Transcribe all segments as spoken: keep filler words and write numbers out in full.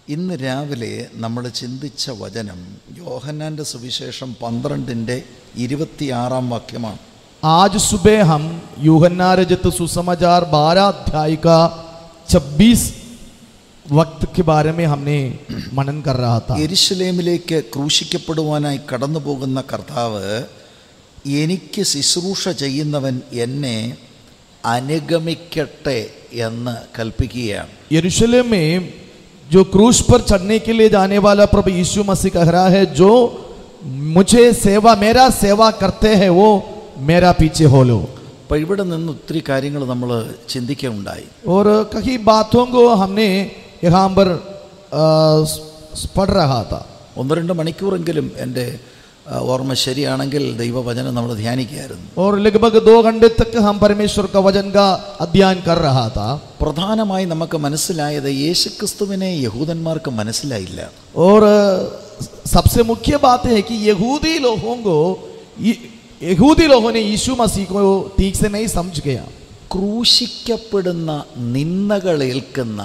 ഇന്ന് രാവിലെ നമ്മൾ ചിന്തിച്ച വചനം യോഹന്നാന്റെ സുവിശേഷം പന്ത്രണ്ടിൻ്റെ ഇരുപത്തിയാറാം വാക്യമാണ്. आज सुबह हम यूहन्ना रचित सुसमाचार बारह अध्याय का छब्बीस वक्त के बारे में हमने मनन कर रहा था. യെരുശലേമിലേക്ക് ക്രൂശിക്കപ്പെടുവാനായി കടന്നു പോകുന്ന കർത്താവ് എനിക്ക് ശുശ്രൂഷ ചെയ്യുന്നവൻ എന്നെ അനുഗമിക്കട്ടെ എന്ന് കൽപ്പിക്കുകയാണ്. यरूशलेम में जो क्रूस पर चढ़ने के लिए जाने वाला प्रभु यीशु मसीह कह रहा है, जो मुझे सेवा मेरा सेवा करते हैं वो मेरा पीछे हो लो. അപ്പോൾ ഇവിടെ നിന്ന് ഒത്തിരി കാര്യങ്ങൾ നമ്മൾ ചിന്തിക്കുകയുണ്ടായി. और कई बातों को हमने यहाँ पर पढ़ रहा था. ഒന്ന് രണ്ട് മണിക്കൂറെങ്കിലും എൻ്റെ ഓർമ്മ ശരിയാണെങ്കിൽ ദൈവവചനം നമ്മൾ ധ്യാനിക്കുകയായിരുന്നു. और लगभग दो घंटे तक हम परमेश्वर का वचन का अध्ययन कर रहा था. പ്രധാനമായി നമുക്ക് മനസ്സിലായത് യേശുക്രിസ്തുവിനെ യഹൂദന്മാർക്ക് മനസ്സിലായില്ല. और सबसे मुख्य बात है कि यहूदी लोगों को यहूदी लोगों ने यीशु मसीह को ठीक से नहीं समझ गया. ക്രൂശിക്കപ്പെടുന്ന നിന്ദകളേൽക്കുന്ന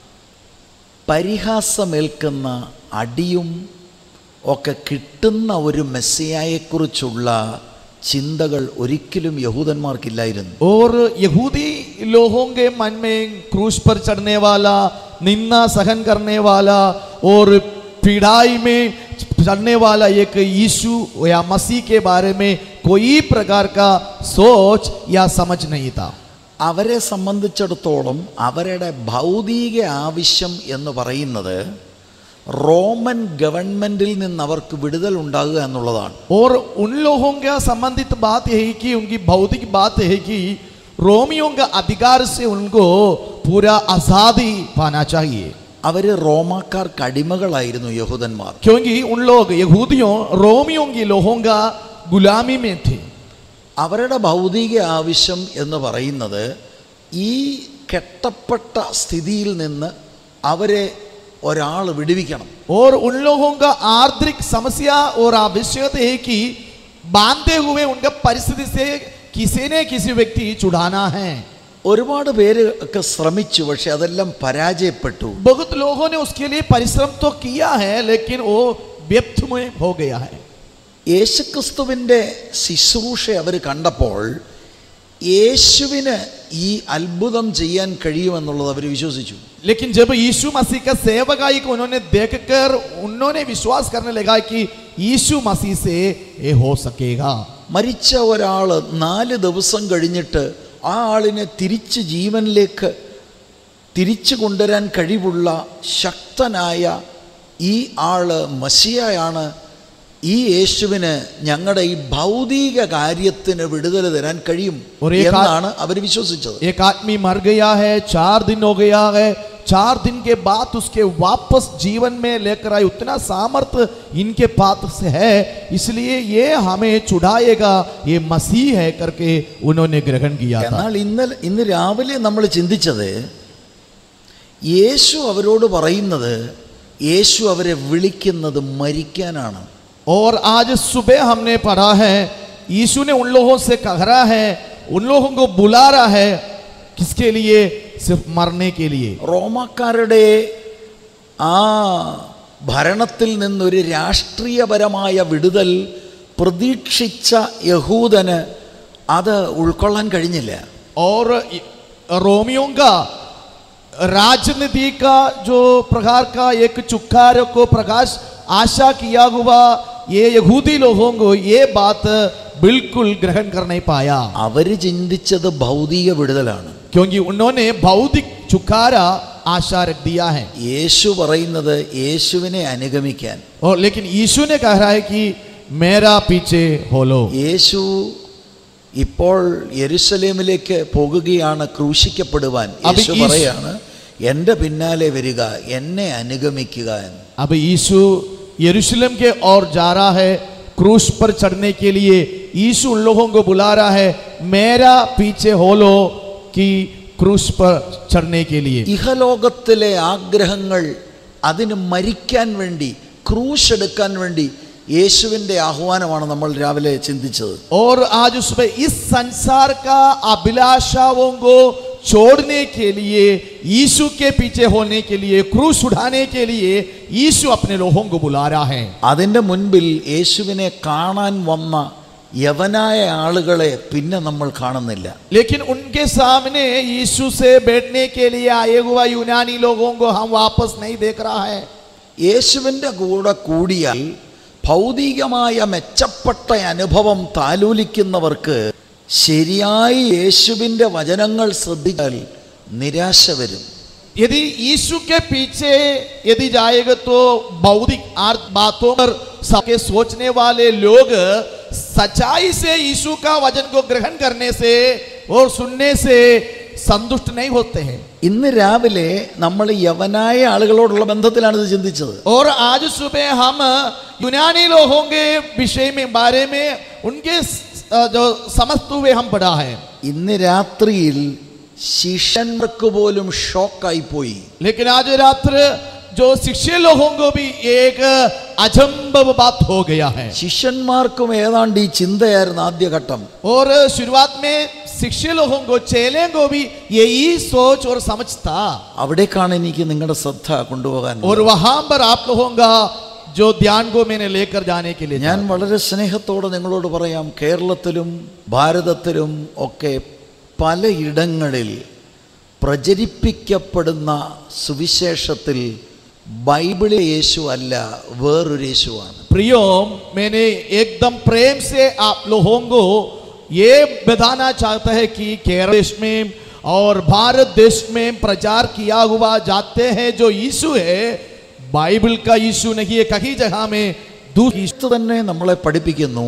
പരിഹാസമേൽക്കുന്ന അടിയും ഒക്കെ കിട്ടുന്ന ഒരു മെസ്സിയായെക്കുറിച്ചുള്ള ചിന്തകൾ ഒരിക്കലും യഹൂദന്മാർക്കില്ലായിരുന്നു. और यहूदी लोगों के मन में क्रूस पर चढ़ने वाला, निंदा सहन करने वाला और पीड़ाई में चढ़ने वाला एक यीशु या मसीह के बारे में कोई प्रकार का सोच या समझ नहीं था. അവരെ സംബന്ധിച്ചിടത്തോളം അവരുടെ ഭൗതിക ആവശ്യം എന്ന് പറയുന്നത് റോമൻ ഗവൺമെന്റിൽ നിന്ന് അവർക്ക് വിടുതൽ ഉണ്ടാകുക എന്നുള്ളതാണ്. और उन लोगों का संबंधित बात यही कि उनकी भौतिक बात है कि रोमियों का अधिकार से उनको पूरा आज़ादी पाना चाहिए. അവർ റോമാക്കാർക്ക് അടിമകളായിരുന്നു യഹൂദന്മാർ. क्योंकि उन लोग यहूदियों रोमियों के लोगों का गुलामी में थे. അവരുടെ ഭൗതിക ആവശ്യം എന്ന് പറയുന്നത് ഈ കെട്ടപ്പെട്ട സ്ഥിതിയിൽ നിന്ന് അവരെ ഒരാൾ വിടുവിക്കണം. और उन लोगों का आर्थिक समस्या और आवश्यकता है कि बांधे हुए उनका परिस्थिति से किसी ने किसी व्यक्ति छुड़ाना है. ഒരുപാട് പേര് ഒക്കെ ശ്രമിച്ചു, പക്ഷെ അതെല്ലാം പരാജയപ്പെട്ടു. बहुत लोगों ने उसके लिए परिश्रम तो किया है, लेकिन वो व्यर्थ में हो गया है. യേശുക്രിസ്തുവിൻ്റെ ശുശ്രൂഷ അവർ കണ്ടപ്പോൾ യേശുവിന് ഈ അത്ഭുതം ചെയ്യാൻ കഴിയുമെന്നുള്ളത് അവർ വിശ്വസിച്ചു. लेकिन जब यीशु मसीह का सेवकाई को उन्होंने देखकर उन्होंने विश्वास करने लगा कि यीशु मसीह से ये हो सकेगा. മരിച്ച ഒരാൾ നാല് ദിവസം കഴിഞ്ഞിട്ട് ആ ആളിനെ തിരിച്ച് ജീവനിലേക്ക് തിരിച്ചു കൊണ്ടുവരാൻ കഴിവുള്ള ശക്തനായ ഈ ആള് മസിഹയാണ്. ഈ യേശുവിന് ഞങ്ങളുടെ ഈ ഭൗതിക കാര്യത്തിന് വിടുതൽ തരാൻ കഴിയും എന്നാണ് അവർ വിശ്വസിച്ചത്. एक आदमी मर गया है, चार दिन हो गया है, चार दिन के बाद उसके वापस जीवन में लेकर आए, उतना सामर्थ्य इनके पास है, इसलिए ये हमें छुड़ाएगा, ये मसीह है करके उन्होंने ग्रहण किया था. എന്നാൽ ഇന്നലെ ഇന്ന് രാവിലെ നമ്മൾ ചിന്തിച്ചത് യേശു അവരോട് പറയുന്നത് യേശു അവരെ വിളിക്കുന്നത് മരിക്കാനാണ്. और आज सुबह हमने पढ़ा है यीशु ने उन लोगों से कह रहा है, उन लोगों को बुला रहा है, किसके लिए? सिर्फ मरने के लिए. റോമാക്കാരുടെ ആ ഭരണത്തിൽ നിന്നൊരു രാഷ്ട്രീയപരമായ വിടുതൽ പ്രതീക്ഷിച്ച യഹൂദന് അത് ഉൾക്കൊള്ളാൻ കഴിഞ്ഞില്ല. और रोमियों का राजनीति का जो प्रकार का एक चुक्कार को प्रकाश आशा किया हुआ ये यहूदी लोगों को ये बात बिल्कुल ग्रहण कर नहीं पाया. അവര് ചിന്തിച്ചത് ഭൗതിക വിടുതലാണ്. क्योंकि उन्होंने भौतिक चुकारा आशा रख दिया है. യേശു പറയുന്നത് യേശുവിനെ അനുഗമിക്കാൻ. और लेकिन यीशु ने कह रहा है कि मेरा पीछे हो लो. യേശു ഇപ്പോൾ യെരുശലേമിലേക്ക് പോകുകയാണ് ക്രൂശിക്കപ്പെടുവാൻ. യേശു പറയാണ് എൻ്റെ പിന്നാലെ വരിക, എന്നെ അനുഗമിക്കുക എന്ന്. अब यीशु यरूशलेम के ओर जा रहा है क्रूस पर चढ़ने के लिए. यीशु उन लोगों को बुला रहा है, मेरा पीछे हो लो कि क्रूस पर चढ़ने के लिए. ഇഹലോകത്തിലെ ആഗ്രഹങ്ങൾ അതിന് മരിക്കാൻ വേണ്ടി, ക്രൂശ് എടുക്കാൻ വേണ്ടി യേശുവിൻ്റെ ആഹ്വാനമാണ് നമ്മൾ രാവിലെ ചിന്തിച്ചത്. और आज सुबह इस संसार का अभिलाषाओं को छोड़ने के लिए, यीशु के पीछे होने के लिए, क्रूस उठाने के लिए यीशु अपने लोगों को बुला रहा है. അതിൻ്റെ മുൻപിൽ യേശുവിനെ കാണാൻ വന്ന യവനായ ആളുകളെ പിന്നെ നമ്മൾ കാണുന്നില്ല. लेकिन उनके सामने यीशु से बैठने के लिए आए हुआ यूनानी लोगों को हम वापस नहीं देख रहा है. യേശുവിൻ്റെ കൂടെ കൂടിയാൽ ഭൗതികമായ മെച്ചപ്പെട്ട അനുഭവം താലോലിക്കുന്നവർക്ക് ശരിയായി യേശുവിൻ്റെ വചനങ്ങൾ ശ്രദ്ധിച്ചാൽ നിരാശ വരും. यदि यीशु के पीछे यदि जाएगा तो भौतिक बातों पर सबके सोचने वाले लोग सच्चाई से यीशु का वचन को ग्रहण करने से और सुनने से संतुष्ट नहीं होते हैं. ഇന്ന് രാവിലെ നമ്മൾ യവനായ ആളുകളോടുള്ള ബന്ധത്തിലാണ് ഇത് ചിന്തിച്ചത്. और आज सुबह हम यूनानी लोगों के विषय में बारे में उनके जो समझते हुए हम पढ़ा है. ഇന്ന് രാത്രിയിൽ ശിഷ്യന്മാർക്ക് പോലും ഷോക്കായി പോയി. लेकिन आज रात्र जो शिष्य लोगों को भी एक अजंबव बात हो गया है. ശിഷ്യന്മാർക്കും ഏതാണ്ട് ഈ ചിന്തയായിരുന്നു ആദ്യഘട്ടം. और शुरुआत में शिष्य लोगों को, चेले को भी यही सोच और समझ था. അവിടേക്കാണ് എനിക്ക് നിങ്ങളുടെ ശ്രദ്ധ കൊണ്ടുപോകാൻ. और वहां पर आप लोगों का जो ध्यान को मैंने लेकर जाने के लिए ഞാൻ വളരെ സ്നേഹത്തോടെ നിങ്ങളോട് പറയാം, കേരളത്തിലും ഭാരതത്തിലും ഒക്കെ പലയിടങ്ങളിൽ പ്രചരിപ്പിക്കപ്പെടുന്ന സുവിശേഷത്തിൽ ബൈബിളിലെ യേശു അല്ല, വേറൊരു യേശുവാണ്. प्रियो, मैंने एकदम प्रेम से आप लोगों को ये बताना चाहता है कि केरल देश में और भारत देश में प्रचार किया हुआ जाते हैं जो यीशु है, बाइबल का यीशु नहीं है. कहीं जगह में दूसरे തന്നെ നമ്മളെ പഠിപ്പിക്കുന്നു,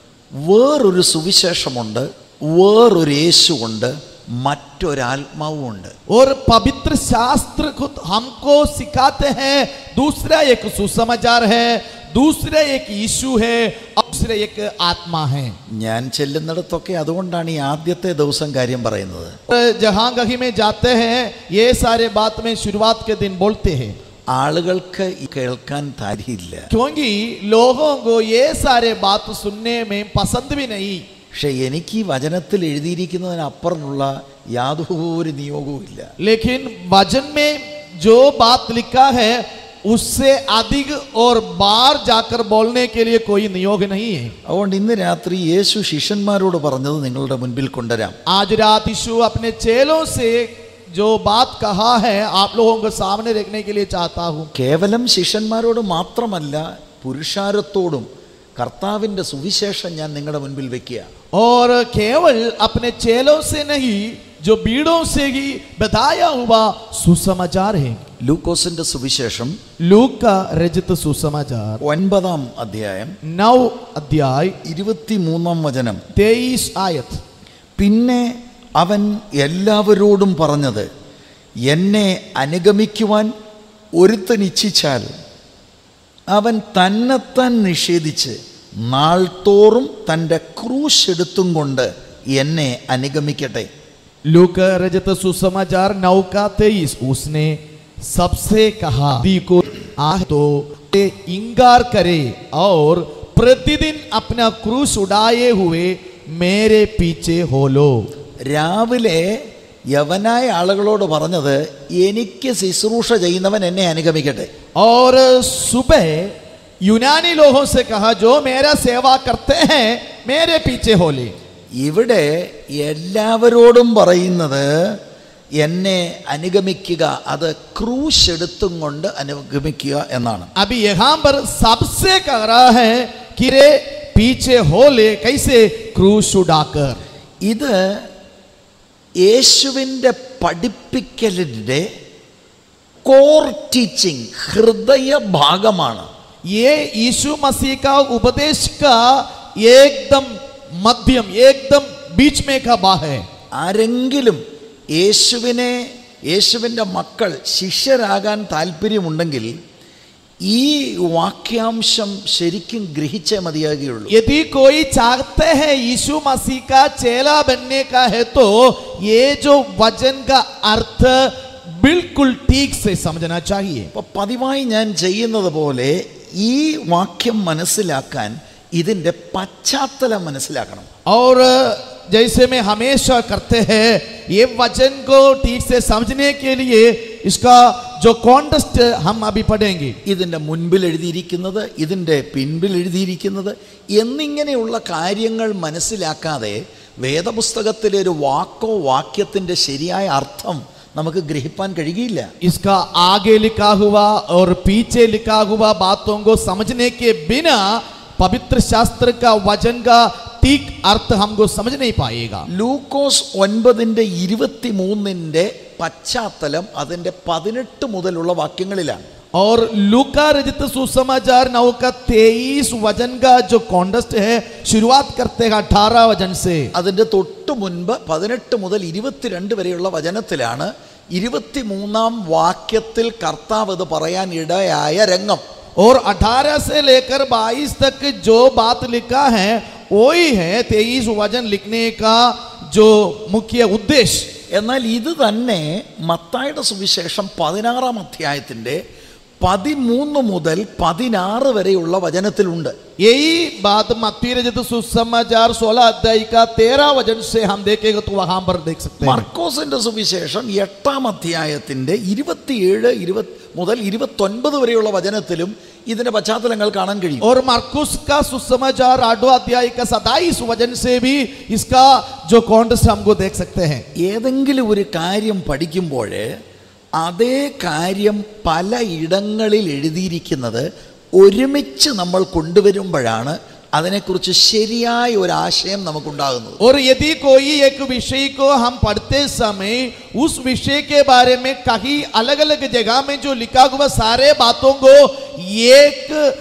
വേറൊരു സുവിശേഷമുണ്ട്, വേറൊരു യേശുവുണ്ട്, മറ്റൊരാത്മാവുമുണ്ട്. और पवित्र शास्त्र खुद हमको सिखाते हैं दूसरा एक सुसमाचार है, दूसरा एक यीशु है, दूसरा एक आत्मा है. ഞാൻ ചെല്ലുന്നിടത്തൊക്കെ അതുകൊണ്ടാണ് ഈ ആദ്യത്തെ ദിവസം കാര്യം പറയുന്നത്. जहां कहीं में जाते हैं ये सारे बात में शुरुआत के दिन बोलते हैं. ആളുകൾക്ക് കേൾക്കാൻ താല്പര്യമില്ല. क्योंकि लोगों को ये सारे बात सुनने में पसंद भी नहीं. പക്ഷെ എനിക്ക് ഈ വചനത്തിൽ എഴുതിയിരിക്കുന്നതിനപ്പുറമുള്ള യാതൊരു നിയോഗവും ഇല്ല. लेकिन वचन में जो बात लिखा है उससे अधिक और बाहर जाकर बोलने के लिए कोई नियोग नहीं है. അതുകൊണ്ട് ഇന്ന് രാത്രി യേശു ശിഷ്യന്മാരോട് പറഞ്ഞത് നിങ്ങളുടെ മുൻപിൽ കൊണ്ടുവരാം. आज रात यीशु अपने चेलों से जो बात कहा है आप लोगों को सामने रखने के लिए चाहता हूं. കേവലം ശിഷ്യന്മാരോട് മാത്രമല്ല, പുരുഷാരത്തോടും കർത്താവിൻ്റെ സുവിശേഷം ഞാൻ നിങ്ങളുടെ മുൻപിൽ വെക്കുക. और केवल अपने चेलों से नहीं, जो भीड़ों से ही बताया हुआ सुसमाचार है. ലൂക്കോസിന്റെ സുവിശേഷം लूक का रचित सुसमाचार ഒൻപതാം അധ്യായം नौ अध्याय ഇരുപത്തിമൂന്നാം വചനം. तेईस आयत. പിന്നെ അവൻ എല്ലാവരോടും പറഞ്ഞത്, എന്നെ അനുഗമിക്കുവാൻ ഒരുത്തൻ ഇച്ഛിച്ചാൽ അവൻ തന്നെത്താൻ നിഷേധിച്ച് നാൾ തോറും തൻ്റെ ക്രൂശ് എടുത്തും കൊണ്ട് എന്നെ അനുഗമിക്കട്ടെ. लूक रचित सुसमाचार नौ का तेईस. उसने सबसे कहा, दी को आह तो इंकार करे और प्रतिदिन अपना क्रूस उड़ाए हुए मेरे पीछे हो लो. രാവിലെ യവനായ ആളുകളോട് പറഞ്ഞത്, എനിക്ക് ശുശ്രൂഷ ചെയ്യുന്നവൻ എന്നെ അനുഗമിക്കട്ടെ. और सुबह यूनानी लोगों से कहा, जो मेरा सेवा करते हैं मेरे पीछे हो ले. ഇവിടെ എല്ലാവരോടും പറയുന്നത് എന്നെ അനുഗമിക്കുക, അത് ക്രൂശ് എടുത്തും കൊണ്ട് അനുഗമിക്കുക എന്നാണ്. अभी यहाँ पर सबसे कह रहा है कि रे पीछे हो ले, कैसे? क्रूस उड़ाकर. ഇത് യേശുവിൻ്റെ പഠിപ്പിക്കലിൻ്റെ കോർ ടീച്ചിങ്, ഹൃദയ ഭാഗമാണ്. ये यीशु मसीह का उपदेश का एकदम मध्यम, एकदम बीच में का बा है. ആരെങ്കിലും യേശുവിനെ, യേശുവിൻ്റെ മക്കൾ ശിഷ്യരാകാൻ താല്പര്യമുണ്ടെങ്കിൽ ഈ വാക്യാംശം ശരിക്കും ഗ്രഹിച്ചേ മതിയാകുകയുള്ളൂ. यदि कोई चाहते हैं यीशु मसीह का चेला बनने का है तो ये जो वचन का अर्थ बिल्कुल ठीक से समझना चाहिए. അപ്പോൾ പതിവായി ഞാൻ ചെയ്യുന്നത് പോലെ ഈ വാക്യം മനസ്സിലാക്കാൻ ഇതിൻ്റെ പശ്ചാത്തലം മനസ്സിലാക്കണം. और जैसे में हमेशा करते हैं, ये वचन को ठीक से समझने के लिए इसका जो कॉन्टेक्स्ट हम अभी पढ़ेंगे. ഇതിൻ്റെ മുൻപിൽ എഴുതിയിരിക്കുന്നത്, ഇതിൻ്റെ പിൻപിൽ എഴുതിയിരിക്കുന്നത് എന്നിങ്ങനെയുള്ള കാര്യങ്ങൾ മനസ്സിലാക്കാതെ വേദപുസ്തകത്തിലെ ഒരു വാക്കോ വാക്യത്തിൻ്റെ ശരിയായ അർത്ഥം നമുക്ക് ഗ്രഹിപ്പാൻ കഴിയില്ല. इसका आगे लिखा हुआ और पीछे लिखा हुआ बातों को समझने के बिना पवित्र शास्त्र का वचन का ठीक अर्थ हमको समझ नहीं पाएगा. ലൂക്കോസ് ഒൻപതിൻ്റെ ഇരുപത്തി മൂന്നിൻ്റെ പശ്ചാത്തലം അതിൻ്റെ പതിനെട്ട് മുതലുള്ള വാക്യങ്ങളിലാണ്. और लूका रचित सुसमाचार नौ का तेईस वचन का जो कॉन्टेक्स्ट है शुरुआत करते हैं अठारह वचन से. അതിൻ്റെ തൊട്ട് മുൻപ് പതിനെട്ട് മുതൽ ഇരുപത്തിരണ്ട് വരെയുള്ള വചനത്തിലാണ് ഇരുപത്തി മൂന്നാം വാക്യത്തിൽ കർത്താവ് ഇത് പറയാൻ ഇടയായ രംഗം. और अठारह से लेकर बाईस तक जो बात लिखा है वही है तेईस वचन लिखने का जो मुख्य उद्देश्य. എന്നാൽ ഇത് തന്നെ മത്തായിയുടെ സുവിശേഷം പതിനാറാം അധ്യായത്തിൻ്റെ പതിമൂന്ന് മുതൽ പതിനാറ് വരെയുള്ള വചനത്തിലുണ്ട്. यही बात मत्ती रचित सुसमाचार सोलह अध्याय का तेरह वचन से हम देखेंगे तो वहां पर देख सकते हैं. മർക്കോസിന്റെ സുവിശേഷം എട്ടാം അധ്യായത്തിന്റെ ഇരുപത്തിയേഴ് ഇരുപത് മുതൽ ഇരുപത്തൊൻപത് വരെയുള്ള വചനത്തിലും ഇതിന്റെ പശ്ചാത്തലങ്ങൾ കാണാൻ കഴിയും. और मरकुस का सुसमाचार आठवां अध्याय का सताईस वचन से भी इसका जो कॉन्टेक्स्ट हमको देख सकते हैं. ഏതെങ്കിലും ഒരു കാര്യം പഠിക്കുമ്പോൾ അതേ കാര്യം പല ഇടങ്ങളിൽ എഴുതിയിരിക്കുന്നത് ഒരുമിച്ച് നമ്മൾ കൊണ്ടുവരുമ്പോഴാണ് അതിനെക്കുറിച്ച് ശരിയായ ഒരു ആശയം നമുക്കുണ്ടാകുന്നത്. और यदि कोई एक विषय को हम पढ़ते समय उस विषय के बारे में कहीं अलग अलग जगह में जो लिखा हुआ सारे बातों को एक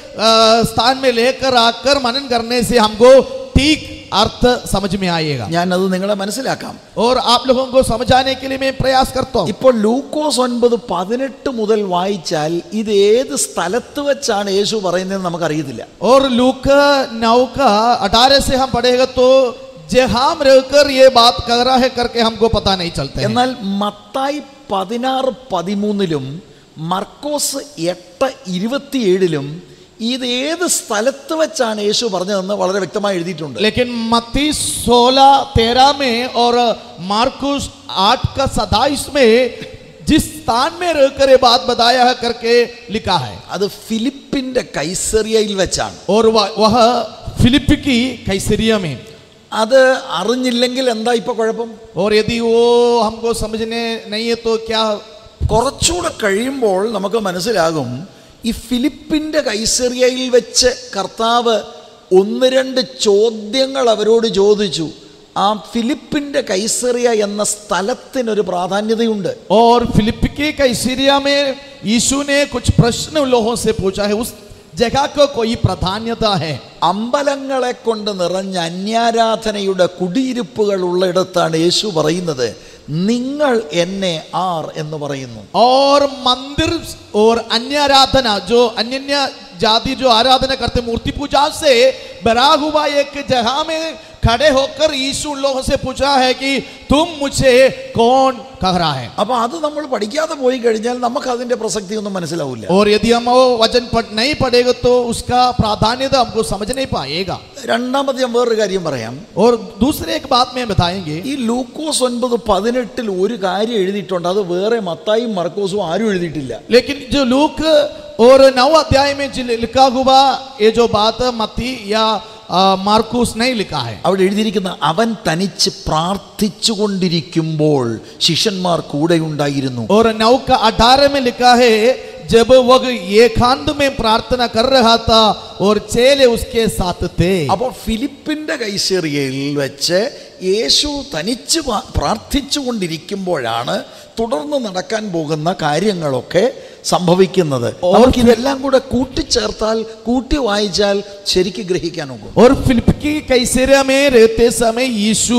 स्थान में लेकर आकर मनन करने से हमको ठीक अर्थ समझ में आएगा. ഞാൻ അത് നിങ്ങളെ മനസ്സിലാക്കാം. और आप लोगों को समझाने के लिए मैं प्रयास करता हूँ. ഇപ്പോൾ ലൂക്കോസ് ഒൻപത് പതിനെട്ട് മുതൽ വായിച്ചാൽ ഇത് ഏത് സ്ഥലത്ത് വെച്ചാണ് യേശു പറയുന്നതെന്ന് നമുക്കറിയത്തില്ല. और लूका नौ का अठारह से हम पढ़ेगा तो जहां रहकर ये बात कर रहा है करके हमको पता नहीं चलता. എന്നാൽ മത്തായി പതിനാറ് പതിമൂന്നിലും മർക്കോസ് എട്ട് ഇരുപത്തിയേഴിലും ഇത് ഏത് സ്ഥലത്ത് വെച്ചാണ് യേശു പറഞ്ഞതെന്ന് വളരെ വ്യക്തമായി എഴുതിയിട്ടുണ്ട്. लेकिन मत्ती सोलह तेरह में और मार्कुस आठ का सताईस में जिस स्थान में रहकर ये बात बताया है करके लिखा है. അത് ഫിലിപ്പിന്റെ കൈസറിയയിൽ വെച്ചാണ്. और वह फिलिप की कैसरिया में. അത് അറിഞ്ഞില്ലെങ്കിൽ എന്താ ഇപ്പൊ കുഴപ്പം? और यदि वो हमको समझने नहीं है तो क्या? കുറച്ചുകൂടെ കഴിയുമ്പോൾ നമുക്ക് മനസ്സിലാകും ഈ ഫിലിപ്പിന്റെ കൈസറിയയിൽ വെച്ച് കർത്താവ് ഒന്ന് രണ്ട് ചോദ്യങ്ങൾ അവരോട് ചോദിച്ചു. ആ ഫിലിപ്പിന്റെ കൈസറിയ എന്ന സ്ഥലത്തിനൊരു പ്രാധാന്യതയുണ്ട്. और फिलिप के कैसरिया में यीशु ने कुछ प्रश्न लोगों से पूछा है. उस जगह को कोई प्राधान्यता है. അമ്പലങ്ങളെ കൊണ്ട് നിറഞ്ഞ അന്യാരാധനയുടെ കുടിയിരിപ്പുകൾ ഉള്ളിടത്താണ് യേശു പറയുന്നത് നിങ്ങൾ എന്നെ ആർ എന്ന് പറയുന്നു. और मंदिर और अन्य आराधना जो अन्य जाति जो आराधना करते मूर्ति पूजा से भरा हुआ एक जगह में खड़े होकर यीशु लोगों से पूछा है कि तुम मुझे कौन कह रहा है. അപ്പൊ അത് നമ്മൾ പഠിക്കാതെ പോയി കഴിഞ്ഞാൽ നമുക്ക് അതിന്റെ പ്രസക്തി ഒന്നും മനസ്സിലാവില്ല. और यदि हम वो वचन पढ़ नहीं पढ़ेगा तो उसका प्राधान्यता हमको समझ नहीं पाएगा. രണ്ടാമത് ഞാൻ വേറൊരു കാര്യം പറയാം. और दूसरे एक बात में बताएंगे. ഈ ലൂക്കോസ് ഒൻപത് പതിനെട്ടിൽ ഒരു കാര്യം എഴുതിയിട്ടുണ്ട്, അത് വേറെ മത്തായും മർക്കോസും ആരും എഴുതിയിട്ടില്ല. लेकिन जो लूक और नौ अध्याय में लिखा हुआ ये जो बात मत्ती या മാർക്കൂസ് नहीं लिखा है. അവിടെ എഴുതിയിരിക്കുന്ന അവൻ തനിച്ച് പ്രാർത്ഥിച്ചു കൊണ്ടിരിക്കുമ്പോൾ ശിഷ്യന്മാർ കൂടെ ഉണ്ടായിരുന്നു. और नौ का अठारह में लिखा है जब वह एकांत में प्रार्थना कर रहा था और चेले उसके साथ थे. അപ്പോൾ ഫിലിപ്പിന്റെ കൈസറിയയിൽ വെച്ച് യേശു തനിച്ച് പ്രാർത്ഥിച്ചു കൊണ്ടിരിക്കുമ്പോഴാണ് തുടർന്ന് നടക്കാൻ പോകുന്ന കാര്യങ്ങളൊക്കെ സംഭവിക്കുന്നത്. അവർക്ക് ഇതെല്ലാം കൂടെ കൂട്ടിച്ചേർത്താൽ കൂട്ടി വായിച്ചാൽ ശരിക്ക് ഗ്രഹിക്കാൻ ഒക്കും. और फिलिप की कैसरिया में रहते समय यीशु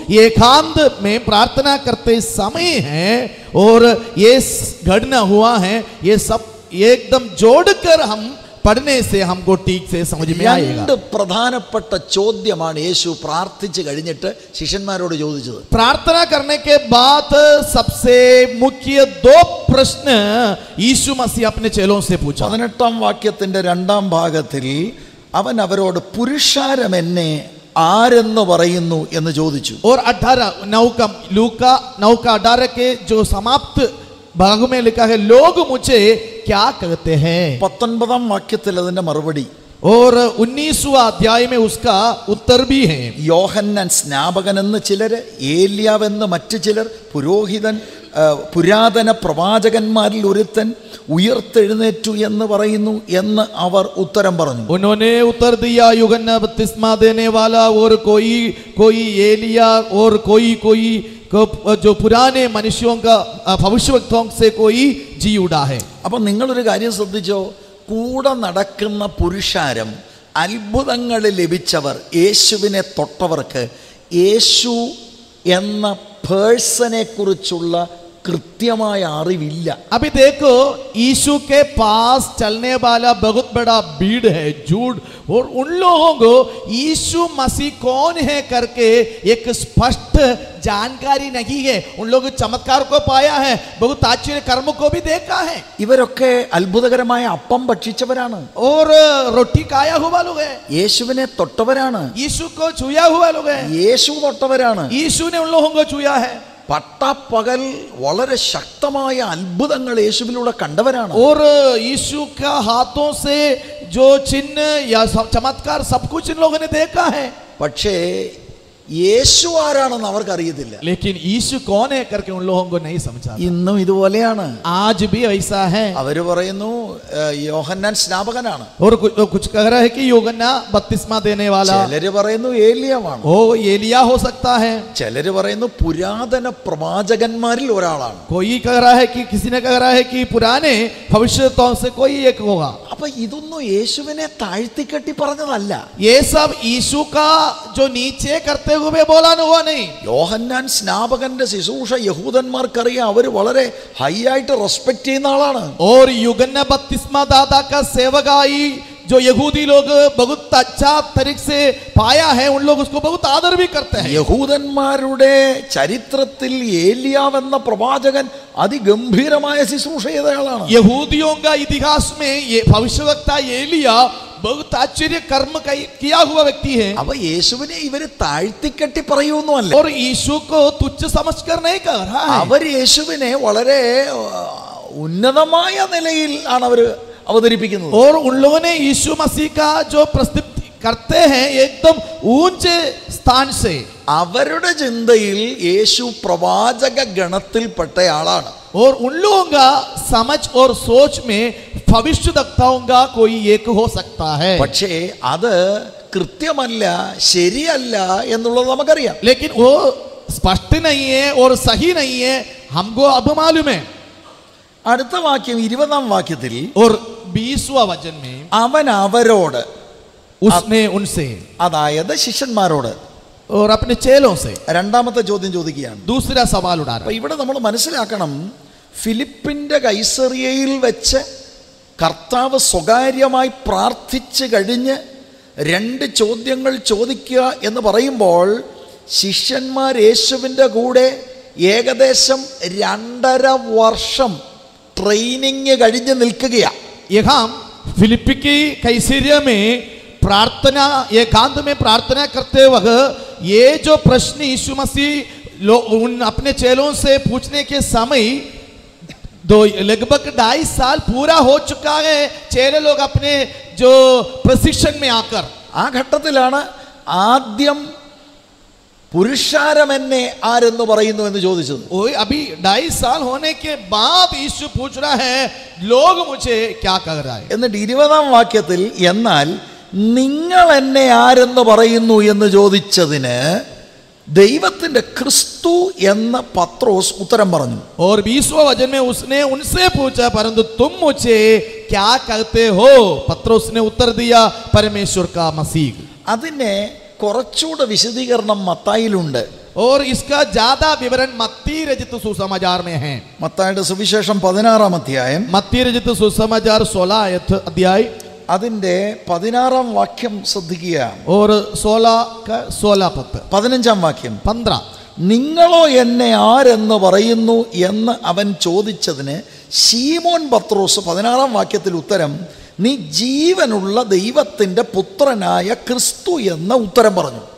एकांत में प्रार्थना करते समय है और ये घटना हुआ है. ये सब एकदम जोड़कर हम पढ़ने से हमको ठीक से समझ में आएगा. രണ്ട് പ്രധാനപ്പെട്ട ചോദ്യമാണ് യേശു പ്രാർത്ഥിച്ചു കഴിഞ്ഞിട്ട് ശിഷ്യന്മാരോട് ചോദിച്ചത്. प्रार्थना करने के बाद सबसे मुख्य दो प्रश्न यीशु मसीह अपने चेलों से पूछा. പതിനെട്ടാം വാക്യത്തിന്റെ രണ്ടാം ഭാഗത്തിൽ അവൻ അവരോട് പുരുഷാരം എന്നെ ആരെന്ന് പറയുന്നു എന്ന് ചോദിച്ചു. और अठारह नौ का लूका नौ का अठारह के जो समाप्त भाग में लिखा है लोग मुझे क्या कहते हैं. പത്തൊൻപതാം വാക്യത്തിൽ അതിന്റെ മറുപടി. और उन्नीसवां अध्याय में उसका उत्तर भी है. യോഹന്നാൻ സ്നാപകൻ എന്ന് ചിലര്, ഏലിയാവെന്ന് മറ്റു ചിലർ, പുരോഹിതൻ, പുരാതന പ്രവാചകന്മാരിൽ ഒരുത്തൻ ഉയർത്തെഴുന്നേറ്റു എന്ന് പറയുന്നു എന്ന് അവർ ഉത്തരം പറഞ്ഞു. उन्होंने उत्तर दिया यूहन्ना बपतिस्मा देने वाला और कोई कोई एलिया और कोई कोई जो पुराने मनुष्यों का भविष्यवक्ताओं से कोई जी उड़ा है. അപ്പോൾ നിങ്ങളൊരു കാര്യം ശ്രദ്ധിച്ചോ, കൂടെ നടക്കുന്ന പുരുഷാരം, അത്ഭുതങ്ങൾ ലഭിച്ചവർ, യേശുവിനെ തൊട്ടവർക്ക് യേശു എന്ന പേഴ്സണെ കുറിച്ചുള്ള कृत्यമായ അറിവില്ല. अभी देखो यीशु के पास चलने वाला बहुत बड़ा भीड़ है, झूठ, और उन लोगों को यीशु मसीह कौन है करके एक स्पष्ट जानकारी नहीं है. उन लोग चमत्कार को पाया है, बहुत आश्चर्य कर्म को भी देखा है. ഇവരൊക്കെ അത്ഭുതകരമായ അപ്പം ഭക്ഷിച്ചവരാണ്, और रोटी खाया हुआ लोग है. യേശുവിനെ തൊട്ടവരാണ്, यीशु को छुया हुआ लोग है. യേശു തൊട്ടവരാണ്. यीशु ने उन लोगों को छुया है. പട്ടാപ്പകൽ വളരെ ശക്തമായ അത്ഭുതങ്ങൾ യേശുവിലൂടെ കണ്ടവരാണ്. और यीशु का हाथों से जो चिन्ह या चमत्कार सब कुछ इन लोगों ने देखा है. പക്ഷേ യേശു ആരാണെന്ന് അവർക്ക് അറിയത്തില്ല. लेकिन यीशु कौन है करके उन लोगों को नहीं समझा. ഇന്നും ഇതുപോലെയാണ്. आज भी ऐसा है. അവര് പറയുന്നു യോഹന്നാൻ സ്നാപകനാണ്, और कुछ कह रहा है कि यूहन्ना बपतिस्मा देने वाला. ചിലര് പറയുന്നു ഏലിയാവാണ്, ओ एलिया हो सकता है. ചിലര് പറയുന്നു പുരാതന പ്രവാചകന്മാരിൽ ഒരാളാണ്. कोई कह रहा है कि किसी ने कह रहा है कि पुराने भविष्यवक्ताओं से कोई एक होगा. അപ്പൊ ഇതൊന്നും യേശുവിനെ താഴ്ത്തിക്കെട്ടി പറഞ്ഞതല്ല. ये सब यीशु का जो नीचे करते हुए बोला हुआ नहीं. യോഹന്നാൻ സ്നാപകന്റെ ശുശ്രൂഷ യഹൂദന്മാർക്കറിയാം, അവര് വളരെ ഹൈ ആയിട്ട് റെസ്പെക്ട് ചെയ്യുന്ന ആളാണ്. और यूहन्ना बपतिस्मा दाता का सेवकाई जो यहूदी लोग बहुत अच्छा तरीके से पाया है, उन लोग उसको बहुत आदर भी करते हैं. യഹൂദന്മാരുടെ ചരിത്രത്തിൽ ഏലിയാവ് എന്ന പ്രവാചകൻ അതിഗംഭീരമായ ശുശ്രൂഷ ചെയ്തയാളാണ്. यहूदियों का इतिहास में ये भविष्यवक्ता एलिया बहुत आश्चर्य कर्म किया हुआ व्यक्ति है. അപ്പൊ യേശുവിനെ ഇവര് താഴ്ത്തിക്കെട്ടി പറയുന്നല്ല. और यीशु को तुच्छ समझकर नहीं कह रहा है. അവർ യേശുവിനെ വളരെ ഉന്നതമായ നിലയിൽ ആണ് അവര് അവതരിപ്പിക്കുന്നത്. और उन लोगों ने यीशु मसीह का जो प्रस्तुति करते हैं एकदम ऊंचे स्थान से. അവരുടെ ചിന്തയിൽ യേശു പ്രവാചക ഗണത്തിൽപ്പെട്ടയാളാണ്. और उन लोगों का समझ और सोच में भविष्यवक्ताओं का कोई एक हो सकता है. പക്ഷേ അത് കൃത്യമല്ല, ശരിയല്ല എന്നുള്ളത് നമുക്കറിയാം. लेकिन वो स्पष्ट नहीं है और सही नहीं है, हमको अब मालूम है. അടുത്ത വാക്യം ഇരുപതാം വാക്യത്തിൽ और बीसवां वचन में അവൻ അവരോട്, उसने उनसे, അതായത് ശിഷ്യന്മാരോട്, और अपने चेलों से രണ്ടാമത്തെ ചോദ്യം ചോദിക്കുകയാണ്. दूसरा सवाल उठा रहा അപ്പൊ है. ഇവിടെ നമ്മൾ മനസ്സിലാക്കണം, ഫിലിപ്പിന്റെ കൈസറിയയിൽ വെച്ച് കർത്താവ് സ്വകാര്യമായി പ്രാർത്ഥിച്ചു കഴിഞ്ഞ് രണ്ട് ചോദ്യങ്ങൾ ചോദിക്കുക എന്ന് പറയുമ്പോൾ ശിഷ്യന്മാർ യേശുവിൻ്റെ കൂടെ ഏകദേശം രണ്ടര വർഷം ട്രെയിനിങ് കഴിഞ്ഞ് നിൽക്കുകയാണ്. यहाँ फिलिप्पी की कैसरिया में प्रार्थना एकांत में प्रार्थना करते वक्त ये जो प्रश्न यीशु मसीह उन अपने चेलों से पूछने के समय दो लगभग ढाई साल पूरा हो चुका है. चेले लोग अपने जो प्रशिक्षण में आकर ആ ഘട്ടത്തിലാണ് ആദ്യം പുരുഷാരം എന്നെ ആരെന്ന് പറയുന്നു എന്ന് ചോദിച്ചത്. ओए अभी ढाई साल होने के बाद यीशु पूछ रहा है लोग मुझे क्या कह रहा है. എന്നിട്ട് ഇരുപതാം വാക്യത്തിൽ എന്നാൽ നിങ്ങൾ എന്നെ ആരെന്ന് പറയുന്നു എന്ന് ചോദിച്ചതിന് ദൈവത്തിന്റെ ക്രിസ്തു എന്ന പത്രോസ് ഉത്തരം പറഞ്ഞു. और बीसवां वचन में उसने उनसे पूछा परंतु तुम मुझे क्या कहते हो. पत्रोस ने उत्तर दिया परमेश्वर का मसीह. അതിനെ കുറച്ചുകൂടെ വിശദീകരണം മത്തായിലുണ്ട്. और इसका ज्यादा विवरण मत्ती रचित सुसमाचार में है. മത്തായിയുടെ സുവിശേഷം പതിനാറാം അധ്യായം मत्ती रचित सुसमाचार सोलह अध्याय അതിന്റെ പതിനാറാം വാക്യം ശ്രദ്ധിക്കുക. और सोलह का सोलह पद പതിനഞ്ചാം വാക്യം, पंद्रह നിങ്ങളോ എന്നെ ആരെന്ന് പറയുന്നു എന്ന് അവൻ ചോദിച്ചതിന് ശീമോൻ പത്രോസ് പതിനാറാം വാക്യത്തിൽ ഉത്തരം, നീ ജീവനുള്ള ദൈവത്തിന്റെ പുത്രനായ ക്രിസ്തു എന്ന ഉത്തരം പറഞ്ഞു.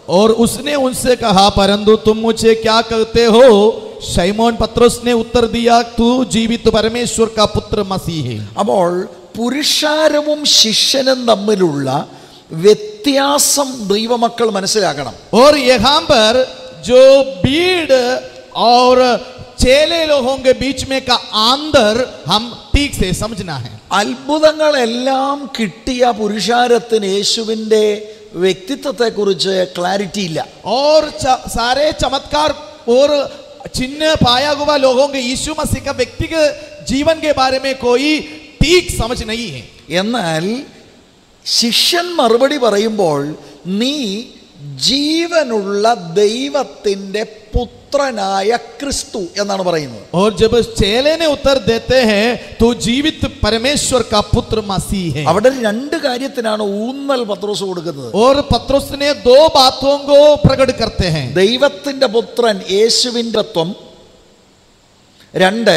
और उसने उनसे कहा, परंतु तुम मुझे क्या कहते हो? शैमोन पत्रोस ने उत्तर दिया, तू जीवित परमेश्वर का पुत्र मसीह है। അപ്പോൾ പുരുഷാരവും ശിഷ്യനും തമ്മിലുള്ള വ്യത്യാസം ദൈവമക്കൾ മനസ്സിലാക്കണം. और यहाँ पर जो भीड़ और चेले लोगों के बीच में का अंतर हम ठीक से समझना है. അത്ഭുതങ്ങളെല്ലാം കിട്ടിയ പുരുഷാരത്തിന് യേശുവിൻ്റെ വ്യക്തിത്വത്തെക്കുറിച്ച് ക്ലാരിറ്റി ഇല്ല. और सारे चमत्कार और चिन्ह पाया हुआ लोगों के यीशु मसीह का व्यक्तिगत जीवन के बारे में कोई ठीक समझ नहीं है. എന്നാൽ ശിഷ്യൻ മറുപടി പറയുമ്പോൾ നീ ജീവനുള്ള ദൈവത്തിൻ്റെ പുത്രനായ ക്രിസ്തു എന്നാണ് പറയുന്നത്. और जब चेले ने उत्तर देते हैं तो जीवित परमेश्वर का पुत्र मसीह है. അവിടെ രണ്ട് കാര്യത്തിനാണ് ഊന്നൽ പത്രോസ് കൊടുക്കുന്നത്. और पत्रोस ने दो बातों को प्रकट करते हैं. ദൈവത്തിൻ്റെ പുത്രൻ യേശുവിൻ്റെ ത്വം, രണ്ട്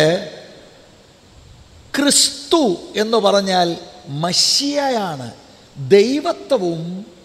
ക്രിസ്തു എന്ന് പറഞ്ഞാൽ മശിയയാണ്. ദൈവത്വവും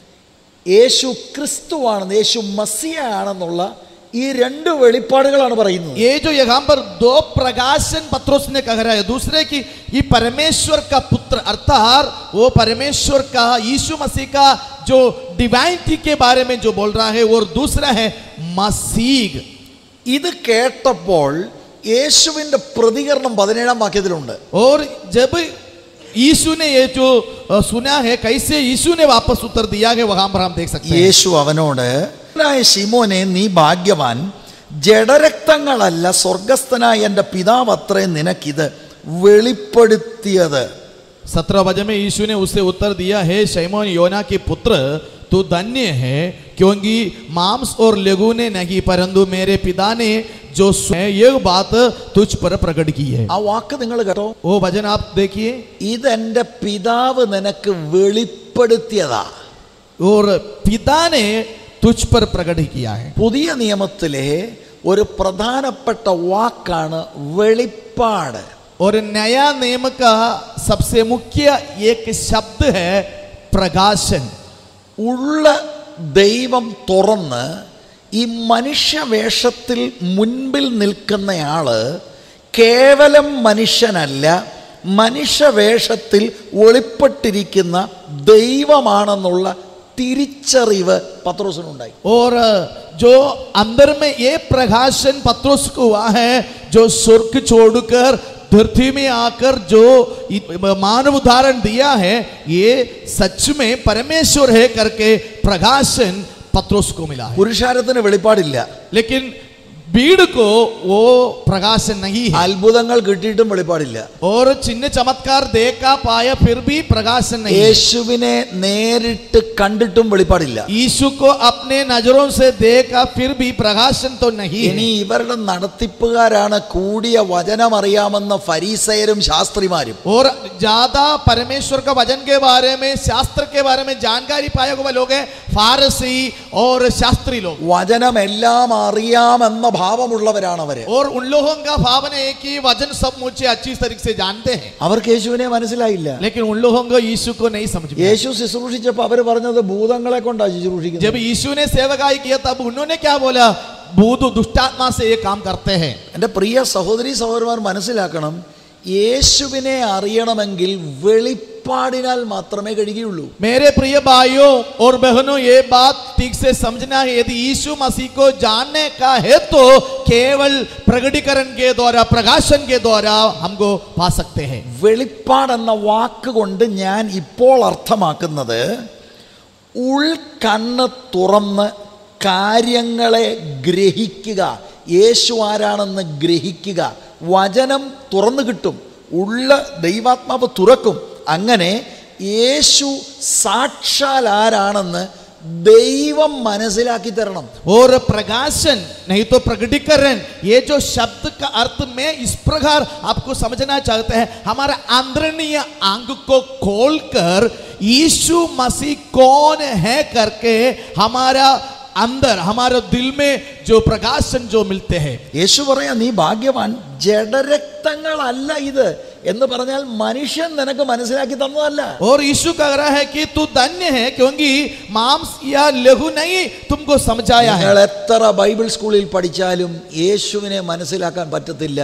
യേശു ക്രിസ്തുവാണെന്ന്, യേശു മസിയാണെന്നുള്ള ഈ രണ്ട് വെളിപ്പാടുകളാണ് പറയുന്നത്. ये जो यहाँ पर दो प्रकाशन पत्रोस ने कह रहा है, दूसरे की ये परमेश्वर का पुत्र अर्थात वो परमेश्वर का यीशु मसीह का जो डिवाइनिटी के बारे में जो बोल रहा है, और दूसरा है मसीह. ഇത് കേട്ടപ്പോൾ യേശുവിൻ്റെ പ്രതികരണം പതിനേഴാം വാക്യത്തിലുണ്ട്. और जब यीशु ने ये जो सुना है, कैसे यीशु ने वापस उत्तर दिया है, वहां पर हम देख सकते हैं. യേശു അവനോട്, ശിമോനെ നീ ഭാഗ്യവാൻ, ജഡരക്തങ്ങളല്ല സ്വർഗസ്ഥനായ എൻ്റെ പിതാവ് അത്രേ നിനക്കിത് വെളിപ്പെടുത്തിയത്. सत्रह वजह में यीशु ने उससे उत्तर दिया, है शैमोन योना के पुत्र, तू धन्य है, क्योंकि मांस और लहू ने नहीं परंतु मेरे पिता ने जो ये बात तुझ पर प्रकट की है. ആ വാക്ക് നിങ്ങൾ കേട്ടോ? वो वचन आप देखिए, ഇതെന്റെ പിതാവ് നിനക്ക് വെളിപ്പെടുത്തിയതാ. और पिता ने तुझ पर प्रकट किया है. പുതിയ നിയമത്തിലെ ഒരു പ്രധാനപ്പെട്ട വാക്കാണ് വെളിപ്പാട്. और नया नियम का सबसे मुख्य एक शब्द है प्रकाशन. ഉള്ള ദൈവം തുറന്ന് ഈ മനുഷ്യവേഷത്തിൽ മുൻപിൽ നിൽക്കുന്നയാള് കേവലം മനുഷ്യനല്ല, മനുഷ്യവേഷത്തിൽ വെളിപ്പെട്ടിരിക്കുന്ന ദൈവമാണെന്നുള്ള തിരിച്ചറിവ് പത്രോസിനുണ്ടായി. और जो अंदर में ये प्रकाशन पत्रोस को हुआ है, जो स्वर्ग छोड़कर धरती में आकर जो मानव उदाहरण दिया है, ये सच में परमेश्वर है करके प्रकाशन पत्रोस को मिला है. പുരുഷാരത്തിന് വെളിപ്പാടില്ല, लेकिन भीड़ को वो प्रकाशन नहीं है. അത്ഭുതങ്ങൾ കിട്ടിയിട്ടും വെളിപ്പാടില്ല. और चिन्ह चमत्कार देखा पाया फिर भी प्रकाशन नहीं. യേശുവിനെ നേരിട്ട് കണ്ടിട്ടും വെളിപ്പാടില്ല. यीशु को अपने नजरों से देखा फिर भी प्रकाशन तो नहीं. ഇനി ഇവരുടെ നടത്തിപ്പുകാരാണ് കൂടിയ വചനം അറിയാമെന്ന ഫരീസയരും ശാസ്ത്രിമാരും. और ज्यादा परमेश्वर का वचन के बारे में, शास्त्र के बारे में जानकारी पाया हुआ लोग हैं फारसी और शास्त्री लोग. വചനം എല്ലാം അറിയാമെന്ന ഭാവമുള്ളവരാണ് അവര്. और उन लोगों का भावना है कि वचन सब मुझे अच्छी तरीके से जानते हैं, അവർക്ക് യേശുവിനെ മനസ്സിലായില്ല. लेकिन उन लोगों को यीशु को नहीं समझ में. യേശു ശുശ്രൂഷിച്ചപ്പോൾ അവര് പറഞ്ഞത് ഭൂതങ്ങളെ കൊണ്ടാണ് ശുശ്രൂഷിക്കുന്നത്. जब यीशु ने सेवकाई किया तब उन्होंने क्या बोला? भूत दुष्टात्मा से ये काम करते हैं. എൻ്റെ പ്രിയ സഹോദരി സഹോദരന്മാർ മനസ്സിലാക്കണം, യേശുവിനെ അറിയണമെങ്കിൽ വെളിപ്പാടിനാൽ മാത്രമേ കഴിയുകയുള്ളൂ. मेरे प्रिय भाइयों और बहनों, ये बात ठीक से समझना है. यदि यीशु मसीह को जानने का है तो केवल प्रकटीकरण के द्वारा, प्रकाशन के द्वारा हमको पा सकते हैं. വെളിപ്പാട് എന്ന വാക്ക് കൊണ്ട് ഞാൻ ഇപ്പോൾ അർത്ഥമാക്കുന്നത് ഉൾക്കണ്ണ് തുറന്ന് കാര്യങ്ങളെ ഗ്രഹിക്കുക, യേശു ആരാണെന്ന് ഗ്രഹിക്കുക. വചനം തുറന്നു കിട്ടും, ഉള്ള ദൈവാത്മാവ് തുറക്കും. അങ്ങനെ യേശു സാക്ഷാൽ ആരാണെന്ന് ദൈവം മനസ്സിലാക്കി തരണം. और प्रकाशन नहीं तो प्रकटीकरण, ये जो शब्द का अर्थ में इस प्रकार आपको समझना चाहते हैं, हमारा आंतरणीय आंख को खोलकर यीशु मसीह कौन है करके हमारा अंदर, हमारे दिल में जो प्रकाशन जो मिलते हैं. യേശു പറയാ, നീ ഭാഗ്യവാൻ, ജഡരക്തങ്ങളല്ല ഇത്, എന്ന് പറഞ്ഞാൽ മനുഷ്യൻ നിനക്ക് മനസ്സിലാക്കി തന്നതല്ല. और यीशु कह रहा है कि तू धन्य है क्योंकि मांस या लहू नहीं तुमको समझाया है. നിങ്ങൾ എത്ര ബൈബിൾ സ്കൂളിൽ പഠിച്ചാലും യേശുവിനെ മനസ്സിലാക്കാൻ പറ്റത്തില്ല.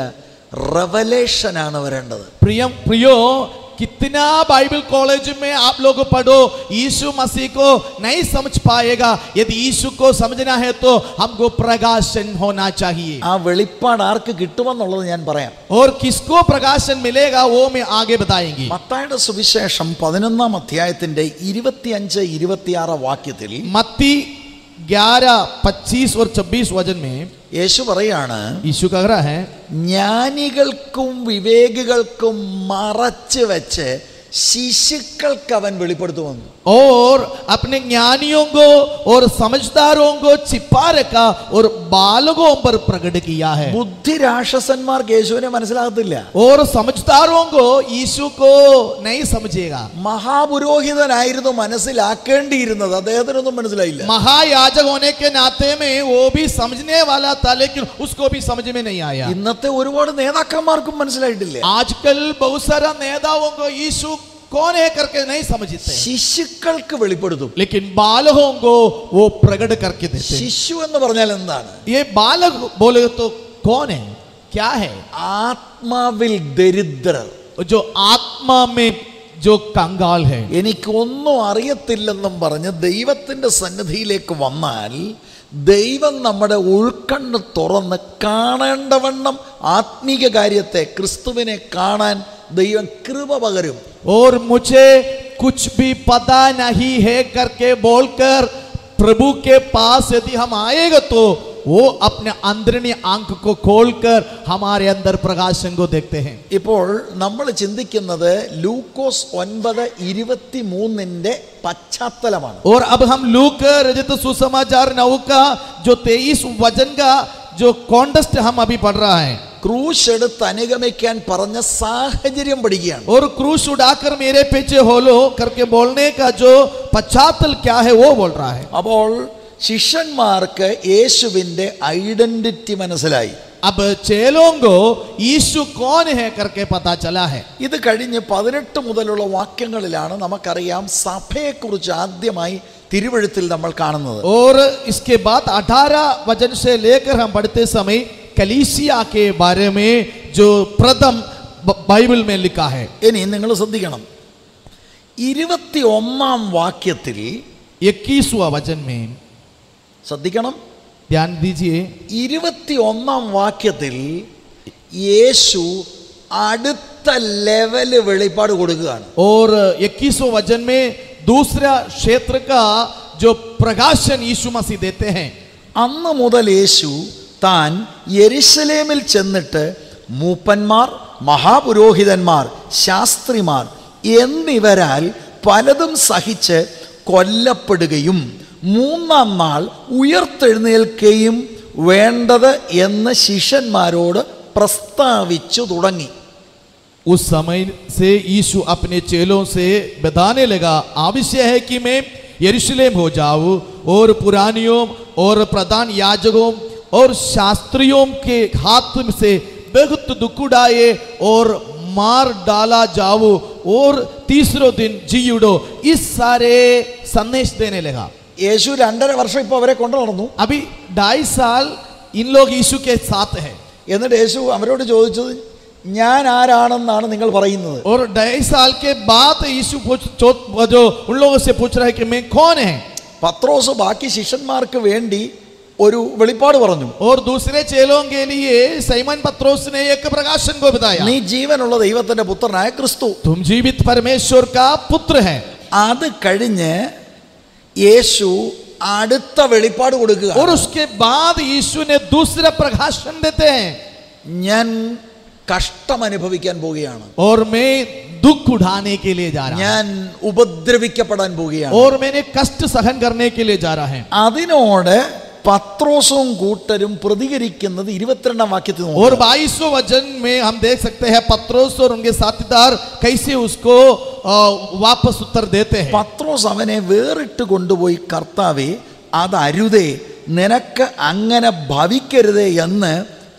റെവലേഷൻ ആണ് വരേണ്ടത്. प्रिय प्रियो कितना बाइबल कॉलेज में आप लोग पढ़ो, यीशु मसीह को नहीं समझ पाएगा. यदि यीशु को समझना है तो हमको प्रकाशन होना चाहिए. ആ വെളിപ്പാട് ആർക്ക് കിട്ടുമെന്നുള്ളത് ഞാൻ പറയാം. और किसको प्रकाशन मिलेगा वो मैं आगे बताएंगी. മത്തായിയുടെ സുവിശേഷം പതിനൊന്നാം അധ്യായത്തിന്റെ ഇരുപത്തിയഞ്ച് ഇരുപത്തിയാറ് വാക്യത്തിൽ मत्ती ग्यारह पच्चीस और छब्बीस वचन में യേശു പറയാണ്, यीशु कह रहा है ജ്ഞാനികൾക്കും വിവേകികൾക്കും മറച്ചു വെച്ച് ശിശുക്കൾക്ക് അവൻ വെളിപ്പെടുത്തുമെന്ന്. और अपने ज्ञानियों को और समझदारों को छिपा रखा और बालकों पर प्रकट किया है. ബുദ്ധിരാക്ഷസന്മാർക്ക് യേശുവിനെ മനസ്സിലാകത്തില്ല. और समझदारों को यीशु को नहीं समझेगा. മഹാപുരോഹിതനായിരുന്നു മനസ്സിലാക്കേണ്ടിയിരുന്നത്, അദ്ദേഹത്തിനൊന്നും മനസ്സിലായില്ല. महायाजक होने के नाते में वो भी समझने वाला था लेकिन उसको भी समझ में नहीं आया. ഇന്നത്തെ ഒരുപാട് നേതാക്കന്മാർക്കും മനസ്സിലായിട്ടില്ല. आजकल बहुत सारा नेताओं को यीशु कौन है करके नहीं समझते, ശിശുക്കൾക്ക് വെളിപ്പെടുത്തും. लेकिन बालकों को वो प्रकट करके देते. ശിശു എന്ന് പറഞ്ഞാൽ എന്താണ്? ये बालक बोले तो कौन है, क्या है? ആത്മാവിൽ ദരിദ്രർ, जो आत्मा में जो कंगाल है. എനിക്കൊന്നും അറിയത്തില്ലെന്നും പറഞ്ഞ് ദൈവത്തിന്റെ സന്നിധിയിലേക്ക് വന്നാൽ ദൈവം നമ്മുടെ ഉൾക്കണ്ണ് തുറന്ന് കാണേണ്ടവണ്ണം ആത്മീക കാര്യത്തെ, ക്രിസ്തുവിനെ കാണാൻ ദൈവം കൃപ പകരും. और मुझे कुछ भी पता नहीं है करके बोलकर प्रभु के पास यदि हम आएगा तो वो अपने अंदरनी आंख को खोलकर हमारे अंदर प्रकाशन को देखते हैं. ഇപ്പോൾ നമ്മൾ ചിന്തിക്കുന്നത് ലൂക്കോസ് ഒൻപത് ഇരുപത്തി മൂന്നിന്റെ പശ്ചാത്തലമാണ്. और अब हम लूक रचित सुसमाचार नौ का जो तेईस वचन का जो कॉन्टेक्स्ट हम अभी पढ़ रहा है. ക്രൂശ് എടുത്ത് അനുഗമിക്കാൻ പറഞ്ഞ സാഹചര്യം പഠിക്കുകയാണ്. और क्रूस उड़ाकर मेरे पीछे हो लो करके बोलने का जो पश्चातल क्या है वो बोल रहा है. അപ്പോൾ ശിഷ്യന്മാർക്ക് യേശുവിന്റെ ഐഡന്റിറ്റി മനസ്സിലായി. अब चेलों को यीशु कौन है करके पता चला है. ഇത് കഴിഞ്ഞ് പതിനെട്ട് മുതലുള്ള വാക്യങ്ങളിലാണ് നമുക്കറിയാം സഭയെക്കുറിച്ച് ആദ്യമായി തിരുവെഴുത്തിൽ നമ്മൾ കാണുന്നത്. और इसके बाद अठारह वचन से लेकर हम पढ़ते समय कलीसिया के बारे में जो प्रथम बाइबल में लिखा है. ഇനി നിങ്ങൾ ശ്രദ്ധിക്കണം, ഇരുപത്തി ഒന്നാം വാക്യത്തിൽ इक्कीसवां वचन में ശ്രദ്ധിക്കണം, ध्यान दीजिए. ഇരുപത്തി ഒന്നാം വാക്യത്തിൽ യേശു അടുത്ത ലെവല് വെളിപ്പാട് കൊടുക്കുകയാണ്. और इक्कीसवें वचन में दूसरा क्षेत्र का जो प्रकाशन यीशु मसीह देते हैं. അന്ന് മുതൽ യേശു താൻ യെരുശലേമിൽ ചെന്നിട്ട് മൂപ്പന്മാർ, മഹാപുരോഹിതന്മാർ, ശാസ്ത്രിമാർ എന്നിവരാൽ പലതും സഹിച്ച് കൊല്ലപ്പെടുകയും മൂന്നാം നാൾ ഉയർത്തെഴുന്നേൽക്കുകയും വേണ്ടത് എന്ന് ശിഷ്യന്മാരോട് പ്രസ്താവിച്ചു തുടങ്ങി. उस समय से यीशु अपने चेलों से बताने लगा, आवश्यक है कि मैं यरूशलेम हो जाऊं और पुरानियों और प्रधान याजकों और शास्त्रियों के हाथ से बहुत दुख उड़ाए और मार डाला जाऊं और तीसरे दिन जी उड़ो. इस सारे संदेश देने लगा. യേശു രണ്ടര വർഷം ഇപ്പോൾ അവരെ കൊണ്ടു നടന്നു. अभी ढाई साल इन लोग यीशु के साथ हैं. എന്നിട്ട് യേശു അവരോട് ചോദിച്ചത്, ഞാൻ ആരാണെന്നാണ് നിങ്ങൾ പറയുന്നത്? और ढाई साल के बाद यीशु पूछ जो उन लोगों से पूछ रहा है कि मैं कौन है. പത്രോസ് ബാക്കി ശിഷ്യന്മാർക്ക് വേണ്ടി ഒരു വെളിപ്പാട് പറഞ്ഞു. और दूसरे चेलों के लिए सीमोन पत्रोस ने एक प्रकाशन को बताया. നീ ജീവനുള്ള ദൈവത്തിന്റെ പുത്രനായ ക്രിസ്തു. तुम जीवित परमेश्वर का पुत्र है. അത് കഴിഞ്ഞ് യേശു അടുത്ത വെളിപ്പാട് കൊടുക്കുക. और उसके बाद यीशु ने दूसरा प्रकाशन देते हैं. ഞാൻ കഷ്ടം അനുഭവിക്കാൻ പോവുകയാണ്, और मैं दुख उठाने के लिए जा रहा हूं. ഞാൻ ഉപദ്രവിക്കപ്പെടാൻ പോവുകയാണ്. और मैंने कष्ट सहन करने के लिए जा रहा है. അതിനോട് പത്രോസും കൂട്ടരും പ്രതികരിക്കുന്നത് ഇരുപത്തിരണ്ടാം വാക്യത്തിൽ നോക്കുക. और बाईसवें वचन में हम देख सकते हैं पत्रोस और उनके साथीदार कैसे उसको वापस उत्तर देते हैं. പത്രോസ് അവനെ വേറിട്ട് കൊണ്ടുപോയി, കർത്താവേ അത് അരുതേ, നിനക്ക് അങ്ങനെ ഭവിക്കരുതേ എന്ന്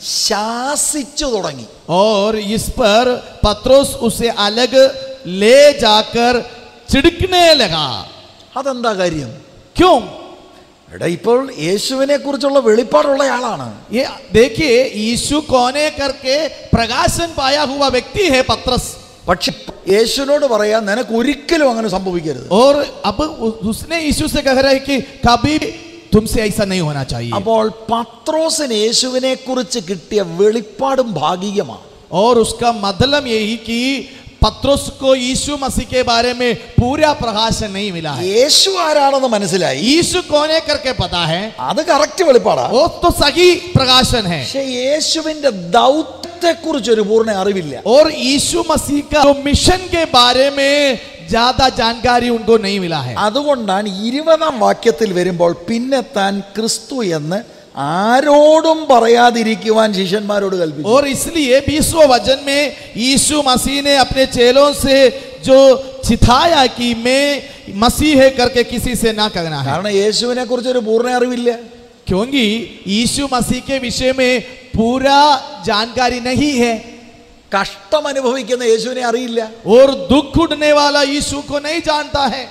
ശാസിച്ചു തുടങ്ങി. और इस पर पत्रोस उसे अलग ले जाकर चिढ़कने लगा. അതെന്താ കാര്യം? क्यों? എടാ, ഇപ്പോൾ യേശുവിനെ കുറിച്ചുള്ള വെളിപ്പാടുള്ള ആളാണ്. ये देखिए, यीशु कौन है करके प्रकाशन पाया हुआ व्यक्ति है पत्रस. പക്ഷെ യേശുവിനോട് പറയാ, നിനക്ക് ഒരിക്കലും അങ്ങനെ സംഭവിക്കരുത്. और अब उसने यीशु से कह रहा है कि कभी तुमसे ऐसा नहीं होना चाहिए. അപ്പോൾ പത്രോസിന് യേശുവിനെ കുറിച്ച് കിട്ടിയ വെളിപ്പാടും ഭാഗികമാണ്. और उसका मतलब यही कि पत्रोस को यीशु मसीह के बारे में पूरा प्रकाशन नहीं मिला है. യേശു ആരാണെന്ന് മനസ്സിലായി, यीशु कौन है करके पता है, അത് കറക്റ്റ് വെളിപ്പാടാ. वो तो सही प्रकाशन है. പക്ഷെ യേശുവിന്റെ ദൗത്യത്തെ കുറിച്ച് ഒരു പൂർണ്ണ അറിവില്ല. और यीशु मसीह का मिशन के बारे में ज्यादा जानकारी उनको नहीं मिला है. അതുകൊണ്ടാണ് ഇരുപതാം വാക്യത്തിൽ വരുമ്പോൾ പിന്നെ താൻ ക്രിസ്തു എന്ന് ആരോടും പറയാതിരിക്കുവാൻ ശിഷ്യന്മാരോട് കൽപ്പിച്ചു. और इसलिए बीसवें वचन में यीशु मसीह ने अपने चेलों से जो चिताया कि मैं मसीह है करके किसी से ना कहना है. കാരണം യേശുവിനെ കുറിച്ച് ഒരു പൂർണ്ണ അറിവില്ല. क्योंकि यीशु मसीह के विषय में पूरा जानकारी नहीं है. കഷ്ടം അനുഭവിക്കുന്ന യേശുവിനെ അറിയില്ല. और दुख उठने वाला यीशु को नहीं जानता है.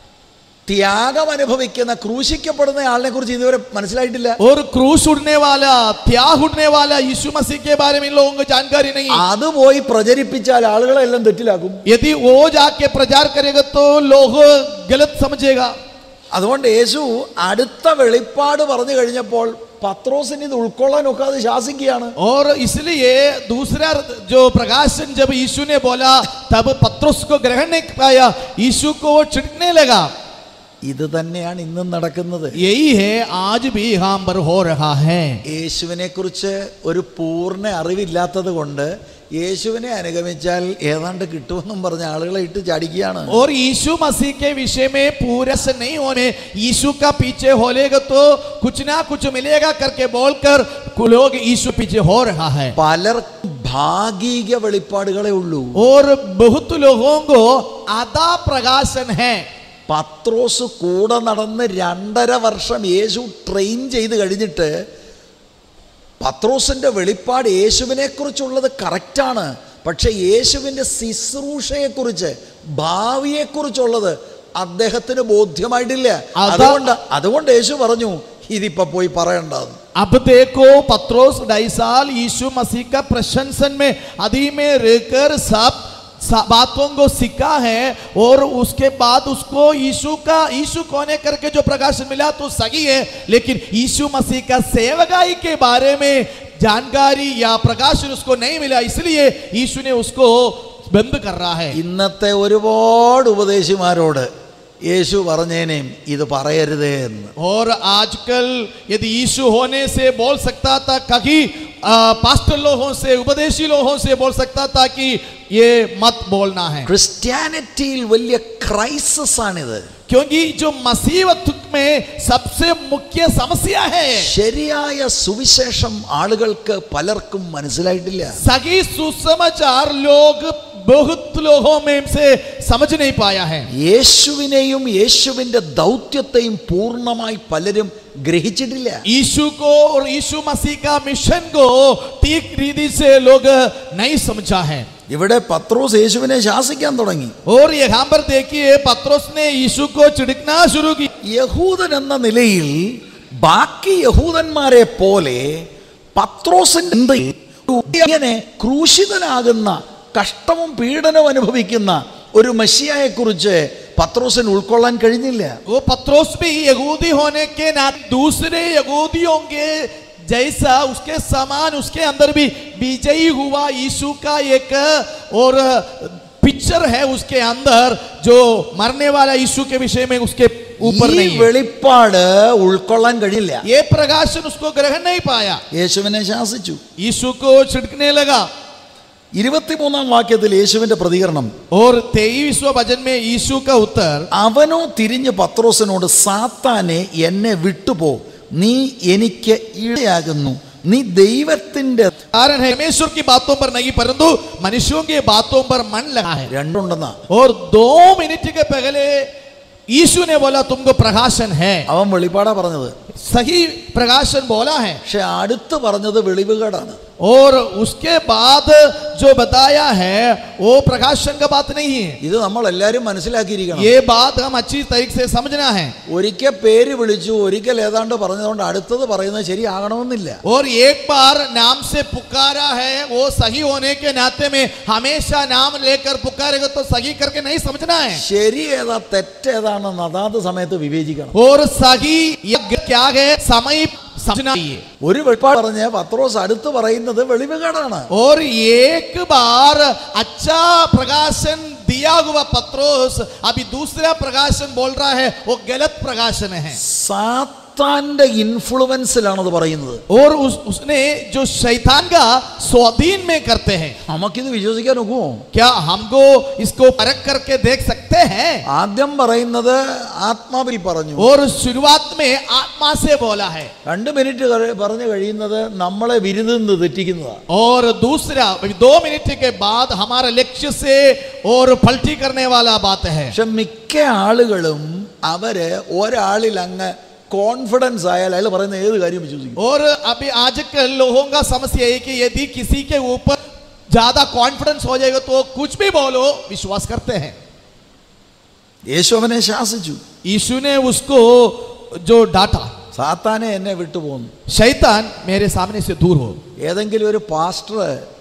ത്യാഗം അനുഭവിക്കുന്ന ക്രൂശിക്കപ്പെടുന്ന ആളിനെ കുറിച്ച് ഇതുവരെ മനസ്സിലായിട്ടില്ല. और क्रूस उड़ने वाला, त्याग उड़ने वाला यीशु मसीह के बारे में इन लोगों को जानकारी नहीं. അത് പോയി പ്രചരിപ്പിച്ചാൽ ആളുകളെ എല്ലാം തെറ്റിലാക്കും. यदि वो जाके प्रचार करेगा तो लोग गलत समझेगा. അതുകൊണ്ട് യേശു അടുത്ത വെളിപ്പാട് പറഞ്ഞു കഴിഞ്ഞപ്പോൾ പത്രോസിന് ഇത് ഉൾക്കൊള്ളാൻ ഒക്കാതെ ശാസിക്കുകയാണ്. और इसलिए दूसरा जो प्रकाशन जब यीशु ने बोला तब पत्रोस को ग्रहण नहीं पाया, यीशु को वो चिढ़ने लगा. ഇത് തന്നെയാണ് ഇന്നും നടക്കുന്നത്. यही है आज भी यहाँ पर हो रहा है. യേശുവിനെ കുറിച്ച് ഒരു പൂർണ്ണ അറിവില്ലാത്തത് കൊണ്ട് യേശുവിനെ അനുഗമിച്ചാൽ ഏതാണ്ട് കിട്ടുമെന്നും പറഞ്ഞ ആളുകളെ ഇട്ട് ചാടിക്കുകയാണ്. और यीशु मसीह के विषय में पूरा से नहीं होने, यीशु का पीछे होलेगा तो कुछ ना कुछ मिलेगा करके बोलकर लोग यीशु पीछे हो रहा है. പലർക്കും ഭാഗിക വെളിപ്പാടുകളേ ഉള്ളൂ. और बहुत लोगों को आधा प्रकाशन है. പത്രോസ് കൂടെ നടന്ന് രണ്ടര വർഷം യേശു ട്രെയിൻ ചെയ്ത് കഴിഞ്ഞിട്ട് പത്രോസിന്റെ വെളിപ്പാട് യേശുവിനെ കുറിച്ചുള്ളത് കറക്റ്റാണ്. പക്ഷെ യേശുവിന്റെ ശുശ്രൂഷയെക്കുറിച്ച്, ഭാവിയെക്കുറിച്ചുള്ളത് അദ്ദേഹത്തിന് ബോധ്യമായിട്ടില്ല. അതുകൊണ്ട് അതുകൊണ്ട് യേശു പറഞ്ഞു, ഇതിപ്പോ പോയി പറയണ്ടെന്ന്. अब देखो, पत्रोस ढाई साल यीशु मसीह का प्रशंसन में आदि में रहकर सब बातों को सीखा है. और उसके बाद उसको यीशु का यीशु कौन है करके जो प्रकाशन मिला तो सही है, लेकिन यीशु मसीह का सेवकाई के बारे में जानकारी या प्रकाशन उसको नहीं मिला, इसलिए यीशु ने उसको बंद कर रहा है. ഇന്നത്തെ ഒരുപാട് ഉപദേശിമാരോട് യേശു പറഞ്ഞേനേം ഇത് പറയരുതേ എന്ന്. और आजकल यदि यीशु होने से बोल सकता था, कहीं पास्टर लोगों से, उपदेशी लोगों से बोल सकता था कि ये मत बोलना है. ക്രിസ്ത്യാനിറ്റിയിൽ വലിയ ക്രൈസിസ് ആണിത്. क्योंकि जो मसीहत्व में सबसे मुख्य समस्या है, ശരിയായ സുവിശേഷം ആളുകൾക്ക് പലർക്കും മനസ്സിലായിട്ടില്ല. सही सुसमाचार लोग बहुत लोगों में से समझ नहीं पाया है. യേശുവിനെയും യേശുവിന്റെ ദൗത്യത്തെയും പൂർണ്ണമായി പലരും ഗ്രഹിച്ചിട്ടില്ല. यीशु को और यीशु मसीह का मिशन को ठीक रीति से लोग नहीं समझा है. ഇവിടെ പത്രോസ് യേശുവിനെ ശാസിക്കാൻ തുടങ്ങി. और यहाँ पर देखिए, पत्रोस ने यीशु को चिढ़कना शुरू की. യഹൂദൻ എന്ന നിലയിൽ ബാക്കി യഹൂദന്മാരെ പോലെ പത്രോസിന്റെ ഇങ്ങനെ ക്രൂശിതനാകുന്ന, കഷ്ടവും പീഡനവും അനുഭവിക്കുന്ന ഒരു മെസ്സിയയെ കുറിച്ച് പത്രോസിന് ഉൾക്കൊള്ളാൻ കഴിഞ്ഞില്ല. वो पत्रोस भी यहूदी होने के नाते दूसरे यहूदियों के जैसा, उसके समान उसके अंदर भी विजयी हुआ यीशु का एक और पिक्चर है उसके अंदर, जो मरने वाला यीशु के विषय में उसके ऊपर नहीं है. വെളിപ്പാട് ഉൾക്കൊള്ളാൻ കഴിയില്ല. ये प्रकाशन उसको ग्रहण नहीं पाया. യേശുവിനെ ശാസിച്ചു. यीशु को छिड़कने लगा. ഇരുപത്തിമൂന്നാം വാക്യത്തിൽ യേശുവിന്റെ പ്രതികരണം. और तेईसवें वचन में यीशु का उत्तर, അവനോ തിരിഞ്ഞ് പത്രോസിനോട്, സാത്താനെ എന്നെ വിട്ടുപോ, നീ എനിക്ക് ഇടയാകുന്നു, നീ ദൈവത്തിന്റെ. कारण है परमेश्वर की बातों पर नहीं परंतु मनुष्यों की बातों पर मन लगा है. രണ്ടുണ്ടെന്നാ. और दो मिनट के पहले यीशु ने बोला तुमको प्रकाशन है, അവൻ വെളിപ്പാടാ പറഞ്ഞത്. सही प्रकाशन बोला है. പക്ഷെ അടുത്ത് പറഞ്ഞത് വെളിവുകേടാണ്. और उसके बाद जो बताया है वो प्रकाशन का बात नहीं है। ഇത് നമ്മൾ എല്ലാവരും മനസ്സിലാക്കിയിരിക്കണം. ये बात हम अच्छी तरीके से समझना है। ഒരിക്കൽ പേര് വിളിച്ചു, ഒരിക്കൽ ഏതാണ്ട് പറഞ്ഞതുകൊണ്ട് അടുത്തത് പറയുന്നത് ശരിയാകണമെന്നില്ല. और एक बार नाम से पुकारा है, वो सही होने के नाते में हमेशा नाम लेकर पुकारेगा तो सही करके नहीं समझना है। ശരി ഏതാ തെറ്റേതാണെന്ന് അതാത് സമയത്ത് വിവേചിക്കണം. और सही क्या है समय समझना चाहिए। ഒരു വെളിപ്പാട് പറഞ്ഞ പത്രോസ് അടുത്ത് പറയുന്നത് വെളിവുകേടാണ്. और एक बार अच्छा प्रकाशन दिया हुआ पत्रोस अभी दूसरा प्रकाशन बोल रहा है वो गलत प्रकाशन है। സാത്താന്റെ ഇൻഫ്ലുവൻസിലാണ് അത് പറയുന്നത്. और उस, उसने जो शैतान का स्वाधीन में करते हैं। നമുക്കിത് വിശ്വസിക്കാൻ ഒക്കുമോ? क्या हमको इसको परख करके देख सकते हैं? ആദ്യം പറയുന്നത് ആത്മാവിൽ പറഞ്ഞു. और शुरुआत में आत्मा से बोला है। രണ്ട് മിനിറ്റ് പറഞ്ഞു കഴിയുന്നത് നമ്മളെ വിരുന്ന് തെറ്റിക്കുന്നതാണ്. और दूसरा दो मिनट के बाद हमारा लक्ष्य से और पलटी करने वाला बात है। പക്ഷെ മിക്ക ആളുകളും അവര് ഒരാളിൽ അങ്ങ് കോൺഫിഡൻസ് ആയാൽ അയാൾ പറയുന്ന ഏത് കാര്യം വിശ്വസിക്കും. और अभी आजकल लोगों का समस्या है कि यदि किसी के ऊपर ज्यादा कॉन्फिडेंस हो जाएगा तो कुछ भी बोलो विश्वास करते हैं। യേശു അവനെ ശാസിച്ചു. यीशु ने उसको जो डांटा, സാത്താനെ എന്നെ വിട്ടുപോകുന്നു. शैतान मेरे सामने से दूर हो। ഏതെങ്കിലും ഒരു പാസ്റ്റർ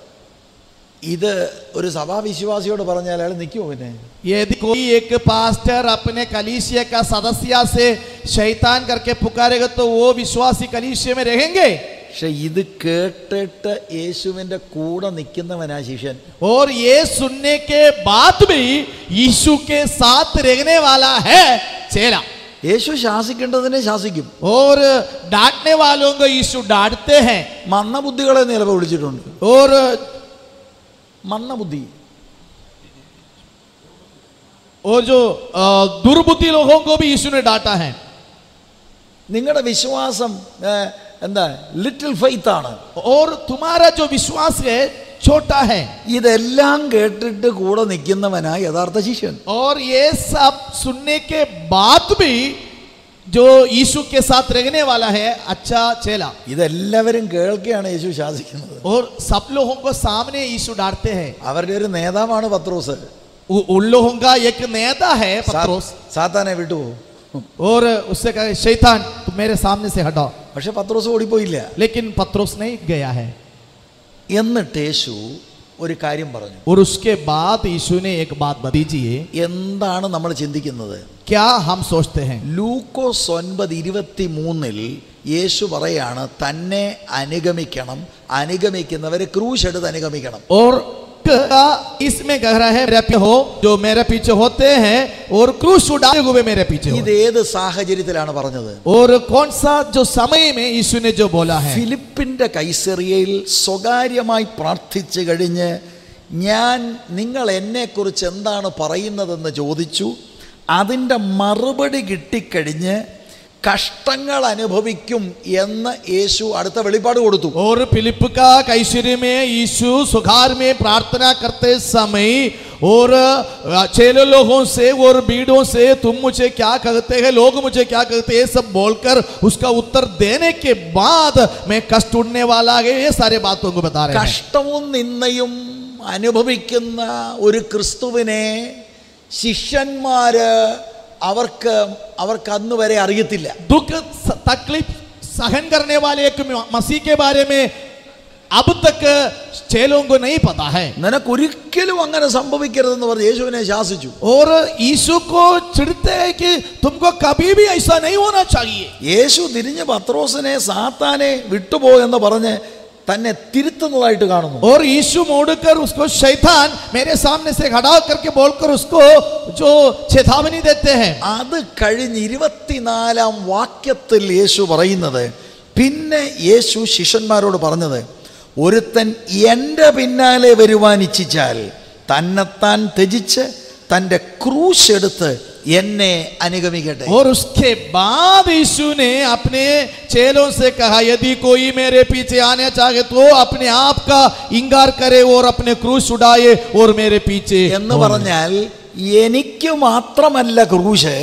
ഇത് ഒരു സഭാവിശ്വാസിയോട് പറഞ്ഞാൽ അയാൾ നിൽക്കുമോ? പിന്നെ यदि कोई एक पास्टर अपने कलीसिया का सदस्य से शैतान करके पुकारेगा तो वो विश्वासी कलीसिया में रहेंगे? പക്ഷെ ഇത് കേട്ടിട്ട് യേശുവിന്റെ കൂടെ നിൽക്കുന്നവനാ ശിഷ്യൻ. और ये सुनने के बाद भी यीशु के साथ रहने वाला है चेला। യേശു ശാസിക്കേണ്ടതിനെ ശാസിക്കും. और डांटने वालों को यीशु डांटते हैं। മന്ദബുദ്ധികളെ നിലവിൽ വിളിച്ചിട്ടുണ്ട്. और മന്ദബുദ്ധി और जो दुर्बुद्धि लोगों को भी यीशु ने डांटा है। നിങ്ങളുടെ വിശ്വാസം എന്താ ലിറ്റിൽ ഫെയ്ത്ത് ആണ്. और तुम्हारा जो विश्वास है छोटा है। ഇതെല്ലാം കേട്ടിട്ട് കൂടെ നിൽക്കുന്നവനാ യഥാർത്ഥ ശിഷ്യൻ. और ये सब सुनने के बाद भी जो यीशु के साथ रहने वाला है अच्छा चेला। ഇതെല്ലാവരും കേൾക്കുകയാണ് യേശു ശാസിക്കുന്നത്. और सब लोगों को सामने यीशु डांटते हैं। അവരുടെ ഒരു നേതാവാണ് പത്രോസ്. उन लोगों का एक नेता है पत्रोस। സാത്താനെ വിട്ടുപോകും. और उससे कहे शैतान तुम मेरे सामने से हटाओ। പക്ഷെ പത്രോസ് ഓടിപ്പോയില്ല. लेकिन पत्रोस नहीं गया है। എന്നിട്ട് യേശു ഒരു കാര്യം പറഞ്ഞു. और उसके बाद यीशु ने एक बात दीजिए। എന്താണ് നമ്മൾ ചിന്തിക്കുന്നത്? क्या हम सोचते हैं? ലൂക്കോസ് ഒൻപത് ഇരുപത്തി മൂന്നിൽ യേശു പറയാണ് തന്നെ അനുഗമിക്കണം, അനുഗമിക്കുന്നവരെ ക്രൂശ് എടുത്ത് അനുഗമിക്കണം. और इसमें कह रहा है मेरे पीछे हो, जो मेरे पीछे होते हैं और क्रूस उठाए हुए मेरे पीछे हो। ഇത് ഏത് സാഹചര്യത്തിലാണ് പറഞ്ഞത്? और कौन सा जो समय में यीशु ने जो बोला है? ഫിലിപ്പിന്റെ കൈസറിയയിൽ സ്വകാര്യമായി പ്രാർത്ഥിച്ചു കഴിഞ്ഞ് ഞാൻ നിങ്ങൾ എന്നെക്കുറിച്ച് എന്താണ് പറയുന്നതെന്ന് ചോദിച്ചു. അതിൻ്റെ മറുപടി കിട്ടിക്കഴിഞ്ഞ് കഷ്ടങ്ങൾ അനുഭവിക്കും എന്ന് യേശു അടുത്ത വെളിപ്പാട് കൊടുത്തു. और फिलिप का कैसरिया में यीशु सुघार में प्रार्थना करते समय और चेले लोगों से और भीड़ों से तुम मुझे क्या कहते हैं, लोग मुझे क्या कहते हैं, सब बोलकर उसका उत्तर देने के बाद मैं कष्ट उड़ने वाला है ये सारे बातों को बता रहे हैं। കഷ്ടവും നിന്ദയും അനുഭവിക്കുന്ന ഒരു ക്രിസ്തുവിനെ ശിഷ്യന്മാര് അവർക്ക് അവർക്ക് അന്ന് വരെ അറിയത്തില്ല. दुख तकलीफ सहन करने वाले एक मसीह के बारे में अब तक चेलों को नहीं पता है. നിനക്കൊരിക്കലും അങ്ങനെ സംഭവിക്കരുതെന്ന് പറഞ്ഞ് യേശുവിനെ ശാസിച്ചു. और यीशु को चिढ़ते हैं कि तुमको कभी भी ऐसा नहीं होना चाहिए. യേശു തിരിഞ്ഞ് പത്രോസിനെ സാത്താനെ വിട്ടുപോ എന്ന് പറഞ്ഞ് തന്നെ തിരുത്തുന്നതായിട്ട് കാണുന്നു. और यीशु मोड़कर उसको शैतान मेरे सामने से खड़ा करके बोलकर उसको जो चेतावनी देते हैं. അത് കഴിഞ്ഞ് ഇരുപത്തിനാലാം വാക്യത്തിൽ യേശു പറയുന്നത്, പിന്നെ യേശു ശിഷ്യന്മാരോട് പറഞ്ഞത്, ഒരുത്തൻ എൻ്റെ പിന്നാലെ വരുവാൻ ഇച്ഛിച്ചാൽ തന്നെത്താൻ ത്യജിച്ച് തൻ്റെ ക്രൂശ് എടുത്ത് എന്നെ അനുഗമിക്കട്ടെ. और उसके बाद यीशु ने अपने चेलों से कहा यदि कोई मेरे पीछे आना चाहे तो अपने आप का इंकार करे और अपने क्रूस उठाए और मेरे पीछे. എന്ന് പറഞ്ഞാൽ എനിക്ക് മാത്രമല്ല ക്രൂശ്,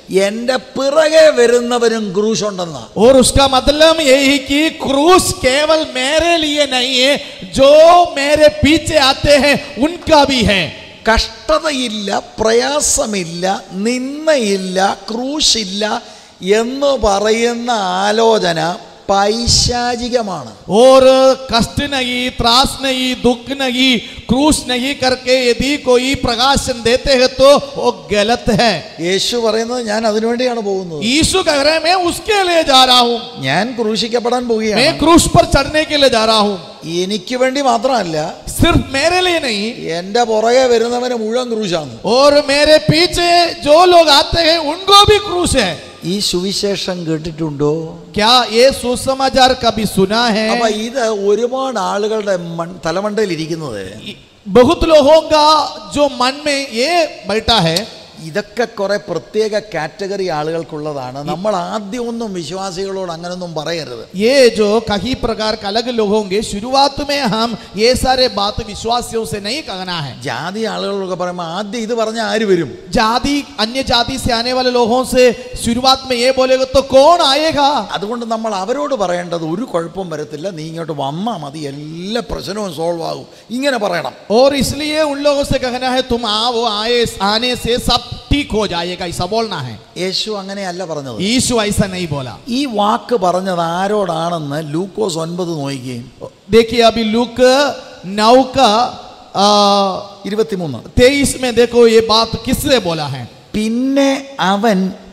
എൻ്റെ പിറകെ വരുന്നവരും ക്രൂശ് ഉണ്ടെന്നാ. और उसका मतलब यही कि क्रूस केवल मेरे लिए नहीं है, जो मेरे पीछे आते हैं उनका भी है. കഷ്ടതയില്ല, പ്രയാസമില്ല, നിന്ദയില്ല, ക്രൂശില്ല എന്ന് പറയുന്ന ആലോചന പൈശാചികമാണ്. और कष्ट नहीं, त्रास नहीं, दुख नहीं, क्रूस नहीं करके यदि कोई प्रकाशन देते हैं तो वो गलत है. യേശു പറയുന്നത് ഞാൻ അതിനുവേണ്ടിയാണ് പോകുന്നത്. यीशु कह रहे हैं मैं उसके लिए जा रहा हूँ, ഞാൻ ക്രൂശിക്കപ്പെടാൻ मैं പോവുകയാണ്. क्रूस पर चढ़ने के लिए जा रहा हूँ. എനിക്ക് വേണ്ടി മാത്രമല്ല, सिर्फ मेरे लिए नहीं, എന്റെ പുറകെ വരുന്നവന് മുഴുവൻ ക്രൂശാണ്. और मेरे पीछे जो लोग आते हैं उनको भी क्रूस है. ഈ സുവിശേഷം കേട്ടിട്ടുണ്ടോ? क्या ये सुसमाचार कभी सुना है? അപ്പൊ ഇത് ഒരുപാട് ആളുകളുടെ തലമണ്ടയിൽ ഇരിക്കുന്നത്, बहुत लोगों का जो मन में ये बैठा है, ഇതൊക്കെ കുറെ പ്രത്യേക കാറ്റഗറി ആളുകൾക്കുള്ളതാണ്. നമ്മൾ ആദ്യം ഒന്നും വിശ്വാസികളോട് അങ്ങനൊന്നും പറയരുത്. ये जो कई प्रकार के अलग लोग होंगे, शुरुआत में हम ये सारे बात विश्वासियों से नहीं कहना है. ജാതി ആളുകളൊക്കെ പറയുമ്പോൾ ആദ്യം ഇത് പറഞ്ഞ ആര് വരും? जाति, अन्य जाति से आने वाले लोगों से शुरुआत में ये बोलेगा तो कौन आएगा? അതുകൊണ്ട് നമ്മൾ അവരോട് പറയേണ്ടത് ഒരു കുഴപ്പം വരത്തില്ല, നീ ഇങ്ങോട്ട് വന്നാൽ മതി, എല്ലാ പ്രശ്നവും സോൾവ് ആകും, ഇങ്ങനെ പറയണം. और इसलिए उन लोगों से कहना है तुम आओ, आए आने से सब ठीक हो जाएगा, ऐसा बोलना है. യേശു അങ്ങനെയല്ല പറഞ്ഞത്. यीशु ऐसा नहीं बोला. ഈ വാക്ക് പറഞ്ഞത് ആരോടാണെന്ന് ലൂക്കോസ് ഒൻപത് നോക്കുകയും देखिए अभी लूक नौ का ഇരുപത്തിമൂന്ന് तेईस में देखो ये बात किससे बोला है. പിന്നെ അവൻ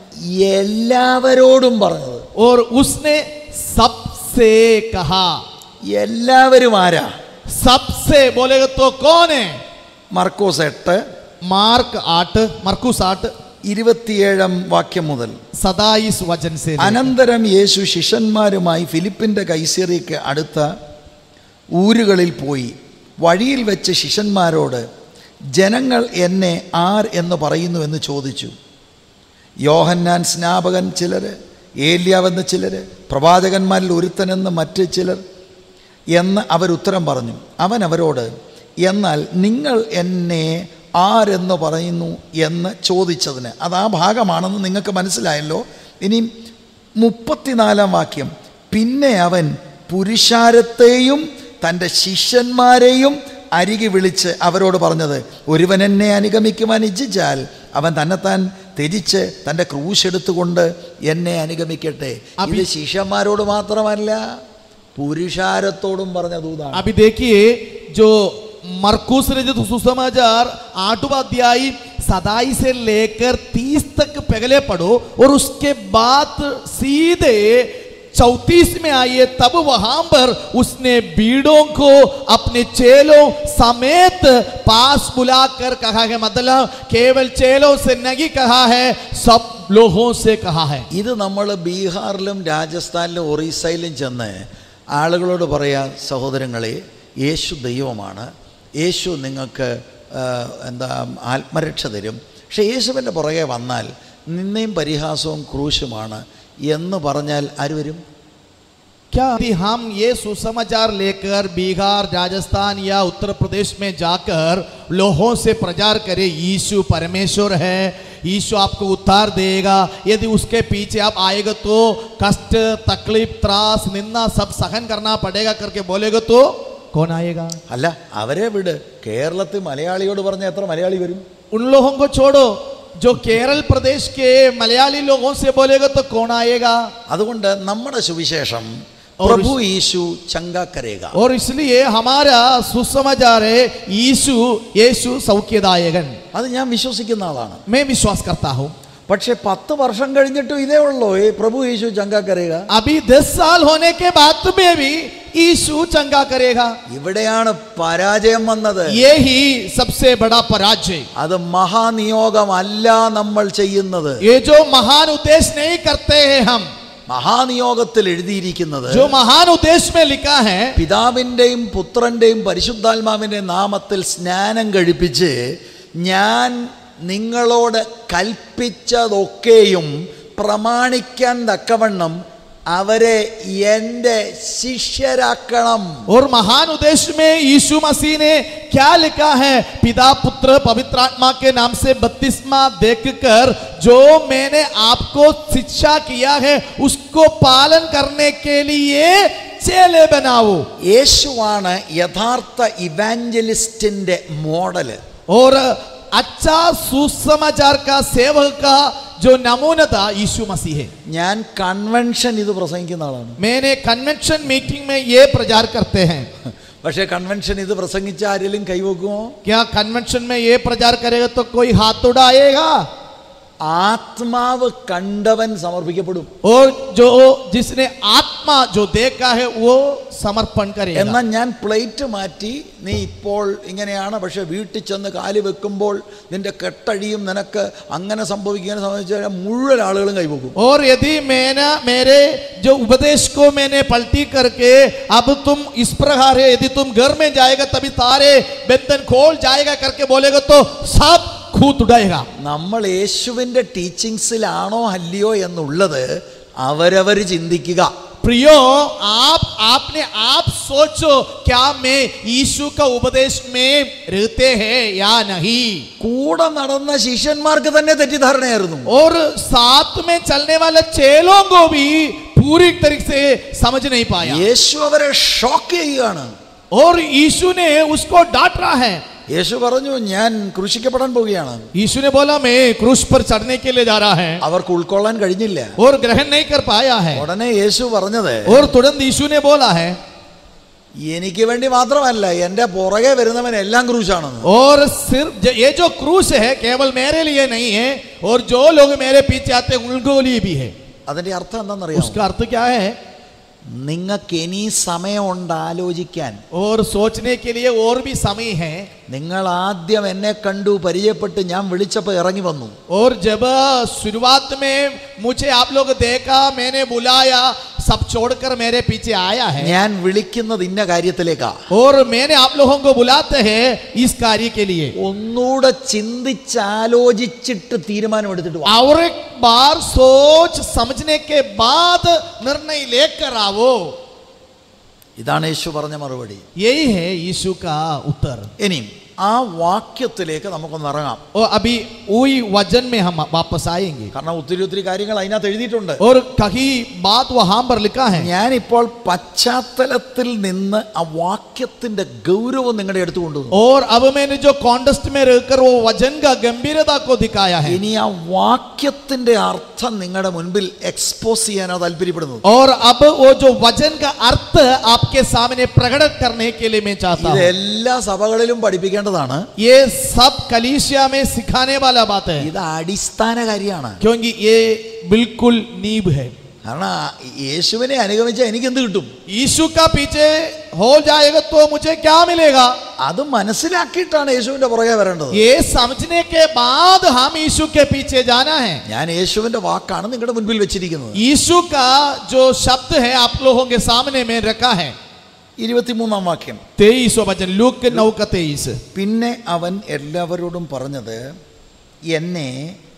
എല്ലാവരോടും പറഞ്ഞത്. और उसने सबसे कहा. എല്ലാവരും ആരാ? सबसे बोलेगा तो कौन है? മർക്കോസ് എട്ട് मार्क आठ, मरकुस आठ ഇരുപത്തിയേഴാം വാക്യം മുതൽ. सताईस वचन से. അനന്തരം യേശു ശിഷ്യന്മാരുമായി ഫിലിപ്പിന്റെ കൈസറിയയ്ക്ക് അടുത്ത ഊരുകളിൽ പോയി വഴിയിൽ വെച്ച് ശിഷ്യന്മാരോട് ജനങ്ങൾ എന്നെ ആർ എന്ന് പറയുന്നു എന്ന് ചോദിച്ചു. യോഹന്നാൻ സ്നാപകൻ ചിലർ, ഏലിയാവെന്ന് ചിലർ, പ്രവാചകന്മാരിൽ ഒരുത്തനെന്ന് മറ്റ് ചിലർ എന്ന് അവരുത്തരം പറഞ്ഞു. അവൻ അവരോട് എന്നാൽ നിങ്ങൾ എന്നെ ആരെന്ന് പറയുന്നു എന്ന് ചോദിച്ചതിന്, അത് ആ ഭാഗമാണെന്ന് നിങ്ങൾക്ക് മനസ്സിലായല്ലോ. ഇനി മുപ്പത്തിനാലാം വാക്യം. പിന്നെ അവൻ പുരുഷാരത്തെയും തൻ്റെ ശിഷ്യന്മാരെയും അരികെ വിളിച്ച് അവരോട് പറഞ്ഞത്, ഒരുവൻ എന്നെ അനുഗമിക്കുവാൻ ഇച്ഛിച്ചാൽ അവൻ തന്നെത്താൻ ത്യജിച്ച് തൻ്റെ ക്രൂശെടുത്തുകൊണ്ട് എന്നെ അനുഗമിക്കട്ടെ. ഇത് ശിഷ്യന്മാരോട് മാത്രമല്ല, പുരുഷാരത്തോടും പറഞ്ഞ ദൂതാണ്. अभी देखिए जो मरकुस रचित सुसमाचार आठवां अध्याय सदाई से लेकर तीस तक पहले पढ़ो और उसके बाद सीधे चौतीस में आइए, तब वहां पर उसने भीड़ों को अपने चेलों समेत पास बुलाकर कहा है. मतलब केवल चेलों से नहीं कहा है, सब लोगों से कहा है. ഇത് നമ്മൾ ബീഹാറിലും രാജസ്ഥാനിലും ഒറീസയിലും ചെന്ന് ആളുകളോട് പറയാ, സഹോദരങ്ങളെ, യേശു ദൈവമാണ്, യേശു നിങ്ങൾക്ക് എന്താ ആത്മരക്ഷ തരും, പക്ഷെ യേശുവിൻ്റെ പുറകെ വന്നാൽ നിന്നയും പരിഹാസവും ക്രൂശുമാണ് എന്ന് പറഞ്ഞാൽ ആര് വരും? क्या यदि हम ये सुसमाचार लेकर बिहार, राजस्थान या उत्तर प्रदेश में जाकर लोगों से प्रचार करें यीशु परमेश्वर है, यीशु आपको उद्धार देगा, यदि उसके पीछे आप आएगा तो कष्ट, तकलीफ, त्रास, निंदा सब सहन करना पड़ेगा करके बोलेगा तो कौन आएगा? അല്ല, അവരെ വിട്. കേരളത്തിൽ മലയാളിയോട് പറഞ്ഞ എത്ര മലയാളി വരും? उन लोगों को छोड़ो, जो केरल प्रदेश के मलयाली लोगों से बोलेगा तो कौन आएगा? അതുകൊണ്ട് നമ്മുടെ സുവിശേഷം प्रभु यीशु चंगा करेगा. और इसलिए हमारा सुसमाचार है यीशु यीशु सौख्यदायकन. അത് ഞാൻ വിശ്വസിക്കുന്ന ആളാണ്. मैं विश्वास करता हूँ. പക്ഷെ പത്ത് വർഷം കഴിഞ്ഞിട്ടും ഇതേ ഉള്ളൂ, ഏ പ്രഭു യേശു ചങ്കാ കരേഗ. अभी दस साल होने के बाद में भी यीशु चंगा करेगा. ഇവിടെയാണ് പരാജയം വന്നത്. यही सबसे बड़ा पराजय. അത് മഹാനിയോഗമല്ല നമ്മൾ ചെയ്യുന്നത്. ये जो महान उद्देश्य नहीं करते हैं हम, മഹാനിയോഗത്തിൽ എഴുതിയിരിക്കുന്നത്, जो महान उद्देश्य में लिखा है, പിതാവിൻ്റെയും പുത്രൻ്റെയും പരിശുദ്ധാത്മാവിൻ്റെ നാമത്തിൽ സ്നാനം കഴിപ്പിച്ച് ഞാൻ നിങ്ങളോട് കൽപ്പിച്ചതൊക്കെയും പ്രമാണിക്കാൻ തക്കവണ്ണം അവരെ എൻ്റെ ശിഷ്യരാക്കണം. और महान उद्देश्य में यीशु मसीह ने क्या लिखा है? पिता पुत्र पवित्र आत्मा के नाम से बपतिस्मा देकर जो मैंने आपको शिक्षा किया है उसको पालन करने के लिए चेले बनाओ. യേശുവാണ് യഥാർത്ഥ ഇവാഞ്ചലിസ്റ്റിന്റെ മോഡല്. और अच्छा सुसमाचार का सेवक का जो नमूना था यीशु मसीह है. ഞാൻ കൺവെൻഷൻ ഇത് പ്രസംഗിക്കുന്ന ആളാണ്. मैंने कन्वेंशन मीटिंग में ये प्रचार करते हैं. പക്ഷേ കൺവെൻഷൻ ഇത് പ്രസംഗിച്ച ആരെങ്കിലും കൈവെക്കുമോ? क्या कन्वेंशन में ये प्रचार करेगा तो कोई हाथ उड़ाएगा? ആത്മാവ് കണ്ടവൻ സമർപ്പിക്കപ്പെടും. और जो जिसने आत्मा जो देखा है वो സമർപ്പൺ करेगा. എന്നാൽ ഞാൻ പ്ലേറ്റ് മാറ്റി നീ ഇപ്പോൾ ഇങ്ങനെയാണ്, പക്ഷെ വീട്ടിൽ ചെന്ന് കാല് വെക്കുമ്പോൾ നിന്റെ കെട്ടഴിയും, നിനക്ക് അങ്ങനെ സംഭവിക്കാൻ സംബന്ധിച്ചാൽ മുഴുവൻ ആളുകളും കൈവെക്കും. और यदि मैंने मेरे जो उपदेश को मैंने पलटी करके अब तुम इस प्रकार है, यदि तुम घर में जाएगा तभी तारे बंधन खोल जाएगा करके बोलेगा तो सब खूत उड़ाएगा. നമ്മൾ യേശുവിന്റെ ടീച്ചിങ്സിലാണോ അല്ലയോ എന്നുള്ളത് അവരവർ ചിന്തിക്കുക. प्रियो, आप आपने आप सोचो क्या मैं यीशु का उपदेश में रहते हैं या नहीं. കൂടെ നടന്ന ശിഷ്യന്മാർക്ക് തന്നെ തെറ്റിദ്ധാരണയായിരുന്നു. और साथ में चलने वाले चेलों को भी पूरी तरीके से समझ नहीं पाया. യേശു അവരെ ഷോക്ക് ചെയ്യുകയാണ്. और यीशु ने उसको डांट रहा है. യേശു പറഞ്ഞു, ഞാൻ ക്രൂശിക്കപ്പെടാൻ പോവുകയാണ്. यीशु ने बोला मैं क्रूस पर चढ़ने के लिए जा रहा है. അവർക്ക് ഉൾക്കൊള്ളാൻ കഴിഞ്ഞില്ല. और ग्रहण नहीं कर पाया है. ഉടനെ യേശു പറഞ്ഞത്, और तुरंत यीशु ने बोला है, എനിക്ക് വേണ്ടി മാത്രമല്ല, എന്റെ പുറകെ വരുന്നവൻ എല്ലാം ക്രൂശാണെന്ന്. और सिर्फ ये जो क्रूस है केवल मेरे लिए नहीं है, और जो लोग मेरे पीछे आते हैं उनको लिए भी है. അതിന്റെ അർത്ഥം എന്താണെന്നറിയാമോ? उसका अर्थ क्या है? നിങ്ങൾക്ക് ഇനി സമയമുണ്ട് ആലോചിക്കാൻ. और सोचने के लिए और भी समय है. നിങ്ങൾ ആദ്യം എന്നെ കണ്ടു പരിചയപ്പെട്ട് ഞാൻ വിളിച്ചപ്പോൾ ഇറങ്ങി വന്നു. और जब शुरुआत में मुझे आप लोग देखा, मैंने बुलाया, सब छोड़कर मेरे पीछे आया है. ഞാൻ വിളിക്കുന്നത് ഇന്ന കാര്യത്തിലേക്കാ. और मैंने आप लोगों को बुलाते हैं इस कार्य के लिए. ഒന്നുകൂടെ ചിന്തിച്ചാലോചിച്ചിട്ട് തീരുമാനമെടുത്തിട്ട് വാ. और एक बार सोच समझने के बाद निर्णय लेकर आओ. ഇതാണ് യേശു പറഞ്ഞ മറുപടി. यही है यीशु का उत्तर. ഇനിയും ആ വാക്യത്തിലേക്ക് നമുക്കൊന്ന് ഇറങ്ങാം. और अभी वही वचन में हम वापस आएंगे. കാരണം ഒത്തിരി ഒത്തിരി കാര്യങ്ങൾ അതിനകത്ത് എഴുതിയിട്ടുണ്ട്. और कहीं बात वहां पर लिखा है. ഞാനിപ്പോൾ പശ്ചാത്തലത്തിൽ നിന്ന് ആ വാക്യത്തിന്റെ ഗൗരവം നിങ്ങളുടെ അടുത്ത് കൊണ്ടുവന്നു. और अब मैंने जो कॉन्टेक्स्ट में रहकर वो वचन का गंभीरता को दिखाया है. ഇനി ആ വാക്യത്തിന്റെ അർത്ഥം നിങ്ങളുടെ മുൻപിൽ എക്സ്പോസ് ചെയ്യാനാണ് താല്പര്യപ്പെടുന്നത്. और अब वो जो वचन का अर्थ आपके सामने प्रकट करने के लिए मैं चाहता ഇത് हूं. എല്ലാ സഭകളിലും പഠിപ്പിക്കേണ്ടതാണ്. ये सब कलीसिया में सिखाने वाला बात है. ഇത് അടിസ്ഥാന കാര്യമാണ്. क्योंकि ये बिल्कुल नींव है. കാരണം യേശുവിനെ അനുഗമിച്ചാൽ എനിക്ക് എന്ത് കിട്ടും? यीशु का पीछे हो जाएगा तो मुझे क्या मिलेगा? അത് മനസ്സിലാക്കിയിട്ടാണ് യേശുവിന്റെ പുറകെ വരേണ്ടത്. ये समझने के बाद हम यीशु के पीछे जाना है. ഞാൻ യേശുവിന്റെ വാക്കാണ് നിങ്ങളുടെ മുൻപിൽ വെച്ചിരിക്കുന്നത്. यीशु का जो शब्द है आप लोगों के सामने में रखा है. ഇരുപത്തിമൂന്നാം വാക്യം. तेईस वचन लूक नौ का तेईस. പിന്നെ അവൻ എല്ലാവരോടും പറഞ്ഞത്, എന്നെ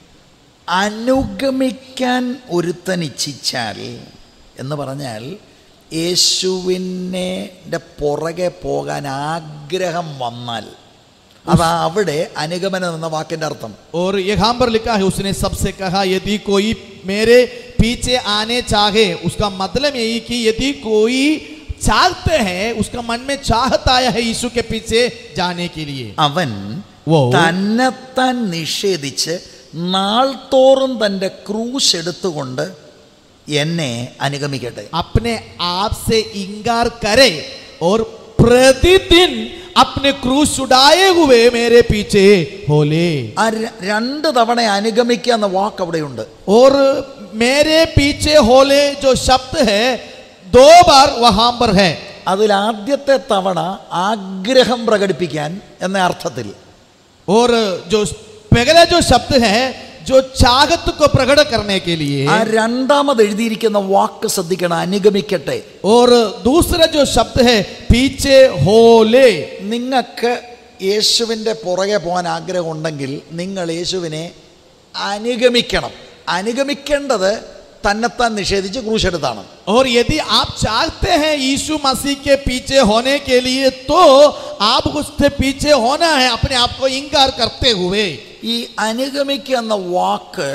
അനുഗമിക്കാൻ ഒരുത്തൻ ഇച്ഛിച്ചാൽ എന്ന് പറഞ്ഞാൽ യേശുവിനെ പുറകെ പോകാൻ ആഗ്രഹം വന്നാൽ അതാ അവിടെ അനുഗമനം എന്ന വാക്കിന്റെ അർത്ഥം. और यहाँ पर लिखा है, उसने सबसे कहा यदि कोई मेरे पीछे आने चाहे, उसका मतलब यही कि यदि कोई चाहते हैं, उसका मन में चाहत आया है यीशु के पीछे जाने के लिए. അവൻ वो തന്നെത്താൻ നിഷേധിച്ച് നാൾ തോറും തൻ്റെ ക്രൂശ് എടുത്തുകൊണ്ട് എന്നെ അനുഗമിക്കട്ടെ. अपने आप से इंकार करे और प्रतिदिन अपने क्रूस उड़ाए हुए मेरे पीछे हो ले. ആ രണ്ട് തവണ അനുഗമിക്കുക എന്ന വാക്ക് അവിടെയുണ്ട്. और मेरे पीछे हो ले जो शब्द है दो बार वहां पर है. അതിൽ ആദ്യത്തെ തവണ ആഗ്രഹം പ്രകടിപ്പിക്കാൻ എന്ന അർത്ഥത്തിൽ, और जो पहला जो शब्द है जो चाहत को प्रकट करने के लिए, ആ രണ്ടാമത് എഴുതിയിരിക്കുന്ന വാക്ക് ശ്രദ്ധിക്കണം, അനുഗമിക്കട്ടെ. और दूसरा जो शब्द है पीछे हो ले. നിങ്ങൾക്ക് യേശുവിൻ്റെ പുറകെ പോകാൻ ആഗ്രഹമുണ്ടെങ്കിൽ നിങ്ങൾ യേശുവിനെ അനുഗമിക്കണം. അനുഗമിക്കേണ്ടത് തന്നെത്താൻ നിഷേധിച്ച് ക്രൂശെടുത്താണ്. और यदि आप चाहते हैं यीशु मसीह के पीछे होने के लिए तो आप उसके पीछे होना है अपने आप को इंकार करते हुए. ഈ അനുഗമിക്കുക എന്ന വാക്ക്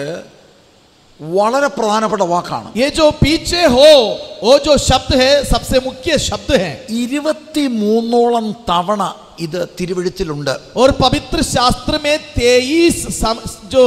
വളരെ പ്രധാനപ്പെട്ട വാക്കാണ്. ये जो पीछे हो वो जो शब्द है सबसे मुख्य शब्द है. ഇരുപത്തിമൂന്നോളം തവണ ഇത് തിരുവെഴുത്തിലുണ്ട്. और पवित्र शास्त्र में तेईस जो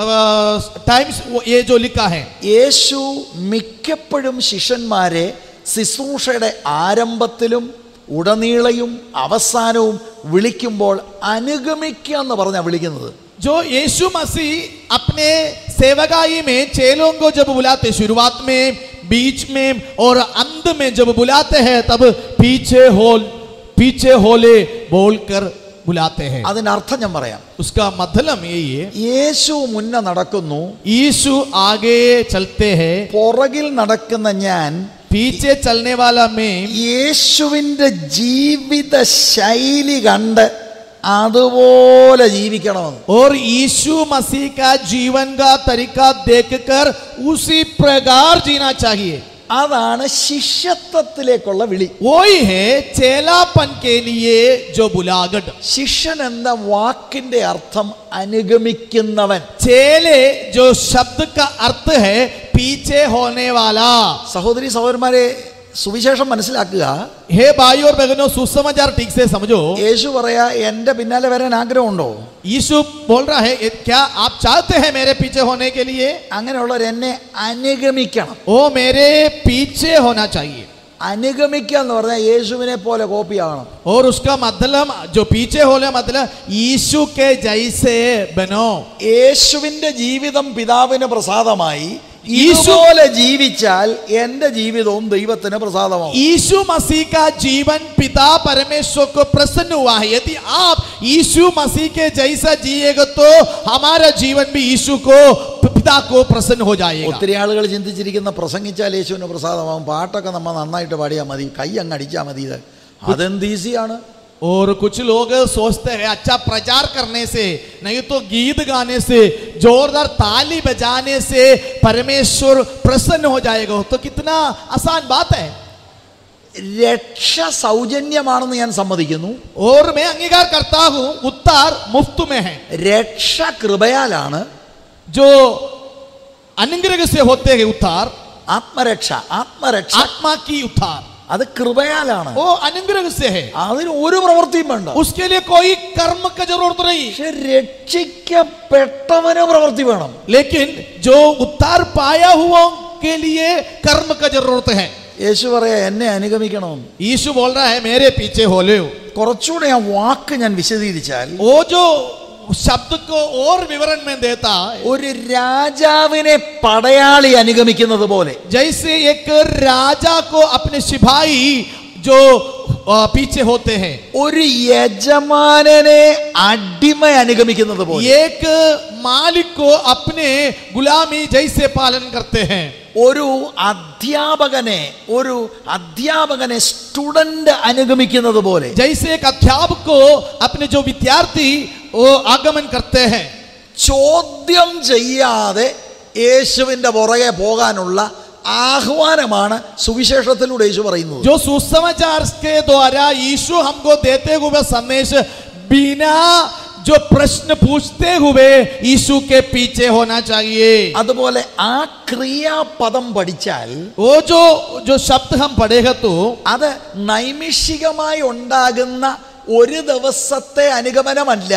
टाइम्स ये जो लिखा है. യേശു മിക്കപ്പോഴും ശിഷ്യന്മാരെ ശുശ്രൂഷയുടെ ആരംഭത്തിലും ഉടനീളയും അവസാനവും വിളിക്കുമ്പോൾ അനുഗമിക്കുക എന്ന് പറഞ്ഞാണ് വിളിക്കുന്നത്. जो यीशु मसीह अपने सेवकाई में चेलों को जब बुलाते शुरुआत में बीच में और अंत में जब बुलाते हैं तब पीछे हो पीछे होले बोलकर बुलाते हैं. അതിനർത്ഥം ഞാൻ പറയാം. उसका मतलब यही है യേശു മുന്നേ നടക്കുന്നു, यीशु आगे चलते हैं, പുറകിൽ നടക്കുന്ന ഞാൻ पीछे चलने वाला मैं യേശുവിൻ്റെ ജീവിത ശൈലി കണ്ട് അതുപോലെ ജീവിക്കണമെന്ന്. और यीशु मसीह का जीवन का तरीका देखकर उसी प्रकार जीना चाहिए. അതാണ് ശിഷ്യത്വത്തിലേക്കുള്ള വിളി. वही है चेलापन के लिए जो बुलागट. ശിഷ്യൻ എന്ന വാക്കിന്റെ അർത്ഥം അനുഗമിക്കുന്നവൻ. चेले जो शब्द का अर्थ है पीछे होने वाला. സഹോദരി സഹോദരന്മാരെ, സുവിശേഷം മനസ്സിലാക്കുക. हे भाई और बहनों, सुसमाचार ठीक से समझो. യേശു പറയാ, എന്റെ പിന്നാലെ വരാൻ ആഗ്രഹമുണ്ടോ? यीशु बोल रहा है क्या आप चाहते हैं मेरे पीछे होने के लिए? അങ്ങനെയുള്ളവർ എന്നെ അനുഗമിക്കണം. ओ मेरे पीछे होना चाहिए. അനുഗമിക്കുക എന്ന് പറഞ്ഞാൽ യേശുവിനെ പോലെ കോപ്പിയാകണം. और उसका मतलब जो पीछे होने मतलब यीशु के जैसे बनो. യേശുവിന്റെ ജീവിതം പിതാവിന് പ്രസാദമായി ഇതുപോലെ ജീവിച്ചാൽ എന്റെ ജീവിതവും ദൈവത്തിന് പ്രസാദമാവും. यीशु मसीह का जीवन पिता परमेश्वर को प्रसन्न हुआ है. यदि आप यीशु मसीह के जैसा जिएगा तो हमारा जीवन भी यीशु को पिता को प्रसन्न हो जाएगा. ഒത്തിരി ആളുകൾ ചിന്തിച്ചിരിക്കുന്ന പ്രസംഗിച്ചാൽ യേശുവിന് പ്രസാദമാവും, പാട്ടൊക്കെ നമ്മൾ നന്നായിട്ട് പാടിയാൽ മതി, കൈ അങ്ങ് അടിച്ചാൽ മതി, ഇത് അതെന്ത് ഈസിയാണ്. और कुछ लोग सोचते हैं अच्छा प्रचार करने से, नहीं तो गीत गाने से, जोरदार ताली बजाने से परमेश्वर प्रसन्न हो जाएगा. तो कितना आसान बात है. രക്ഷ സൗജന്യമാണെന്ന് ഞാൻ സമ്മതിക്കുന്നു. और मैं अंगीकार करता हूं उद्धार मुफ्त में है. രക്ഷ കൃപയാലാണ്. जो अनुग्रह से होते हैं उद्धार, ആത്മരക്ഷ ആത്മരക്ഷ आत्मा की उद्धार അത് കൃപയാലാണ്. वो अनुग्रह से है. അതിന് ഒരു പ്രവൃത്തിയും വേണ്ട. उसके लिए कोई कर्म का जरूरत नहीं. പക്ഷെ രക്ഷിക്കപ്പെട്ടവന് പ്രവൃത്തി വേണം. लेकिन जो उद्धार पाया हुआ के लिए कर्म का जरूरत है. യേശു പറയാ, എന്നെ അനുഗമിക്കണമെന്ന്. यीशु बोल रहा है मेरे पीछे हो ले. കുറച്ചുകൂടെ ആ വാക്ക് ഞാൻ വിശദീകരിച്ചാൽ, वो जो शब्द को और विवरण में देता है, ഒരു രാജാവിനെ പടയാളി അനുഗമിക്കുന്നത് പോലെ, जैसे एक राजा को अपने सिपाही जो पीछे होते हैं, ഒരു യജമാനനെ അടിമ അനുഗമിക്കുന്നത് പോലെ, एक मालिक को अपने गुलामी जैसे पालन करते हैं, ഒരു അധ്യാപകനെ ഒരു അധ്യാപകനെ സ്റ്റുഡന്റ് അനുഗമിക്കുന്നത് പോലെ, जैसे एक अध्यापक को अपने जो विद्यार्थी वो आगमन करते हैं. ചോദ്യം ചെയ്യാതെ യേശുവിന്റെ പുറകെ പോകാനുള്ള ആഹ്വാനമാണ് സുവിശേഷത്തിലൂടെ യേശു പറയുന്നത്. जो सुसमाचार के द्वारा यीशु हमको देते हुए संदेश बिना जो प्रश्न पूछते हुए यीशु के पीछे होना चाहिए. അതുപോലെ ആ ക്രിയാപദം പഠിച്ചാൽ, वो जो जो शब्द हम पढ़ेगा तो അത് നൈമിഷികമായി ഉണ്ടാകുന്ന ഒരു ദിവസത്തെ അനുഗമനമല്ല,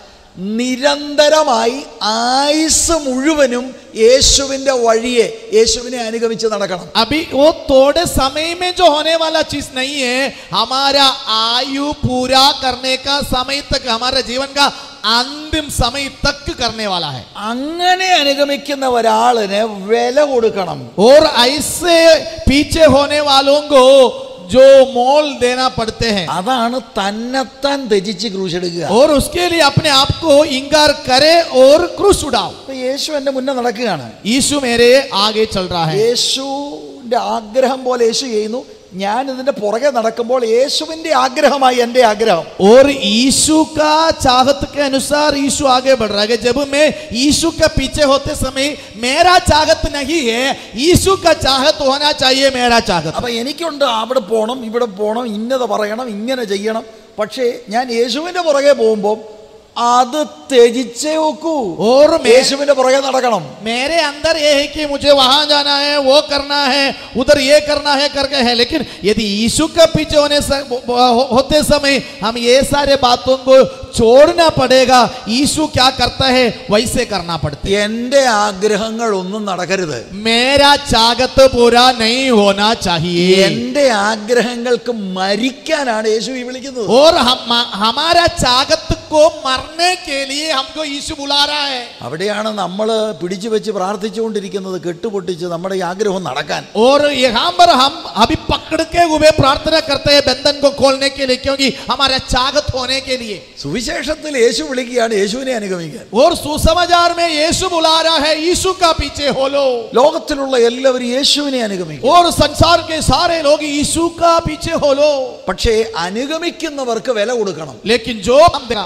നിരന്തരമായി ആയുസ് മുഴുവനും യേശുവിന്റെ വഴിയെ യേശുവിനെ അനുഗമിച്ച് നടക്കണം. अभी वो थोड़े समय में जो होने वाला चीज नहीं है, हमारा आयु पूरा करने का समय तक, हमारे जीवन का अंतिम समय तक करने वाला है. അങ്ങനെ അനുഗമിക്കുന്ന ഒരാളിന് വില കൊടുക്കണം. और ऐसे पीछे होने वालों को जो मोल देना पड़ते हैं, അതാണ് തന്നെത്താൻ ത്യജിച്ച് ക്രൂശെടുക്കുക. और उसके लिए अपने आप को इंकार करे और क्रूस उड़ाओ. യേശു എന്റെ മുന്നേ നടക്കുകയാണ്. यीशु मेरे आगे चल रहा है. യേശുവിന്റെ ആഗ്രഹം പോലെ യേശു ചെയ്യുന്നു, ഞാൻ ഇതിന്റെ പുറകെ നടക്കുമ്പോൾ യേശുവിന്റെ ആഗ്രഹമായി എൻ്റെ ആഗ്രഹം. और यीशु का चाहत के अनुसार यीशु आगे बढ़ रहा है. जब मैं यीशु के पीछे होते समय मेरा चाहत नहीं है, यीशु का चाहत होना चाहिए मेरा चाहत. അപ്പൊ എനിക്കുണ്ട് അവിടെ പോകണം, ഇവിടെ പോകണം, ഇന്നത് പറയണം, ഇങ്ങനെ ചെയ്യണം. പക്ഷേ ഞാൻ യേശുവിന്റെ പുറകെ പോകുമ്പോൾ അത് ത്യജിച്ചേ വെക്കൂ. और യേശുവിന്റെ പുറകെ നടക്കണം. मेरे अंदर ये है कि मुझे वहां जाना है, वो करना है, उधर ये करना है करके है. लेकिन यदि यीशु के पीछे होने से, होते समय हम ये सारे बातों को छोड़ना पड़ेगा. यीशु क्या करता है वैसे करना पड़ता है. എന്റെ ആഗ്രഹങ്ങൾ ഒന്നും നടക്കരുത്. मेरा चाहत पूरा नहीं होना चाहिए. എന്റെ ആഗ്രഹങ്ങൾക്ക് മരിക്കാനാണ് യേശു ഈ വിളിക്കുന്നത്. और हम हमारा चाहत को मरने के लिए हमको यीशु बुला रहा है. അവിടെയാണ് നമ്മൾ പിടിച്ചു വെച്ച് പ്രാർത്ഥിച്ചുകൊണ്ടിരിക്കുന്നത്, കെട്ടുപൊട്ടിച്ച് നമ്മുടെ ഈ ആഗ്രഹം നടക്കാൻ. और यहाँ पर हम अभी पकड़ के हुए प्रार्थना करते हैं बंधन को खोलने के लिए, क्योंकि हमारा चाहत होने के लिए. സുവിശേഷത്തിൽ യേശു വിളിക്കുകയാണ് യേശുവിനെ അനുഗമിക്കാൻ. और सुसमाचार में यीशु बुला रहा है, यीशु का पीछे हो लो. ലോകത്തിലുള്ള എല്ലാവരും യേശുവിനെ അനുഗമിക്കും. और संसार के सारे लोग यीशु का पीछे हो लो. പക്ഷേ അനുഗമിക്കുന്നവർക്ക് വില കൊടുക്കണം. लेकिन जो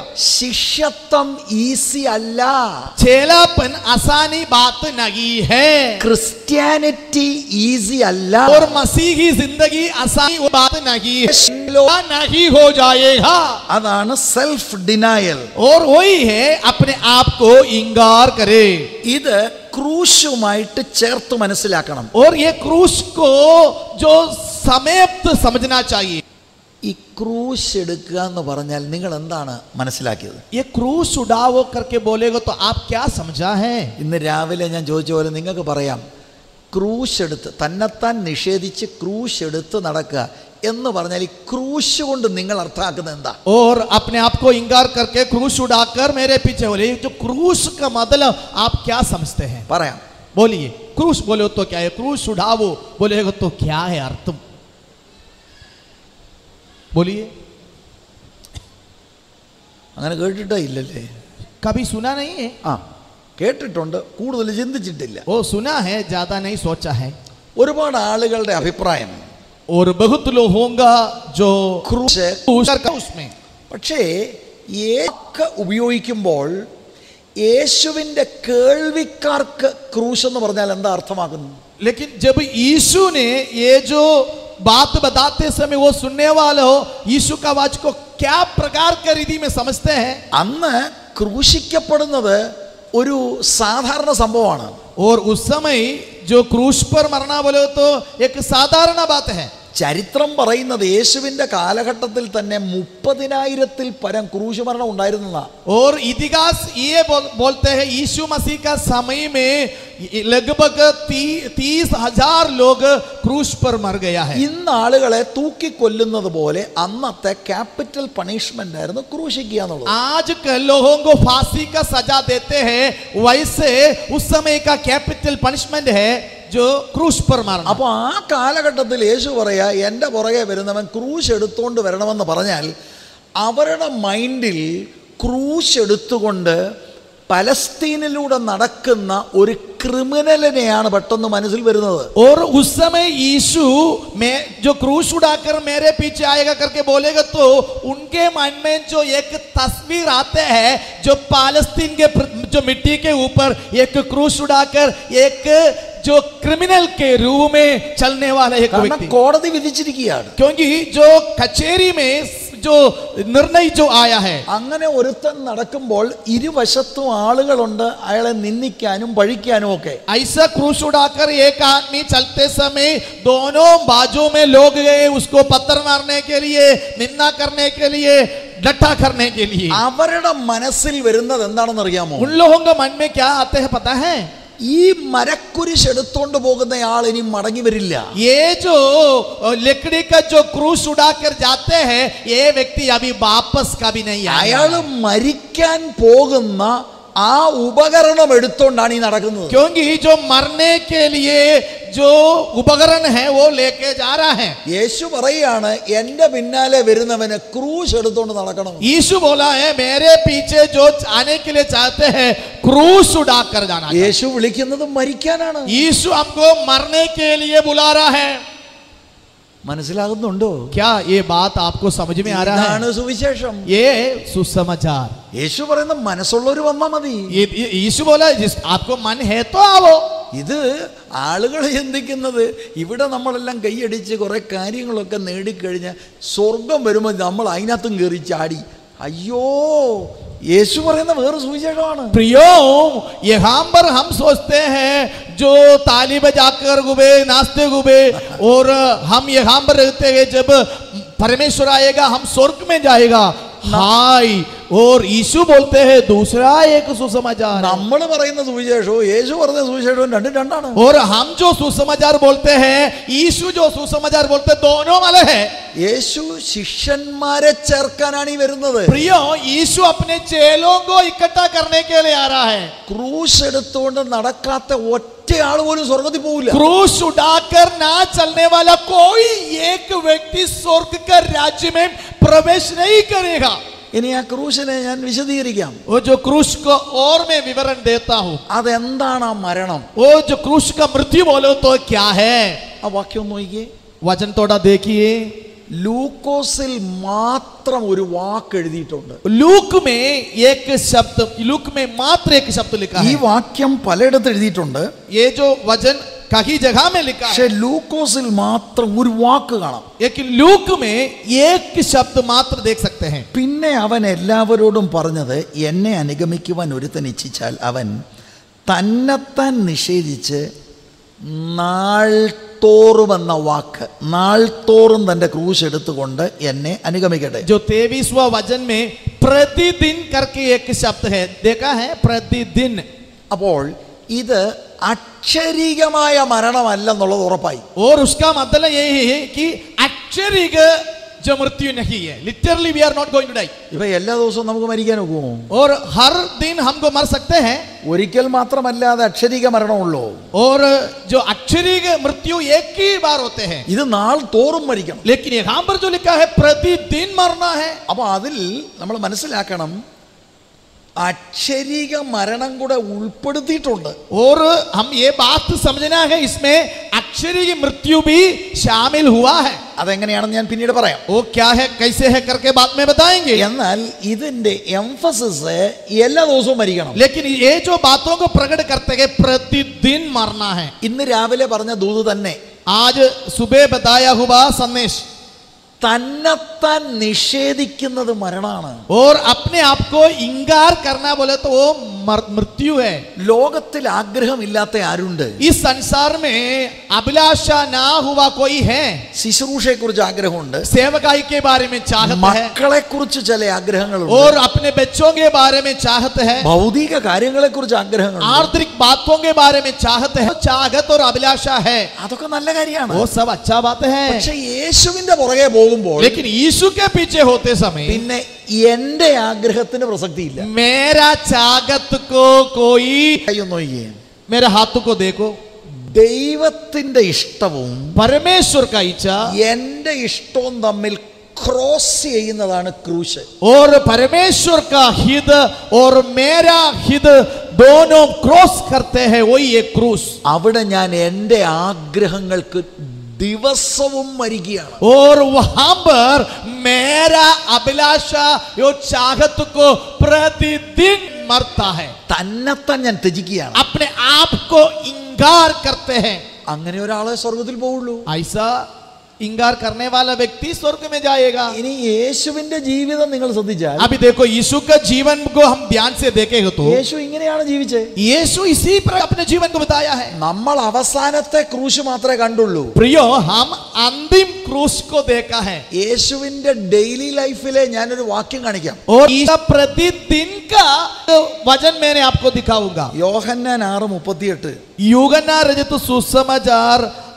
ശിഷ്യത്വം ഈസി അല്ല. चेलापन आसानी बात नहीं है. ക്രിസ്ത്യാനിറ്റി ഈസി അല്ല. और मसीही जिंदगी आसानी बात नहीं है. नहीं हो जाएगा. അതാണ് സെൽഫ് ഡിനയൽ. और वही है अपने आप को इंकार करे. ഇത് ക്രൂശുമായിട്ട് ചേർത്ത് മനസ്സിലാക്കണം. और ये क्रूस को जो समेत समझना चाहिए. ഈ ക്രൂശ് എടുക്കുക എന്ന് പറഞ്ഞാൽ നിങ്ങൾ എന്താണ് മനസ്സിലാക്കിയത്? ये क्रूस उड़ाओ करके बोलेगा तो आप क्या समझा है? ഇന്ന് രാവിലെ ഞാൻ ചോദിച്ച പോലെ നിങ്ങൾക്ക് പറയാം, ക്രൂശ് എടുത്ത് തന്നെത്താൻ നിഷേധിച്ച് ക്രൂശ് എടുത്ത് നടക്കുക എന്ന് പറഞ്ഞാൽ ഈ ക്രൂശ് കൊണ്ട് നിങ്ങൾ അർത്ഥമാക്കുന്നത് എന്താ? और अपने आप को इंकार करके क्रूस उड़ाकर मेरे पीछे बोले, जो क्रूस का मतलब आप क्या समझते हैं? പറയാം. बोलिए. क्रूस बोले तो क्या है? क्रूस उड़ाओ बोलेगा तो क्या है अर्थ? बोलिए. അങ്ങനെ കേട്ടിട്ടേ ഇല്ലല്ലേ? कभी सुना नहीं है? ആ കേട്ടിട്ടുണ്ട്, കൂടുതൽ ചിന്തിച്ചിട്ടില്ല. वो सुना है, ज्यादा नहीं सोचा है. ഒരുപാട് ആളുകളുടെ അഭിപ്രായം और बहुत लोग होगा जो ക്രൂശ് उसमें. പക്ഷേ ഏക ഉപയോഗിക്കുമ്പോൾ യേശുവിൻ്റെ കേൾവിക്കാർക്ക് ക്രൂശ് എന്ന് പറഞ്ഞാൽ എന്താ അർത്ഥമാക്കുന്നു? लेकिन जब यीशु ने ये जो बात बताते समय वो सुनने वाले हो यीशु का आवाज को क्या प्रकार के रीति में समझते हैं? അന്ന് ക്രൂശിക്കപ്പെടുന്നത് ഒരു സാധാരണ സംഭവമാണ്. और उस समय जो क्रूस पर मरना बोले तो एक साधारण बात है. ചരിത്രം പറയുന്നത് യേശുവിന്റെ കാലഘട്ടത്തിൽ തന്നെ മുപ്പതിനായിരത്തിൽ പരം ക്രൂശ് മരണം ഉണ്ടായിരുന്നതാ. और इतिहास ये बोल, बोलते हैं यीशु मसीह का समय में लगभग ती, तीस हजार लोग क्रूस पर मर गया है. ഇന്ന് ആളുകളെ തൂക്കിക്കൊല്ലുന്നത് പോലെ അന്നത്തെ ക്യാപിറ്റൽ പണിഷ്മെന്റ് ആയിരുന്നു ക്രൂശിക്കുക എന്നുള്ളത്. आज कल लोगों को फांसी का सजा देते हैं, वैसे उस समय का कैपिटल पनिशमेंट है जो क्रूस पर मारना. അപ്പോൾ ആ കാലഘട്ടത്തിൽ യേശു പറയാ, എൻ്റെ പുറകെ വരുന്നവൻ ക്രൂശ് എടുത്തുകൊണ്ട് വരണമെന്ന് പറഞ്ഞാൽ അവരുടെ മൈൻഡിൽ ക്രൂശ് എടുത്തുകൊണ്ട് പലസ്തീനിലൂടെ നടക്കുന്ന ഒരു ക്രിമിനലിനെയാണ് പെട്ടെന്ന് മനസ്സിൽ വരുന്നത്. और उस समय यीशु में जो क्रूस उड़ाकर मेरे पीछे आएगा करके बोलेगा तो उनके मन में जो एक तस्वीर आते हैं, जो पालस्तीन के जो मिट्टी के ऊपर एक क्रूस उड़ाकर एक जो क्रिमिनल के रूप में चलने वाला एक व्यक्ति. കോടതി വിധിച്ചിരിക്കുകയാണ്. क्योंकि जो कचेरी में जो निर्णय जो आया है. അങ്ങനെ ഒരുത്തൻ നടക്കുമ്പോൾ ഇരുവശത്തും ആളുകളുണ്ട് അയാളെ നിന്ദിക്കാനും പഴിക്കാനും ഒക്കെ. ऐसा क्रूस उड़ाकर एक आदमी चलते समय दोनों बाजू में लोग गए उसको पत्थर मारने के लिए, निंदा करने के लिए, डटा करने के लिए. അവരുടെ മനസ്സിൽ വരുന്നത് എന്താണെന്ന് അറിയാമോ? उन लोगों के मन में क्या आते हैं पता है? ഈ മരക്കുരിശ് എടുത്തോണ്ട് പോകുന്നയാൾ ഇനി മടങ്ങി വരില്ല. ये जो लकड़ी का जो क्रूस उड़ाकर जाते हैं ये व्यक्ति अभी वापस कभी नहीं आएगा. അയാൾ മരിക്കാൻ പോകുന്ന ആ ഉപകരണം എടുത്തോണ്ടാണ് ഈ നടക്കുന്നത്. क्योंकि जो मरने के लिए जो उपकरण है वो लेके जा रहा है. യേശു പറയാണ്, എന്റെ പിന്നാലെ വരുന്നവന് ക്രൂശ് എടുത്തോണ്ട് നടക്കണം. यीशु बोला है मेरे पीछे जो आने के लिए चाहते हैं क्रूस उड़ाकर जाना. യേശു വിളിക്കുന്നത് മരിക്കാനാണ്. यीशु हमको मरने के लिए बुला रहा है. മനസ്സിലാകുന്നുണ്ടോ? क्या ये बात आपको समझ में आ रहा ഇതാണ് है? സുവിശേഷം. ये सुसमाचार. യേശു പറയുന്ന മനസ്സുള്ളവര് വന്നാ മതി. ये ये- यीशु बोला जिस आपको मन है तो आओ. ഇത് ആളുകൾ ചിന്തിക്കുന്നത് ഇവിടെ നമ്മളെല്ലാം കൈയടിച്ച് കുറെ കാര്യങ്ങളൊക്കെ നേടിക്കഴിഞ്ഞ് സ്വർഗം വരുമ്പോൾ നമ്മൾ അതിനകത്തും കയറി ചാടി. അയ്യോ, യേശു പറയുന്ന വേറെ സുവിശേഷമാണ്. प्रियो, यहाँ पर हम सोचते हैं जो ताली बजाकर गुबे नाचते गुबे और हम यहाँ पर रहते हैं, जब परमेश्वर आएगा हम स्वर्ग में जाएगा. हाय, और यीशु बोलते हैं दूसरा एक सुसमाचार. നമ്മൾ പറയുന്ന സുവിശേഷവും യേശു പറഞ്ഞ സുവിശേഷവും രണ്ടും രണ്ടാണ്. और हम जो सुसमाचार बोलते हैं, यीशु जो सुसमाचार बोलते हैं, दोनों अलग है. യേശു ശിഷ്യന്മാരെ ചേർക്കാനാണ് ഈ വരുന്നത്. प्रियो, यीशु अपने चेलों को इकट्ठा करने के लिए आ रहा है. ക്രൂശ് എടുത്തുകൊണ്ട് നടക്കാത്ത ഒറ്റ ആൾ പോലും സ്വർഗത്തിൽ പോവില്ല. क्रूस उठाकर ना चलने वाला कोई एक व्यक्ति स्वर्ग का राज्य में प्रवेश नहीं करेगा. ഇനി ആ ക്രൂശിനെ ഞാൻ വിശദീകരിക്കാം. वो जो क्रूस को और मैं विवरण देता हूँ. അതെന്താണ് ആ മരണം? वो जो क्रूस का मृत्यु बोलो तो क्या है? ആ വാക്യം ഒന്ന് നോക്കിയേ. वचन थोड़ा देखिए. ലൂക്കോസിൽ മാത്രം ഒരു വാക്ക് എഴുതിയിട്ടുണ്ട്. लूक में एक शब्द, लूक में मात्र एक शब्द लिखा ഈ है. വാക്യം പലയിടത്ത് എഴുതിയിട്ടുണ്ട്. ये जो वचन कहीं जगह में लिखा പക്ഷെ है, ലൂക്കോസിൽ മാത്രം ഒരു വാക്ക് കാണാം. लेकिन लूक में एक शब्द मात्र देख सकते हैं. പിന്നെ അവൻ എല്ലാവരോടും പറഞ്ഞത്, എന്നെ അനുഗമിക്കുവാൻ ഒരുത്തൻ ഇച്ഛിച്ചാൽ അവൻ തന്നെത്താൻ നിഷേധിച്ച് നാൾത്തോറും എന്ന വാക്ക്, നാൾത്തോറും തൻ്റെ ക്രൂശ് എടുത്തുകൊണ്ട് എന്നെ അനുഗമിക്കട്ടെ. जो तेईसवां वचन में प्रतिदिन करके एक शब्द है, देखा है, प्रतिदिन. അപ്പോൾ ഇത് അക്ഷരികമായ മരണമല്ലെന്നുള്ളത് ഉറപ്പായി. और उसका मतलब यही है कि अक्षरिक जो मृत्यु नहीं है. Literally we are not going to die. ഇപ്പൊ എല്ലാ ദിവസവും നമുക്ക് മരിക്കാൻ ഒക്കുമോ? और हर दिन हमको मर सकते हैं. ഒരിക്കൽ മാത്രമല്ലാതെ അക്ഷരിക മരണമുള്ളൂ. और जो अक्षरिक मृत्यु एक ही बार होते हैं. ഇത് നാൾ തോറും മരിക്കണം. लेकिन यहाँ पर जो लिखा है प्रतिदिन मरना है. അപ്പൊ അതിൽ നമ്മൾ മനസ്സിലാക്കണം, അക്ഷരിക മരണം കൂടെ ഉൾപ്പെടുത്തിയിട്ടുണ്ട്. और हम ये बात समझना है, इसमें अक्षरिक मृत्यु भी शामिल हुआ है. അതെങ്ങനെയാണെന്ന് ഞാൻ പിന്നീട് പറയാം. वो क्या है, कैसे है करके बाद में बताएंगे. എന്നാൽ ഇതിന്റെ എംഫസിസ് എല്ലാ ദിവസവും മരിക്കണം. लेकिन ये जो बातों को प्रकट करते हैं प्रतिदिन मरना है. ഇന്ന് രാവിലെ പറഞ്ഞ ദൂത് തന്നെ आज सुबह बताया हुआ संदेश, തന്നെത്താൻ നിഷേധിക്കുന്നത് മരണമാണ്. और अपने आप को इंकार करना बोले तो वो मृत्यु है. ലോകത്തിൽ ആഗ്രഹമില്ലാത്ത ആരുണ്ട്? इस संसार में अभिलाषा ना हुआ कोई है. ശുശ്രൂഷയെ കുറിച്ച് ആഗ്രഹമുണ്ട്, सेवकाई के बारे में चाहत है, മക്കളെ കുറിച്ച് ചില ആഗ്രഹങ്ങളുണ്ട്, और अपने बच्चों के बारे में चाहत है, ഭൗതിക കാര്യങ്ങളെ കുറിച്ച് ആഗ്രഹങ്ങളുണ്ട്. आर्थिक बातों के बारे में चाहत है. चाहत और अभिलाषा है, അതൊക്കെ നല്ല കാര്യമാണ്. वो सब अच्छा बात है. പക്ഷെ യേശുവിന്റെ പുറകെ പോകുമ്പോൾ लेकिन यीशु के पीछे होते समय പിന്നെ എന്റെ ആഗ്രഹത്തിന് പ്രസക്തിയില്ല. मेरा चाहत को कोई, കൈയൊന്ന് നോക്കിയേ. मेरे हाथ को देखो. ദൈവത്തിന്റെ ഇഷ്ടവും परमेश्वर का इच्छा എന്റെ ഇഷ്ടവും തമ്മിൽ ക്രോസ് ചെയ്യുന്നതാണ് ക്രൂശ്. और परमेश्वर का हित और मेरा हित दोनों क्रॉस करते हैं, वही एक क्रूस. അവിടെ ഞാൻ എന്റെ ആഗ്രഹങ്ങൾക്ക് ദിവസവും മരിക്കുകയാണ്. और वहां पर मेरा अभिलाषा यो चाहत को प्रतिदिन मरता है. തന്നെത്താൻ ഞാൻ ത്യജിക്കുകയാണ്. अपने आप को इंकार करते हैं. അങ്ങനെ ഒരാളെ സ്വർഗത്തിൽ പോവുള്ളൂ. ऐसा इंकार करने वाला व्यक्ति स्वर्ग में जाएगा. ഇനി യേശുവിന്റെ ജീവിതം നിങ്ങൾ ശ്രദ്ധിച്ചാൽ, अभी देखो यीशु का जीवन को हम ध्यान से देखेंगे तो യേശു ഇങ്ങനെയാണ് ജീവിച്ചത്. यीशु इसी पर अपने जीवन को बताया है. നമ്മൾ അവസാനത്തെ ക്രൂശ് മാത്രമേ കണ്ടുള്ളൂ. प्रियो, हम अंतिम क्रूस को देखा है. യേശുവിന്റെ ഡെയിലി ലൈഫിലെ ഞാനൊരു വാക്യം കാണിക്കാം. और इसका प्रतिदिन का वचन मैंने आपको दिखाऊंगा. യോഹന്നാൻ ആറ് മുപ്പത്തിയെട്ട്. यूहन्ना रचित सुसमाचार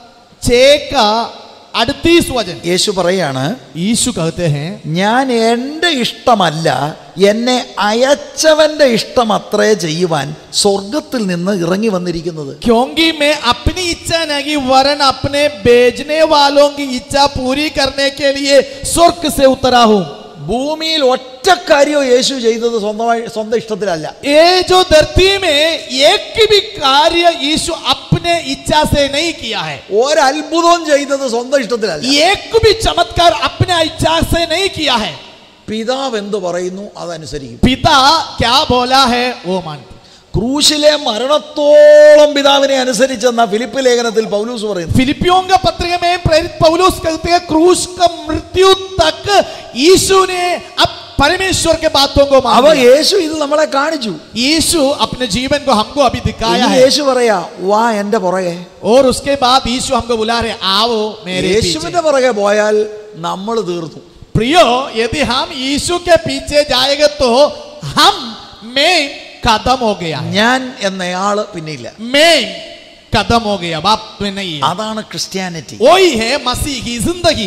छह का अड़तीस वचन. യേശു പറയാണ്, यीशु कहते हैं, ഞാൻ എൻ്റെ ഇഷ്ടമല്ല എന്നെ അയച്ചവന്റെ ഇഷ്ടം അത്രേ ചെയ്യുവാൻ സ്വർഗത്തിൽ നിന്ന് ഇറങ്ങി വന്നിരിക്കുന്നത്. क्योंकि मैं अपनी इच्छा नहीं वरन अपने भेजने वालों की इच्छा पूरी करने के लिए स्वर्ग से उतरा हूं. ഭൂമിയിൽ ഒറ്റ കാര്യവും യേശു ചെയ്തത് സ്വന്തമായി സ്വന്തം ഇഷ്ടത്തിലല്ല. ये जो धरती में एक भी कार्य यीशु अपने इच्छा से नहीं किया है. ഒരത്ഭുതവും ചെയ്തത് സ്വന്തം ഇഷ്ടത്തിലല്ല. एक भी चमत्कार अपने इच्छा से नहीं किया है. പിതാവ് എന്ത് പറയുന്നു അതനുസരിക്കും. पिता क्या बोला है वो मानते. ക്രൂശിലെ മരണത്തോളം പിതാവിനെ അനുസരിച്ചെന്ന ഫിലിപ്പ് ലേഖനത്തിൽ പൗലോസ് പറയുന്നു. फिलिपियों का पत्र में प्रेरित पौलुस कहते हैं क्रूस का मृत्यु तक यीशु ने अब परमेश्वर के बातों को അവ माना. യേശു ഇത് നമ്മളെ കാണിച്ചു. यीशु अपने जीवन को हमको अभी दिखाया ഇനി है. യേശു പറയാ വാ എന്റെ പുറകെ. और उसके बाद यीशु हमको बुला रहे आओ मेरे पीछे. യേശുവിന്റെ പുറകെ പോയാൽ നമ്മൾ തീർന്നു. प्रियो यदि हम यीशु के पीछे जाएंगे तो हम में कदम हो गया. ഞാൻ എന്നയാള് പിന്നില്ല. मैं कदम हो गया बाप में नहीं है. അതാണ് ക്രിസ്ത്യാനിറ്റി. वही है मसीह की जिंदगी.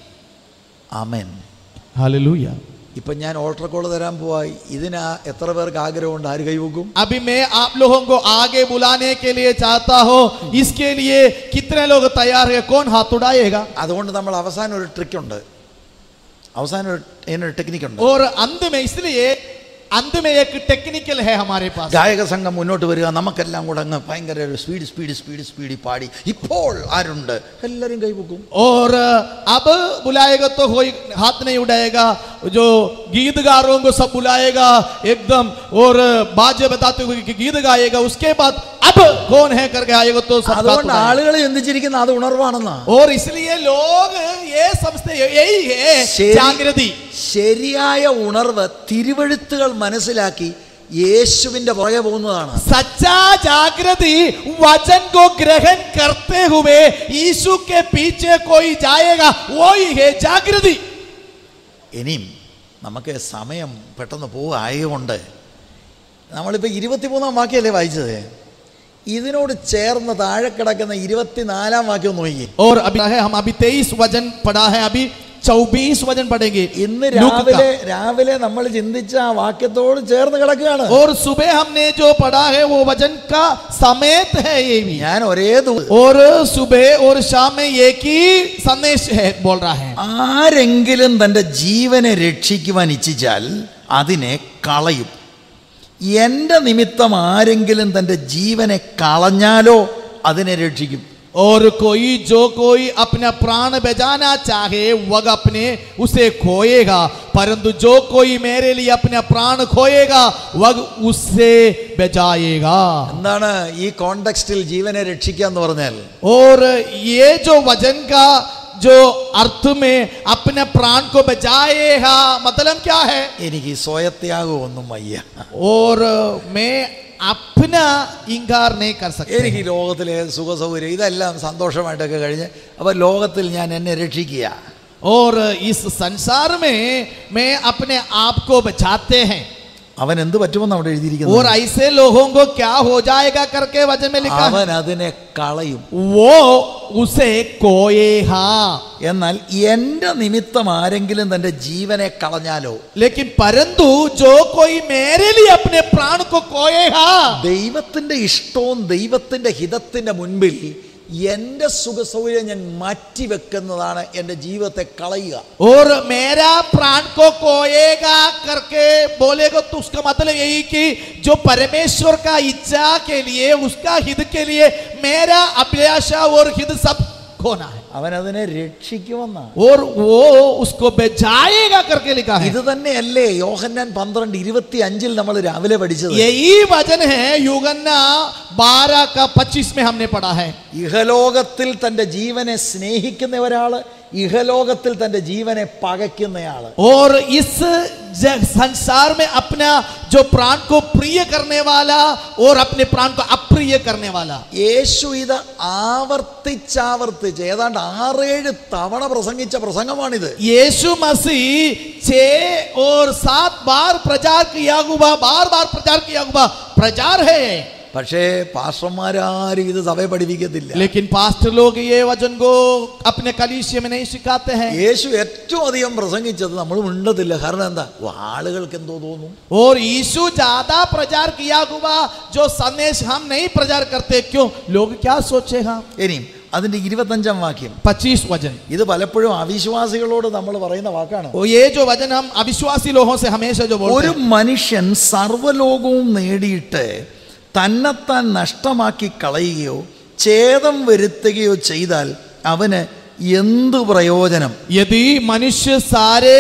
ആമേൻ. हालेलुया. ഇപ്പൊ ഞാൻ ഓൾട്ടർ കോൾ തരാൻ പോവായി. ഇതിനാ എത്ര പേർക്ക് ആഗ്രഹമുണ്ട്? ആര് കൈവക്കും? अभी मैं आप लोगों को आगे बुलाने के लिए चाहता हूँ. इसके लिए कितने लोग तैयार है? कौन हाथ उठाएगा? അതുകൊണ്ട് നമ്മൾ അവസാനം ഒരു ട്രിക്ക് ഉണ്ട്. അവസാനം ഒരു ഇതിനൊരു ടെക്നിക്ക് ഉണ്ട്. और अंत में इसलिए अंत में एक टेक्निकल है हमारे पास. ഗായക സംഘം മുന്നോട്ട് വരിക. നമുക്കെല്ലാം കൂടെ അങ്ങ് ഭയങ്കര സ്പീഡ് സ്പീഡ് സ്പീഡ് സ്പീഡിൽ പാടി ഇപ്പോൾ ആരുണ്ട് എല്ലാവരും കൈവക്കും. और अब बुलाएगा तो कोई हाथ नहीं उठाएगा. जो गीतकारों को सब बुलाएगा एकदम और बाजे बताते हुए कि गीत गाएगा. उसके बाद अब कौन है करके आएगा तो सब हाथ അതുകൊണ്ട് उठाएगा. ആളുകൾ ചിന്തിച്ചിരിക്കുന്ന അത് ഉണർവാണെന്നാ. और इसलिए लोग ये समझते यही है ശരി- जागृति. ശരിയായ ഉണർവ് തിരുവെഴുത്തുകൾ മനസ്സിലാക്കി യേശുവിന്റെ പുറകെ പോകുന്നതാണ്. सच्चा जागृति वचन को ग्रहण करते हुए यीशु के पीछे कोई जाएगा वही है जागृति. ഇനിയും നമുക്ക് സമയം പെട്ടെന്ന് പോവുകയായതുകൊണ്ട് നമ്മളിപ്പോൾ ഇരുപത്തിമൂന്നാം വാക്യമല്ലേ വായിച്ചത്. ഇതിനോട് ചേർന്ന് താഴെ കിടക്കുന്ന ഇരുപത്തിനാലാം വാക്യം നോക്കി. और अभी है हम अभी तेईस वचन पढ़ा है. अभी चौबीस वचन पढ़ेंगे. ഇന്ന് लूका का. രാവിലെ രാവിലെ നമ്മൾ ചിന്തിച്ച ആ വാക്യത്തോട് ചേർന്ന് കിടക്കുകയാണ്. और सुबह हमने जो पढ़ा है वो वचन का समेत है ये भी. ഞാൻ ഒരേ ദിവസം और सुबह और शाम में एक ही संदेश है बोल रहा है. ആരെങ്കിലും തൻ്റെ ജീവനെ രക്ഷിക്കുവാൻ ഇച്ഛിച്ചാൽ അതിനെ കളയും. എൻ്റെ നിമിത്തം ആരെങ്കിലും തൻ്റെ ജീവനെ കളഞ്ഞാലോ അതിനെ രക്ഷിക്കും. और कोई जो कोई अपना प्राण बचाना चाहे वह अपने उसे खोएगा. परंतु जो कोई मेरे लिए अपना प्राण खोएगा वह उससे बचाएगा. എന്താണ് ഈ കോണ്ടെക്സ്റ്റിൽ ജീവനെ രക്ഷിക്കുക എന്ന് പറഞ്ഞാൽ? और ये जो वचन का जो अर्थ में अपने प्राण को बचाएगा मतलब क्या है? എനിക്ക് സ്വയത്യാഗം ഒന്നും വയ്യ. और मैं अपना इंकार नहीं कर सकता. എനിക്ക് ഈ ലോകത്തിലെ സുഖ സൗകര്യം ഇതെല്ലാം സന്തോഷമായിട്ടൊക്കെ കഴിഞ്ഞ് അപ്പോൾ ലോകത്തിൽ ഞാൻ എന്നെ രക്ഷിക്കുക. और इस संसार में मैं अपने आप को बचाते हैं. അവൻ എന്ത് പറ്റുമെന്ന് അവിടെ और എഴുതിയിരിക്കുന്നത്. ऐसे लोगों को क्या हो जाएगा करके वचन में लिखा है. അവൻ അതിനെ കളയും. वो उसे खोएगा. എന്നാൽ എൻ്റെ നിമിത്തം ആരെങ്കിലും തൻ്റെ ജീവനെ കളഞ്ഞാലോ? लेकिन परंतु जो कोई मेरे लिए अपने प्राण को खोएगा. ദൈവത്തിൻ്റെ ഇഷ്ടവും ദൈവത്തിൻ്റെ ഹിതത്തിൻ്റെ മുൻപിൽ എൻ്റെ സുഖ സൗകര്യം ഞാൻ മാറ്റിവെക്കുന്നതാണ് എൻ്റെ ജീവിതത്തെ കളയുക. और मेरा प्राण को खोएगा करके बोलेगा तो उसका मतलब यही कि जो परमेश्वर का इच्छा के लिए उसका हित के लिए मेरा अभिलाषा और हित सब खोना है. അവൻ അതിനെ രക്ഷിക്കുമെന്നാ. और वो उसको बचाएगा करके लिखा है. ഇത് തന്നെയല്ലേ യോഹന്നാൻ പന്ത്രണ്ട് ഇരുപത്തി അഞ്ചിൽ നമ്മൾ രാവിലെ പഠിച്ചത്? यही वचन है यूहन्ना बारह का पच्चीस में हमने पढ़ा है. ഇഹലോകത്തിൽ തൻ്റെ ജീവനെ സ്നേഹിക്കുന്ന ഒരാള് ഇഹലോകത്തിൽ തൻ്റെ ജീവനെ പകയ്ക്കുന്നയാള്. और इस संसार में अपना जो प्राण को प्रिय करने वाला और अपने प्राण को अप्रिय करने वाला. യേശു ഇത് ആവർത്തിച്ചാവർത്തിച്ച് ഏതാണ്ട് ആറേഴ് തവണ പ്രസംഗിച്ച പ്രസംഗമാണിത്. यीशु मसीह छह और सात बार प्रचार किया हुआ बार बार प्रचार किया हुआ प्रचार है. പക്ഷേ പാസ്റ്റർമാരും ഇത് സഭയെ പഠിപ്പിക്കത്തില്ല. लेकिन पास्टर लोग ये वचन को अपने कलीसिया में नहीं सिखाते हैं. യേശു ഏറ്റവും അധികം പ്രസംഗിച്ചത് നമ്മൾ മിണ്ടത്തില്ല. കാരണം എന്താ? ആളുകൾക്ക് എന്തോ തോന്നും. और यीशु ज्यादा प्रचार किया हुआ जो संदेश हम नहीं प्रचार करते क्यों? लोग क्या सोचेगा? ഇനിയും അതിന്റെ ഇരുപത്തഞ്ചാം വാക്യം. पच्चीस वचन. ഇത് പലപ്പോഴും അവിശ്വാസികളോട് നമ്മൾ പറയുന്ന വാക്കാണ്. और ये जो वचन हम अविश्वासी लोगों से हमेशा जो बोलते हैं. ഒരു മനുഷ്യൻ സർവ്വലോകവും നേടിയിട്ട് തന്നെത്താൻ നഷ്ടമാക്കി കളയുകയോ ഛേദം വരുത്തുകയോ ചെയ്താൽ അവന് എന്ത് പ്രയോജനം? यदि मनुष्य सारे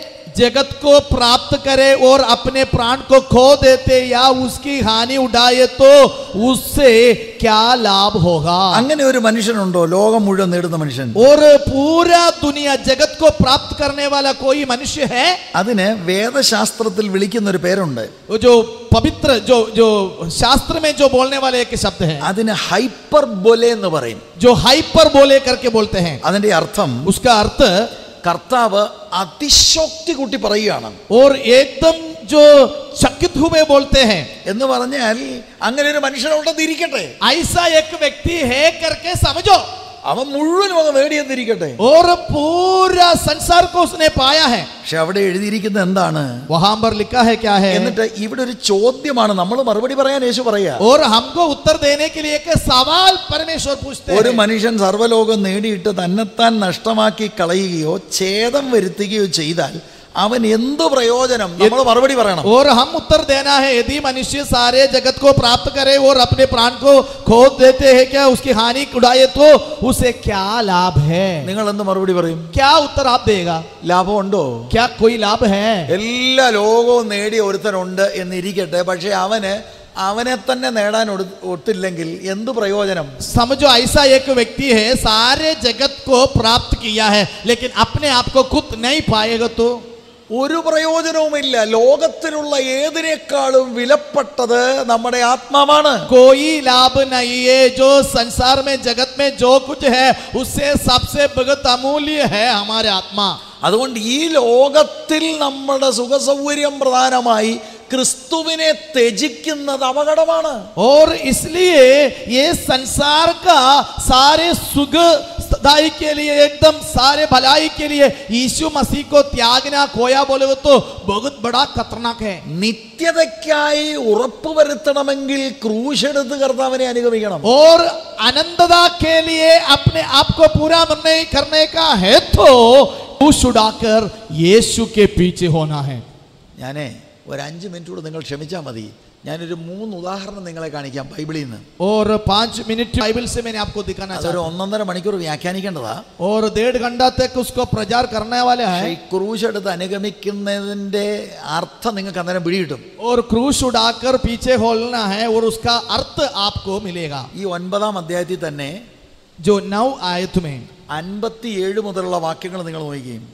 जगत को प्राप्त करे और अपने प्राण को खो देते या उसकी हानि उठाए तो उससे क्या लाभ होगा? അങ്ങനെ ഒരു മനുഷ്യനുണ്ടോ? ലോകം മുഴുവൻ നേടുന്ന മനുഷ്യൻ. और पूरा दुनिया जगत को प्राप्त करने वाला कोई मनुष्य है? അതിന് വേദശാസ്ത്രത്തിൽ വിളിക്കുന്ന ഒരു പേരുണ്ട്. जो पवित्र जो जो शास्त्र में जो बोलने वाले एक शब्द है, അതിന് ഹൈപ്പർബോലെ എന്ന് പറയും. जो हाइपर बोले करके बोलते हैं. അതിന്റെ അർത്ഥം, उसका अर्थ കർത്താവ് അതിശോക്തി കൂട്ടി പറയുകയാണ്. और एकदम जो चकित हुए बोलते हैं എന്ന് പറഞ്ഞാൽ അങ്ങനെ ഒരു മനുഷ്യനുണ്ടെന്നിരിക്കട്ടെ, ऐसा एक व्यक्ति है करके समझो. അവൻ മുഴുവനും അങ്ങ് നേടിയെന്നിരിക്കട്ടെ, और पूरा संसार को उसने पाया है. പക്ഷെ അവിടെ എഴുതിയിരിക്കുന്നത് എന്താണ്? वहां पर लिखा है क्या है? എന്നിട്ട് ഇവിടെ ഒരു ചോദ്യമാണ്, നമ്മൾ മറുപടി പറയാൻ യേശു പറയാ. और हमको उत्तर देने के लिए एक सवाल परमेश्वर पूछते हैं. ഒരു മനുഷ്യൻ സർവ്വലോകം നേടിയിട്ട് തന്നെത്താൻ നഷ്ടമാക്കി കളയുകയോ ഛേദം വരുത്തുകയോ ചെയ്താൽ അവൻ എന്ത് പ്രയോജനം? നമ്മൾ മറുപടി പറയണം. और हम उत्तर देना है, यदि मनुष्य सारे जगत को प्राप्त करे और अपने प्राण को खो देते हैं क्या उसकी हानि उड़ाए तो उसे क्या लाभ है? നിങ്ങൾ എന്ത് മറുപടി പറയും? क्या उत्तर आप देगा? ലാഭമുണ്ടോ? क्या कोई लाभ है? എല്ലാ ലോകവും നേടിയ ഒരുത്തനുണ്ട് എന്നിരിക്കട്ടെ, പക്ഷെ അവന് അവനെ തന്നെ നേടാൻ ഒത്തില്ലെങ്കിൽ എന്ത് പ്രയോജനം? समझो ऐसा एक व्यक्ति है सारे जगत को प्राप्त किया है लेकिन अपने आप को खुद नहीं पाएगा तो ഒരു പ്രയോജനവുമില്ല. ലോകത്തിലുള്ള ഏതിനേക്കാളും വിലപ്പെട്ടത് നമ്മുടെ ആത്മാവാണ്. कोई लाभ नहीं है. जो संसार में जगत में जो कुछ है उससे सबसे बहुत अमूल्य है हमारे आत्मा. അതുകൊണ്ട് ഈ ലോകത്തിൽ നമ്മുടെ സുഖസൗകര്യം പ്രധാനമായി ക്രിസ്തുവിനെ ത്യജിക്കുന്നത് അപകടമാണ്. और इसलिए ये संसार का सारे सुख दाई के लिए एकदम सारे भलाई के लिए यीशु मसीह को त्यागना खोया बोले तो बहुत बड़ा खतरनाक है. നിത്യതയ്ക്കായി ഉറപ്പുവരുത്തണമെങ്കിൽ ക്രൂശ് എടുത്ത് കർത്താവിനെ അനുഗമിക്കണം. और अनंतता के लिए अपने आप को पूरा नहीं करने का है तो क्रूस उठाकर यीशु के पीछे होना है. ഞാനേ ഒരു അഞ്ച് മിനിറ്റ് കൂടെ നിങ്ങൾ ക്ഷമിച്ചാൽ മതി. ഞാനൊരു മൂന്ന് ഉദാഹരണം നിങ്ങളെ കാണിക്കാം ബൈബിളിൽ നിന്ന്. और पांच मिनट बाइबल से मैंने आपको दिखाना चाहता അതൊരു हूं. ഒന്നൊന്നര മണിക്കൂർ വ്യാഖ്യാനിക്കേണ്ടതാ. और डेढ़ घंटा तक उसको प्रचार करने वाले हैं. ഈ ക്രൂശ് എടുത്ത് അനുഗമിക്കുന്നതിന്റെ അർത്ഥം നിങ്ങൾക്ക് അന്നേരം പിടികിട്ടും. और क्रूस उड़ाकर पीछे होना है और उसका अर्थ आपको मिलेगा. ഈ ഒൻപതാം അധ്യായത്തിൽ തന്നെ जो नौ आयत में അൻപത്തിയേഴ് മുതലുള്ള വാക്യങ്ങൾ നിങ്ങൾ നോക്കുകയും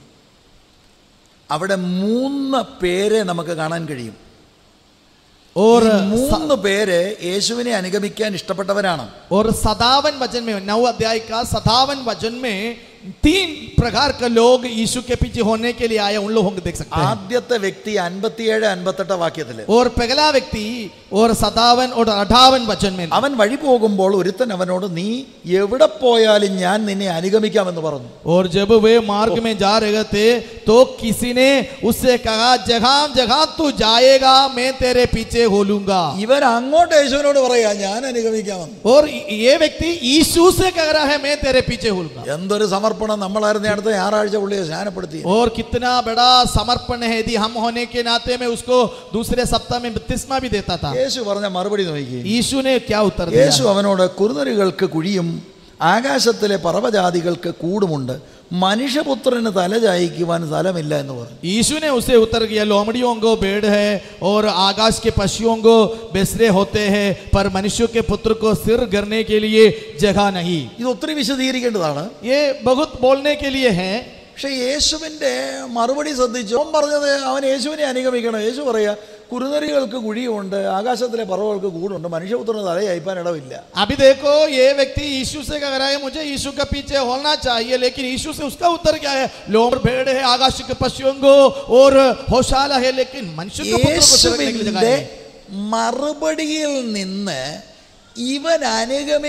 അവിടെ മൂന്ന് പേരെ നമുക്ക് കാണാൻ കഴിയും. और മൂന്ന് പേര് യേശുവിനെ അനുഗമിക്കാൻ ഇഷ്ടപ്പെട്ടവരാണ്. और सदावन वचन में नौ अध्याय का सदावन वचन में तीन प्रकार के लोग यीशु के पीछे होने के लिए आए. उन लोगों को देख सकते हैं. ആദ്യത്തെ വ്യക്തി അൻപത്തിയേഴ് അൻപത്തെട്ട് വാക്യത്തില് और पहला व्यक्ति और सदावन और अठावन वचन में അവൻ വഴി പോകുമ്പോൾ ഒരുത്തൻ അവനോട് നീ എവിടെ പോയാലും ഞാൻ നിന്നെ അനുഗമിക്കാമെന്ന് പറഞ്ഞു. और जब वे मार्ग में जा रहे थे तो किसी ने उससे कहा जगह जगह तू जाएगा मैं तेरे पीछे हो लूंगा. ഇവൻ അങ്ങോട്ട് യേശുവിനോട് പറയാ ഞാൻ അനുഗമിക്കാമെന്ന്. और ये व्यक्ति यीशु से कह रहा है मैं तेरे पीछे हो लूंगा. എന്തൊരു സമർപ്പണം! നമ്മളായിരുന്നു അടുത്ത ഞായറാഴ്ച പുള്ളിയെ സ്നാനപ്പെടുത്തി. और कितना बड़ा समर्पण है. यदि हम होने के नाते में उसको दूसरे सप्ताह में बपतिस्मा भी देता था. യേശു പറഞ്ഞ മറുപടി നോക്കി. यीशु ने क्या उत्तर दिया? യേശു അവനോട് കുറുനരികൾക്ക് കുഴിയും ആകാശത്തിലെ പറവജാതികൾക്ക് കൂടുമുണ്ട്, മനുഷ്യപുത്രന് തല ചായ്ക്കുവാൻ സ്ഥലമില്ല എന്ന് പറഞ്ഞു. यीशु ने उसे उत्तर किया लोमड़ियों को भेड़ है और आकाश के पशुओं को बेसरे होते हैं पर मनुष्य के पुत्र को सिर गिरने के लिए जगह नहीं. ഇത് ഒത്തിരി വിശദീകരിക്കേണ്ടതാണ്. ये बहुत बोलने के लिए है. പക്ഷെ യേശുവിന്റെ മറുപടി ശ്രദ്ധിച്ചു. അവൻ പറഞ്ഞത് അവൻ യേശുവിനെ അനുഗമിക്കണം. യേശു പറയാ കുറുനരികൾക്ക് കുഴിയുണ്ട്, ആകാശത്തിലെ പറവകൾക്ക് കൂടുണ്ട്, മനുഷ്യപുത്രന് തല ചായ്പാൻ ഇടമില്ല. अभी देखो ये व्यक्ति यीशु से कह रहा है मुझे यीशु के पीछे होना चाहिए लेकिन यीशु से उसका उत्तर क्या है? लोमड़ भेड़ है आकाश के पशुओं को और होशाला है लेकिन मनुष्य के पुत्र को सिर रखने के लिए जगह नहीं. മറുപടിയിൽ നിന്ന് ഇവൻ അനുഗമിക്ക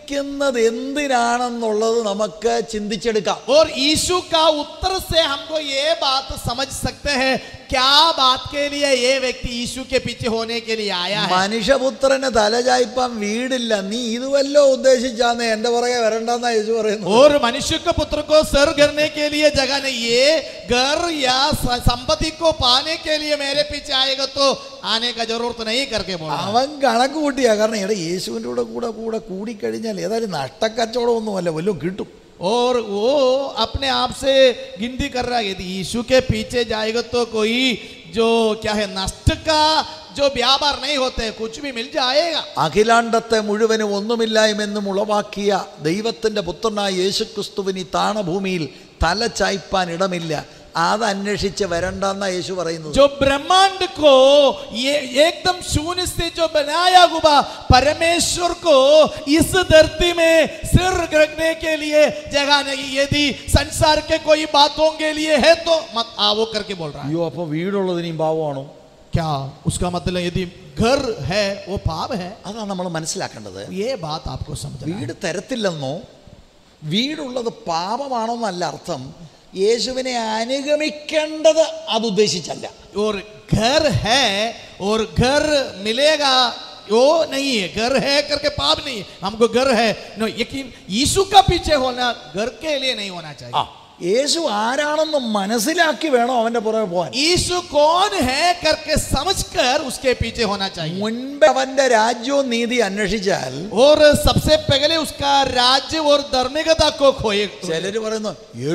വന്നിരിക്കുന്നത് എന്തിനാണെന്നുള്ളത് നമുക്ക് ചിന്തിച്ചെടുക്കാം. और यीशु का उत्तर से हमको ये बात समझ सकते हैं क्या बात के लिए ये व्यक्ति यीशु के पीछे होने के लिए आया है. മനുഷ്യപുത്രന് തലചായ്പാൻ വീടില്ല, നീ ഇതുവല്ലോ ഉദ്ദേശിച്ചാന്ന് എന്റെ പുറകെ വരണ്ടെന്നാ യേശു പറയുന്നു. और मनुष्य के पुत्र को सर करने के लिए जगह नहीं, ये घर या संपत्ति को पाने के लिए मेरे पीछे आएगा तो आने का जरूरत नहीं करके बोला. അവൻ കണക്ക് കൂട്ടിയാ. കാരണം ഇവിടെ യേശുവിൻ്റെ കൂടെ കൂടെ കൂടെ കൂടിക്കഴിഞ്ഞാൽ ഏതായാലും നഷ്ടക്കച്ചവടം ഒന്നുമല്ല, വല്ലതും കിട്ടും. और वो अपने आप से गिनती कर रहा है यदि यीशु के पीछे जाएगा तो कोई जो क्या है नष्ट का जो व्यापार नहीं होते कुछ भी मिल जाएगा. അഖിലാണ്ടത്തെ മുഴുവനും ഒന്നുമില്ലായ്മെന്നും ഉളവാക്കിയ ദൈവത്തിന്റെ പുത്രനായ യേശുക്രിസ്തുവിന് ഈ താണഭൂമിയിൽ തല ചായ്പാൻ ഇടമില്ല. അത് അന്വേഷിച്ച് വരണ്ടെന്ന യേശു പറയുന്നത്. जो ब्रह्मांड को ये एकदम शून्य से जो बनाया हुआ परमेश्वर को इस धरती में सिर रखने के लिए जगह नहीं. यदि संसार के कोई बातों के लिए है तो मत आओ करके बोल रहा है. അയ്യോ, അപ്പൊ വീടുള്ളത് ഇനിയും പാവമാണോ? क्या उसका मतलब यदि घर है वो पाप है? അതാണ് നമ്മൾ മനസ്സിലാക്കേണ്ടത്. ये बात आपको समझना. വീട് തരത്തില്ലെന്നോ വീടുള്ളത് പാപമാണോ എന്നല്ല അർത്ഥം. യേശുവിനെ അനുഗമിക്കേണ്ടത് അത് ഉദ്ദേശിച്ചല്ല. और घर है और घर मिलेगा वो नहीं है. घर है करके पाप नहीं है. हमको घर है नो, यकीन यीशु का पीछे होना घर के लिए नहीं होना चाहिए. യേശു ആരാണെന്ന് മനസ്സിലാക്കി വേണം അവന്റെ പുറകെ പോകാൻ. यीशु कौन है करके समझकर उसके पीछे होना चाहिए. മുൻപ് അവന്റെ രാജ്യവും നീതി അന്വേഷിച്ചാൽ और सबसे पहले उसका राज्य और धार्मिकता को खोए. ചിലര് പറയുന്നു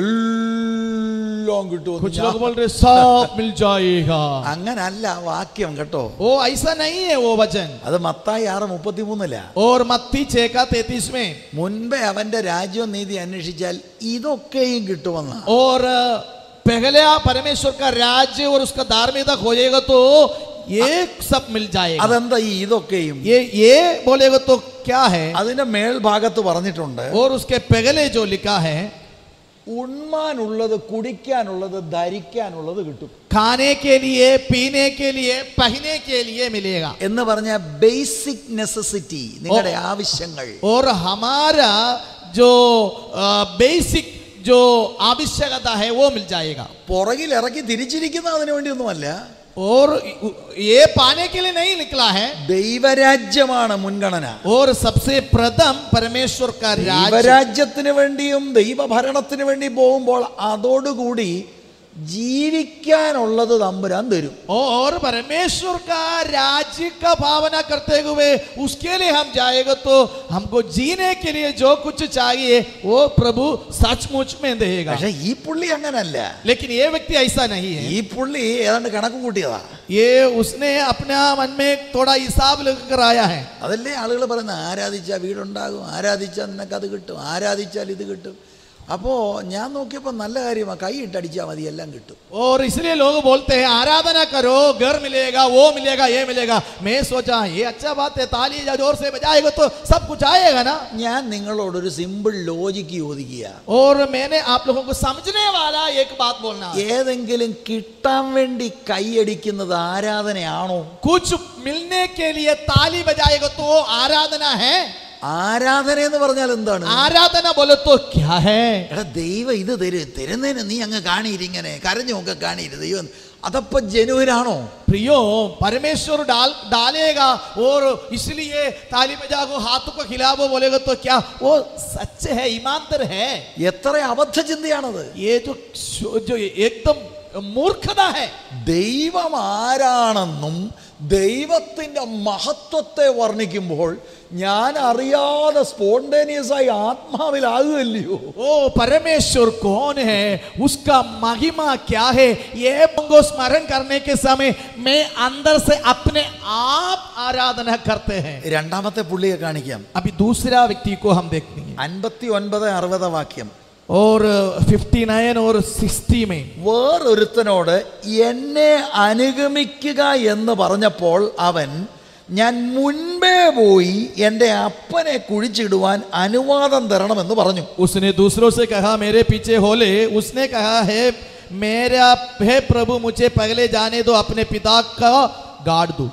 എല്ലാം കിട്ടും. कुछ लोग बोल रहे सब मिल जाएगा. അങ്ങനല്ല വാക്യം കേട്ടോ. वो ऐसा नहीं है वो वचन. അത് മത്തായി ആറ് മുപ്പത്തിമൂന്നിലാ. और मत्ती छह का तैतीस में മുൻപേ അവന്റെ രാജ്യവും നീതി അന്വേഷിച്ചാൽ ഇതൊക്കെയും കിട്ടുമെന്ന. और पहले आप परमेश्वर का राज्य और उसका धार्मिकता खोजेगा तो ये सब मिल जाएगा. അതെന്താ ഈ ഇതൊക്കെയും? ये ये बोलेगा तो क्या है? അതിന്റെ മേൽഭാഗത്ത് പറഞ്ഞിട്ടുണ്ട്, और उसके पहले जो लिखा है ഉണ്മാനുള്ളത് കുടിക്കാനുള്ളത് ധരിക്കാനുള്ളത് കിട്ടും. खाने के लिए पीने के लिए पहनने के लिए मिलेगा. എന്ന് പറഞ്ഞ ബേസിക് നെസസിറ്റി, നിങ്ങളുടെ ആവശ്യങ്ങൾ. और हमारा जो बेसिक जो आवश्यकता है वो मिल जाएगा. പുറകിൽ ഇറക്കി തിരിച്ചിരിക്കുന്ന അതിനു വേണ്ടിയൊന്നുമല്ല. और ये पाने के लिए नहीं निकला है. ദൈവരാജ്യമാണ് മുൻഗണന. और सबसे प्रथम परमेश्वर का राज्य. ദൈവരാജ്യത്തിന് വേണ്ടിയും ദൈവഭരണത്തിന് വേണ്ടി പോകുമ്പോൾ അതോടുകൂടി ജീവിക്കാനുള്ളത് തമ്പുരാൻ തരും. और परमेश्वर का राज्य का भावना करते हुए उसके लिए हम जाएगा तो हमको जीने के लिए जो कुछ चाहिए वो प्रभु सचमुच में देगा. പക്ഷെ ഈ പുള്ളി അങ്ങനല്ല. लेकिन ये व्यक्ति ऐसा नहीं है. ഈ പുള്ളി ഏതാണ്ട് കണക്ക് കൂട്ടിയതാ. ये उसने अपने मन में थोड़ा हिसाब लेकर आया है. അതല്ലേ ആളുകൾ പറയുന്നത്, ആരാധിച്ചാൽ വീടുണ്ടാകും, ആരാധിച്ചാൽ നിനക്കത് കിട്ടും, ആരാധിച്ചാൽ ഇത് കിട്ടും. അപ്പോ ഞാൻ നോക്കിയപ്പോൾ നല്ല കാര്യമാണ്, കൈ ഇട്ടടിച്ചാൽ മതി എല്ലാം കിട്ടും. और इसलिए लोग बोलते हैं आराधना करो घर मिलेगा वो मिलेगा ये मिलेगा. मैं सोचा ये अच्छा बात है, ताली जोर से बजाएगा तो सब कुछ आएगा ना. ഞാൻ നിങ്ങളോടൊരു സിമ്പിൾ ലോജിക്ക് ചോദിക്കുക. और मैंने आप लोगों को समझने वाला एक बात बोलना. ഏതെങ്കിലും കിട്ടാൻ വേണ്ടി കൈയടിക്കുന്നത് ആരാധനയാണോ? कुछ मिलने के लिए ताली बजाएगा तो आराधना है. ആരാധന എന്ന് പറഞ്ഞാൽ എന്താണ്? आराधना बोले तो क्या है? എടാ, ദൈവം ഇത് തരും, തരുന്നതിന് നീ അങ്ങ് കാണിയിരിങ്ങനെ കരഞ്ഞൊക്കെ കാണിയിരു ദൈവം, അതപ്പോ ജനുവിനാണോ? प्रियो परमेश्वर डाल डालेगा और इसलिए ताली बजाओ हाथों को खिलाओ बोलेगा तो क्या वो सच है, ईमानदार है? എത്ര അബദ്ധ ചിന്തയാണത്. ये जो जो एकदम മൂർഖത है. ദൈവം ആരാണെന്നും ദൈവത്തിന്റെ മഹത്വത്തെ വർണ്ണിക്കുമ്പോൾ ഞാൻ അറിയാതെ സ്പോണ്ടേനിയസ് ആയി ആത്മാവിലാകുകയല്ലയോ. ओ परमेश्वर कौन है, उसका महिमा क्या है, ये को स्मरण करने के समय मैं अंदर से अपने आप आराधना करते हैं. രണ്ടാമത്തെ പുള്ളിയെ കാണിക്കാം. अभी दूसरा व्यक्ति को हम देखते हैं. അൻപത്തി ഒൻപത് അറുപത് വാക്യം. और उनसठ और साठ में വേറൊരുത്തനോട് എന്നെ അനുഗമിക്കുക എന്ന് പറഞ്ഞപ്പോൾ അവൻ ഞാൻ മുൻപേ പോയി എൻ്റെ അപ്പനെ കുഴിച്ചിടുവാൻ അനുവാദം തരണമെന്ന് പറഞ്ഞു. उसने दूसरों से कहा मेरे पीछे हो ले. उसने कहा है मेरा हे प्रभु मुझे पहले जाने दो, अपने पिता का गाड़ दो.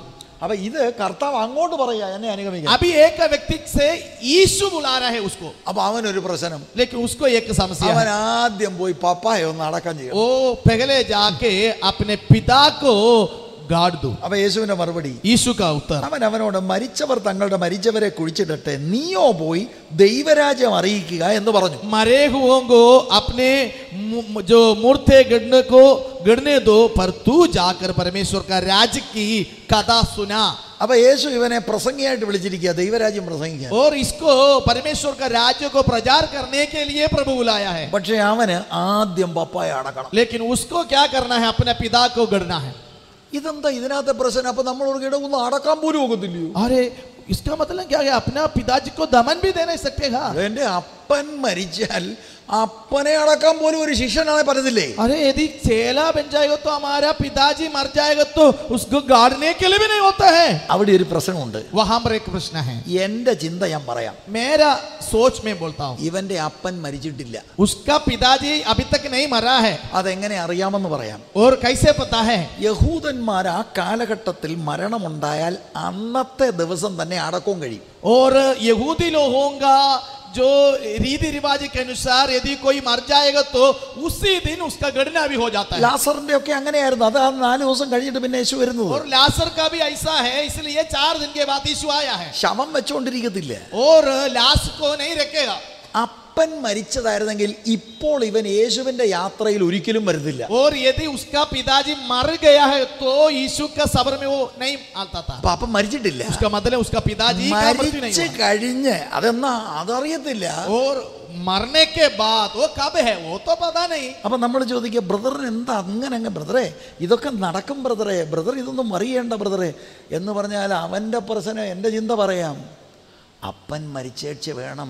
അപ്പൊ ഇത് കർത്താവ് അങ്ങോട്ട് പറയാ എന്നെ അനുഗമിക്കാൻ. अभी एक व्यक्ति से यीशु बुला रहा है उसको, അപ്പൊ അവനൊരു പ്രശ്നം, लेकिन उसको एक समस्या അവൻ है। ആദ്യം പോയി പപ്പായ ഒന്ന് അടക്കം ചെയ്യും. ओ पहले जाके अपने पिता को गाड़ दो। അപ്പൊ യേശുവിന്റെ മറുപടി, यीशु का उत्तर, അവൻ അവനോട് മരിച്ചവർ തങ്ങളുടെ മരിച്ചവരെ കുഴിച്ചിടട്ടെ, നീയോ പോയി ദൈവരാജ്യം അറിയിക്കുക എന്ന് പറഞ്ഞു. मरे हुओं को अपने मु- जो मूर्ते गढ़ने को गढ़ने दो, पर तू जाकर परमेश्वर का राज्य की कथा सुना। അപ്പൊ യേശു ഇവനെ പ്രസംഗിയായിട്ട് വിളിച്ചിരിക്കുക, ദൈവരാജ്യം പ്രസംഗിക്കാൻ. और इसको परमेश्वर का राज्य को प्रचार करने के लिए प्रभु बुलाया है, പക്ഷെ അവന് ആദ്യം പപ്പായ അടക്കണം. लेकिन उसको क्या करना है, अपने पिता को गढ़ना है। ഇതെന്താ ഇതിനകത്തെ പ്രശ്നം? അപ്പൊ നമ്മൾ ഒരു കിടന്ന് അടക്കാൻ പോലും ഒക്കത്തില്ലയോ? अरे इसका मतलब क्या है, अपना पिताजी को दमन भी दे नहीं सकते का? എന്റെ അപ്പൻ മരിച്ചാൽ അപ്പനെ അടക്കാൻ പോലും ഒരു ശിഷ്യനാണെ പറഞ്ഞില്ലേ? अरे यदि चेला बन जाएगा तो हमारा पिताजी मर जाएगा तो उसको गाड़ने के लिए भी नहीं होता है। അവിടെ ഒരു പ്രശ്നമുണ്ട്. वहां पर एक प्रश्न है, എന്റെ ചിന്ത ഞാൻ പറയാം. मेरा सोच में बोलता हूँ, ഇവന്റെ അപ്പൻ മരിച്ചിട്ടില്ല. उसका पिताजी अभी तक नहीं मरा है। അതെങ്ങനെ അറിയാമെന്ന് പറയാം. और कैसे पता है? യഹൂദന്മാർ ആ കാലഘട്ടത്തിൽ മരണമുണ്ടായാൽ അന്നത്തെ ദിവസം തന്നെ അടക്കവും കഴിയും. और यहूदी लोगों का जो रीति रिवाज के अनुसार यदि कोई मर जाएगा तो उसी दिन उसका गणना भी हो जाता है। ലാസറിന്റെ ഒക്കെ അങ്ങനെയായിരുന്നു. അത് ആ നാല് ദിവസം കഴിഞ്ഞിട്ട് പിന്നെ യേശു വരുന്നത്. और लासर का भी ऐसा है, इसलिए चार दिन के बाद यीशु आया है। ശവം വെച്ചുകൊണ്ടിരിക്കത്തില്ല. और लाश को नहीं रखेगा। അപ്പൻ മരിച്ചതായിരുന്നെങ്കിൽ ഇപ്പോൾ ഇവൻ യേശുവിന്റെ യാത്രയിൽ ഒരിക്കലും വരുന്നില്ല. और यदि उसका पिताजी मर गया है तो यीशु का सबर में वो नहीं आता था। അപ്പൊ അപ്പൻ മരിച്ചിട്ടില്ല. उसका मतलब उसका पिताजी का मृत्यु नहीं മരിച്ചു हुआ। കഴിഞ്ഞ് അതെന്നാ അതറിയത്തില്ല. और मरने के बाद वो कब है वो तो पता नहीं। അപ്പൊ നമ്മൾ ചോദിക്കുക, ബ്രദറിന് എന്താ അങ്ങനെ അങ്ങ് ബ്രദറെ, ഇതൊക്കെ നടക്കും ബ്രദറെ, ബ്രദർ ഇതൊന്നും അറിയേണ്ട ബ്രദറെ എന്ന് പറഞ്ഞാൽ അവന്റെ പ്രശ്നം. എൻ്റെ ചിന്ത പറയാം, അപ്പൻ മരിച്ചേച്ച് വേണം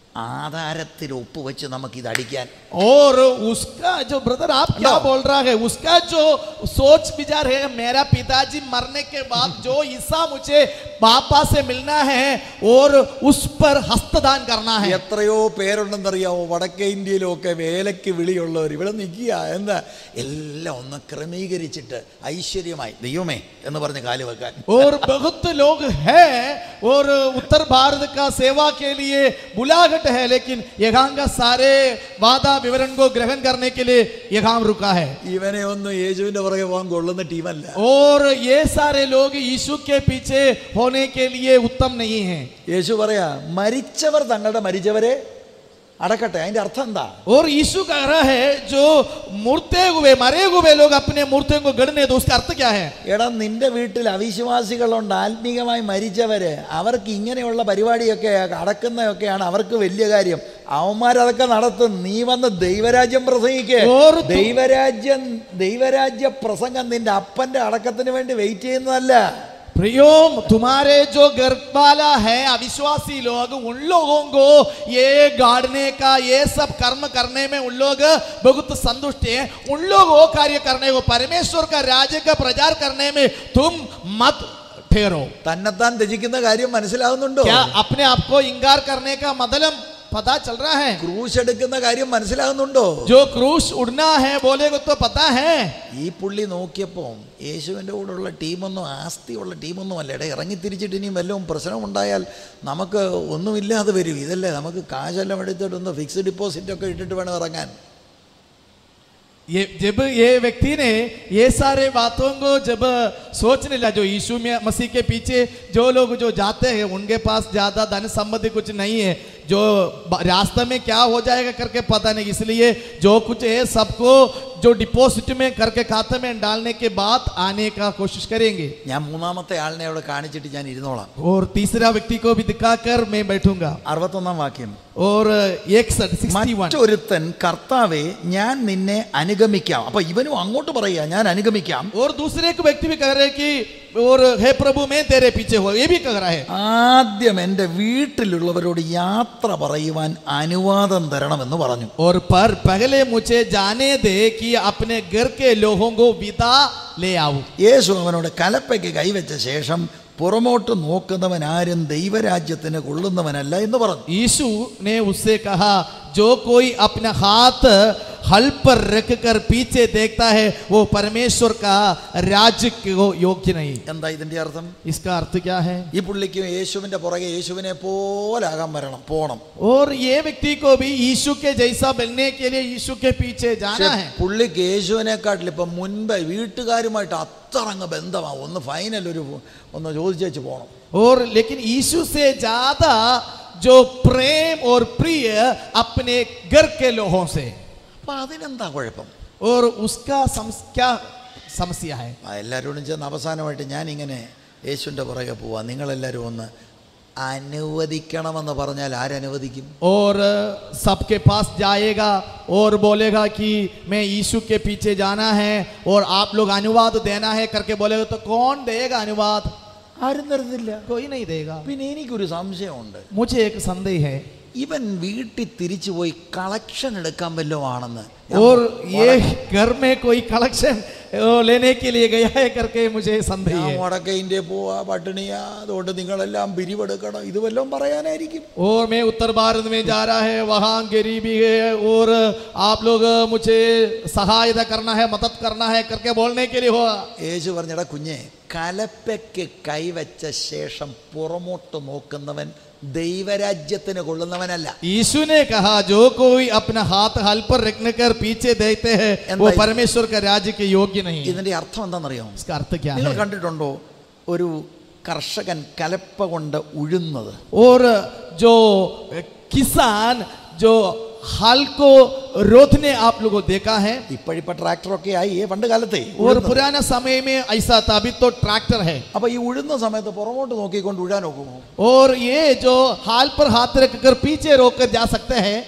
ആധാരത്തിൽ ഒപ്പുവെച്ച് നമുക്ക് ഇത് അടിക്കാൻ. और उसका जो ब्रदर आप क्या बोल रहा है, उसका जो सोच विचार है, मेरा पिताजी मरने के बाद जो हिस्सा मुझे पापा से मिलना है और उस पर हस्तदान करना है। എത്രയോ പേരുണ്ടെന്നറിയാവോ വടക്കേ ഇന്ത്യയിലും ഒക്കെ വേലയ്ക്ക് വിളിയുള്ളവർ ഇവിടെ നിൽക്കുക, എന്താ എല്ലാം ഒന്ന് ക്രമീകരിച്ചിട്ട് ഐശ്വര്യമായി ദൈവമേ എന്ന് പറഞ്ഞ് കാല് വെക്കാൻ. और बहुत लोग हैं और उत्तर भारत का सेवा के लिए बुलाहट है, लेकिन यहाँ का सारे वादा विवरण को ग्रहण करने के लिए यहाँ रुका है। ഇവനെ ഒന്നും യേശുവിന്റെ പുറകെ പോകാൻ കൊള്ളുന്ന ടീമല്ല. और ये सारे लोग यीशु के पीछे होने के लिए उत्तम नहीं है। യേശു പറയാ മരിച്ചവർ തങ്ങളുടെ മരിച്ചവരെ അടക്കട്ടെ. അതിന്റെ അർത്ഥം എന്താ? और यीशु कह रहा है जो मूर्ते हुए मरे हुए लोग अपने मूर्तियों को गढ़ने दो, उसका अर्थ क्या है? എടാ നിന്റെ വീട്ടിൽ അവിശ്വാസികളുണ്ട്, ആത്മീകമായി മരിച്ചവര്, അവർക്ക് ഇങ്ങനെയുള്ള പരിപാടിയൊക്കെ അടക്കുന്നതൊക്കെയാണ് അവർക്ക് വലിയ കാര്യം. അവന്മാരതൊക്കെ നടത്തും. നീ വന്ന് ദൈവരാജ്യം പ്രസംഗിക്ക്. ദൈവരാജ്യം ദൈവരാജ്യ പ്രസംഗം നിന്റെ അപ്പന്റെ അടക്കത്തിന് വേണ്ടി വെയിറ്റ് ചെയ്യുന്നതല്ല. प्रियोम, तुम्हारे जो गर्भ वाला है अविश्वासी लोग, उन लोगों को ये गाड़ने का ये सब कर्म करने में उन लोग बहुत संतुष्ट हैं। उन लोग वो कार्य करने को, परमेश्वर का राज्य का प्रचार करने में तुम मत ठहरो। തന്നെത്താൻ ത്യജിക്കുന്ന കാര്യം മനസ്സിലാകുന്നുണ്ടോ? क्या अपने आप को इंकार करने का मतलब पता चल रहा है? ക്രൂശ് എടുക്കുന്ന കാര്യം മനസ്സിലാകുന്നുണ്ടോ? जो क्रूस उड़ना है बोलेगा तो पता है। ഈ പുള്ളി നോക്കിയപ്പോ യേശുവിൻ്റെ കൂടെയുള്ള ടീമൊന്നും ആസ്തിയുള്ള ടീമൊന്നും അല്ല. ഇട ഇറങ്ങി തിരിച്ചിട്ട് ഇനിയും വല്ലതും പ്രശ്നമുണ്ടായാൽ നമുക്ക് ഒന്നുമില്ലാതെ വരും. ഇതല്ലേ നമുക്ക് കാശെല്ലാം എടുത്തിട്ടൊന്ന് ഫിക്സ്ഡ് ഡിപ്പോസിറ്റ് ഒക്കെ ഇട്ടിട്ട് വേണം ഇറങ്ങാൻ. ये जब ये व्यक्ति ने ये सारे बातों को जब सोचने लगा, जो यीशु में मसीह के पीछे जो लोग जो जाते हैं उनके पास ज़्यादा धन संबंधी कुछ नहीं है, जो रास्ते में क्या हो जाएगा करके पता नहीं, इसलिए जो कुछ है सबको जो डिपॉजिट में करके खाते में डालने के बाद आने का कोशिश करेंगे। ഞാൻ മൂന്നാമത്തെ ആളിനെ അവിടെ കാണിച്ചിട്ട് ഞാൻ ഇരുന്നോളാം. और तीसरा व्यक्ति को भी दिखाकर मैं बैठूंगा। അറുപത്തൊന്നാം വാക്യം. और इकसठ सिक्सटी वन, മറ്റൊരുത്തൻ കർത്താവേ ഞാൻ നിന്നെ അനുഗമിക്കാം. അപ്പൊ ഇവനും അങ്ങോട്ട് പറയാ ഞാൻ അനുഗമിക്കാം. और दूसरे को व्यक्ति भी कह रहे कि और हे प्रभु मैं तेरे पीछे हो, ये भी कह रहा है। ആദ്യം എൻ്റെ വീട്ടിലുള്ളവരോട് യാത്ര പറയുവാൻ അനുവാദം തരണമെന്ന് പറഞ്ഞു. और पर पहले मुझे जाने दे कि अपने घर के लोगों को विदा ले आओ। യേശു അവനോട് കലപ്പയ്ക്ക് കൈവച്ച ശേഷം പുറമോട്ട് നോക്കുന്നവൻ ആരും ദൈവരാജ്യത്തിന് കൊള്ളുന്നവനല്ല എന്ന് പറഞ്ഞു. यीशु ने उससे कहा जो कोई अपना हाथ हल पर रखकर पीछे देखता है वो परमेश्वर का राज्य को योग्य नहीं। എന്താ ഇതിന്റെ അർത്ഥം? इसका अर्थ क्या है? ഈ പുള്ളിക്ക് യേശുവിന്റെ പുറകെ യേശുവിനെ പോലാകാൻ വരണം, പോണം. और ये व्यक्ति को भी यीशु के जैसा बनने के लिए यीशु के पीछे जाना है। പുള്ളിക്ക് യേശുവിനെക്കാട്ടിൽ ഇപ്പം മുൻപ് വീട്ടുകാരുമായിട്ട് അത്രങ്ങ് ബന്ധമാവും. ഒന്ന് ഫൈനൽ ഒരു ഒന്ന് ചോദിച്ചേച്ച് പോകണം. और लेकिन यीशु से ज्यादा जो प्रेम और प्रिय अपने घर के लोगों से, അപ്പൊ അതിനെന്താ കുഴപ്പം? और उसका समस, क्या समस्या है? എല്ലാവരോടും ചെന്ന് അവസാനമായിട്ട് ഞാൻ ഇങ്ങനെ യേശുവിൻ്റെ പുറകെ പോവാ, നിങ്ങളെല്ലാവരും ഒന്ന് അനുവദിക്കണമെന്ന് പറഞ്ഞാൽ ആരനുവദിക്കും? और सबके पास जाएगा और बोलेगा कि मैं यीशु के पीछे जाना है और आप लोग अनुवाद देना है करके बोलेगा तो कौन देगा अनुवाद? ആരും തരുന്നില്ല. कोई नहीं देगा। പിന്നെ എനിക്കൊരു സംശയമുണ്ട്. मुझे एक संदेह है, ഇവൻ വീട്ടിൽ തിരിച്ചു പോയി കളക്ഷൻ എടുക്കാൻ വല്ലതും ആണെന്ന്. और ये घर में कोई कलेक्शन लेने के लिए गया है करके मुझे संदेह है। വടക്കേ ഇന്ത്യ പോവാ, പട്ടിണിയാ, അതുകൊണ്ട് നിങ്ങളെല്ലാം പിരിവെടുക്കണം, ഇത് വല്ലതും പറയാനായിരിക്കും. और मैं उत्तर भारत में जा रहा है, वहाँ गरीबी है और आप लोग मुझे सहायता करना है, मदद करना है करके बोलने के लिए हुआ। യേശു പറഞ്ഞടാ കുഞ്ഞെ, കലപ്പയ്ക്ക് കൈവച്ച ശേഷം പുറമോട്ട് നോക്കുന്നവൻ ദൈവരാജ്യത്തിന് കൊള്ളുന്നവനല്ല. यीशु ने कहा जो कोई अपना हाथ हल पर रखने कर पीछे देखते हैं वो परमेश्वर का राज्य के योग्य नहीं। ഇതിന്റെ അർത്ഥം എന്താണെന്നറിയാമോ? इसका अर्थ क्या है? നിങ്ങൾ കണ്ടിട്ടുണ്ടോ ഒരു കർഷകൻ കലപ്പ കൊണ്ട് ഉഴുന്നത്? और जो किसान जो हल को रोधने आप लोगों देखा है? ഇപ്പോഴിപ്പോ ട്രാക്ടറൊക്കെ ആയി, പണ്ട് കാലത്തെ. और पुराना समय में ऐसा था, अभी तो ट्रैक्टर है। അപ്പൊ ഈ ഉഴുന്ന സമയത്ത് പുറമോട്ട് നോക്കിക്കൊണ്ട് ഉഴാൻ നോക്കുമോ? और ये जो हाल पर हाथ रखकर पीछे रोककर जा सकते हैं,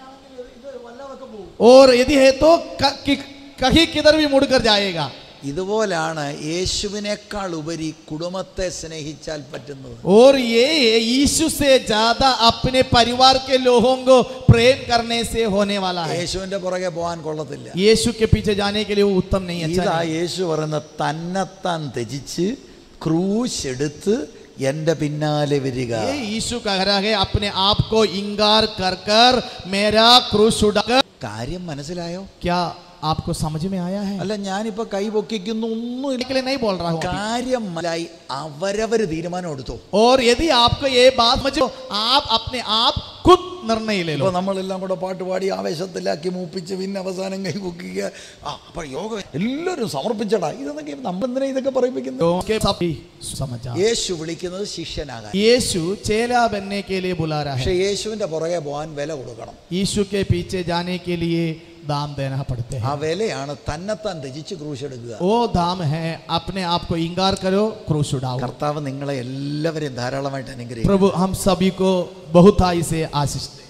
और यदि है तो कहीं किधर भी मुड़कर जाएगा। ഇതുപോലാണ് യേശുവിനേക്കാൾ ഉപരി കുടുംബത്തെ സ്നേഹിച്ചാൽ പറ്റുന്നത്. और ये यीशु से ज्यादा अपने परिवार के लोगों को प्रेम करने से होने वाला है। യേശുവിന്റെ പുറകെ പോകാൻ കൊള്ളത്തില്ല. यीशु के पीछे जाने के लिए वो उत्तम नहीं है। ഇതാ യേശു പറയുന്ന തന്നെത്താൻ ത്യജിച്ച് ക്രൂശ് എടുത്ത് എന്റെ പിന്നാലെ വരിക. ये यीशु कह रहा है अपने आप को इंकार कर कर मेरा क्रूस उठाकर। കാര്യം മനസ്സിലായോ? क्या आपको समझ में आया है? അല്ല, ഞാനിപ്പോ കൈ പൊക്കിക്കുന്നു ഒന്നും के लिए नहीं बोल रहा हूँ। കാര്യം മനസ്സിലായി, അവരവര് തീരുമാനം എടുത്തു. और यदि आपको ये बात समझो, आप अपने आप खुद निर्णय ले लो। ഇപ്പൊ നമ്മളെല്ലാം കൂടെ പാട്ടുപാടി ആവേശത്തിലാക്കി മൂപ്പിച്ച് പിന്നെ അവസാനം കൈ പൊക്കിക്കുക. ആ അപ്പൊ യോഗ എല്ലാവരും സമർപ്പിച്ചടാ. ഇതൊക്കെ നമ്മളെന്തിനാ ഇതൊക്കെ പറയിപ്പിക്കുന്നത്? യേശു വിളിക്കുന്നത് ശിഷ്യനാകാൻ. यीशु चेला बनने के लिए बुला रहा പക്ഷെ है। യേശുവിന്റെ പുറകെ പോകാൻ വില കൊടുക്കണം. यीशु के पीछे जाने के लिए दाम देना पड़ते ആ हैं। വിലയാണ് തന്നെത്താൻ ത്യജിച്ച് ക്രൂശ് എടുക്കുക. वो दाम है अपने आप को इंकार करो, क्रूस उठाओ। കർത്താവ് നിങ്ങളെ എല്ലാവരെയും ധാരാളമായിട്ട് അനുഗ്രഹിക്കും. प्रभु हम सभी को बहुताई से आशीष दे।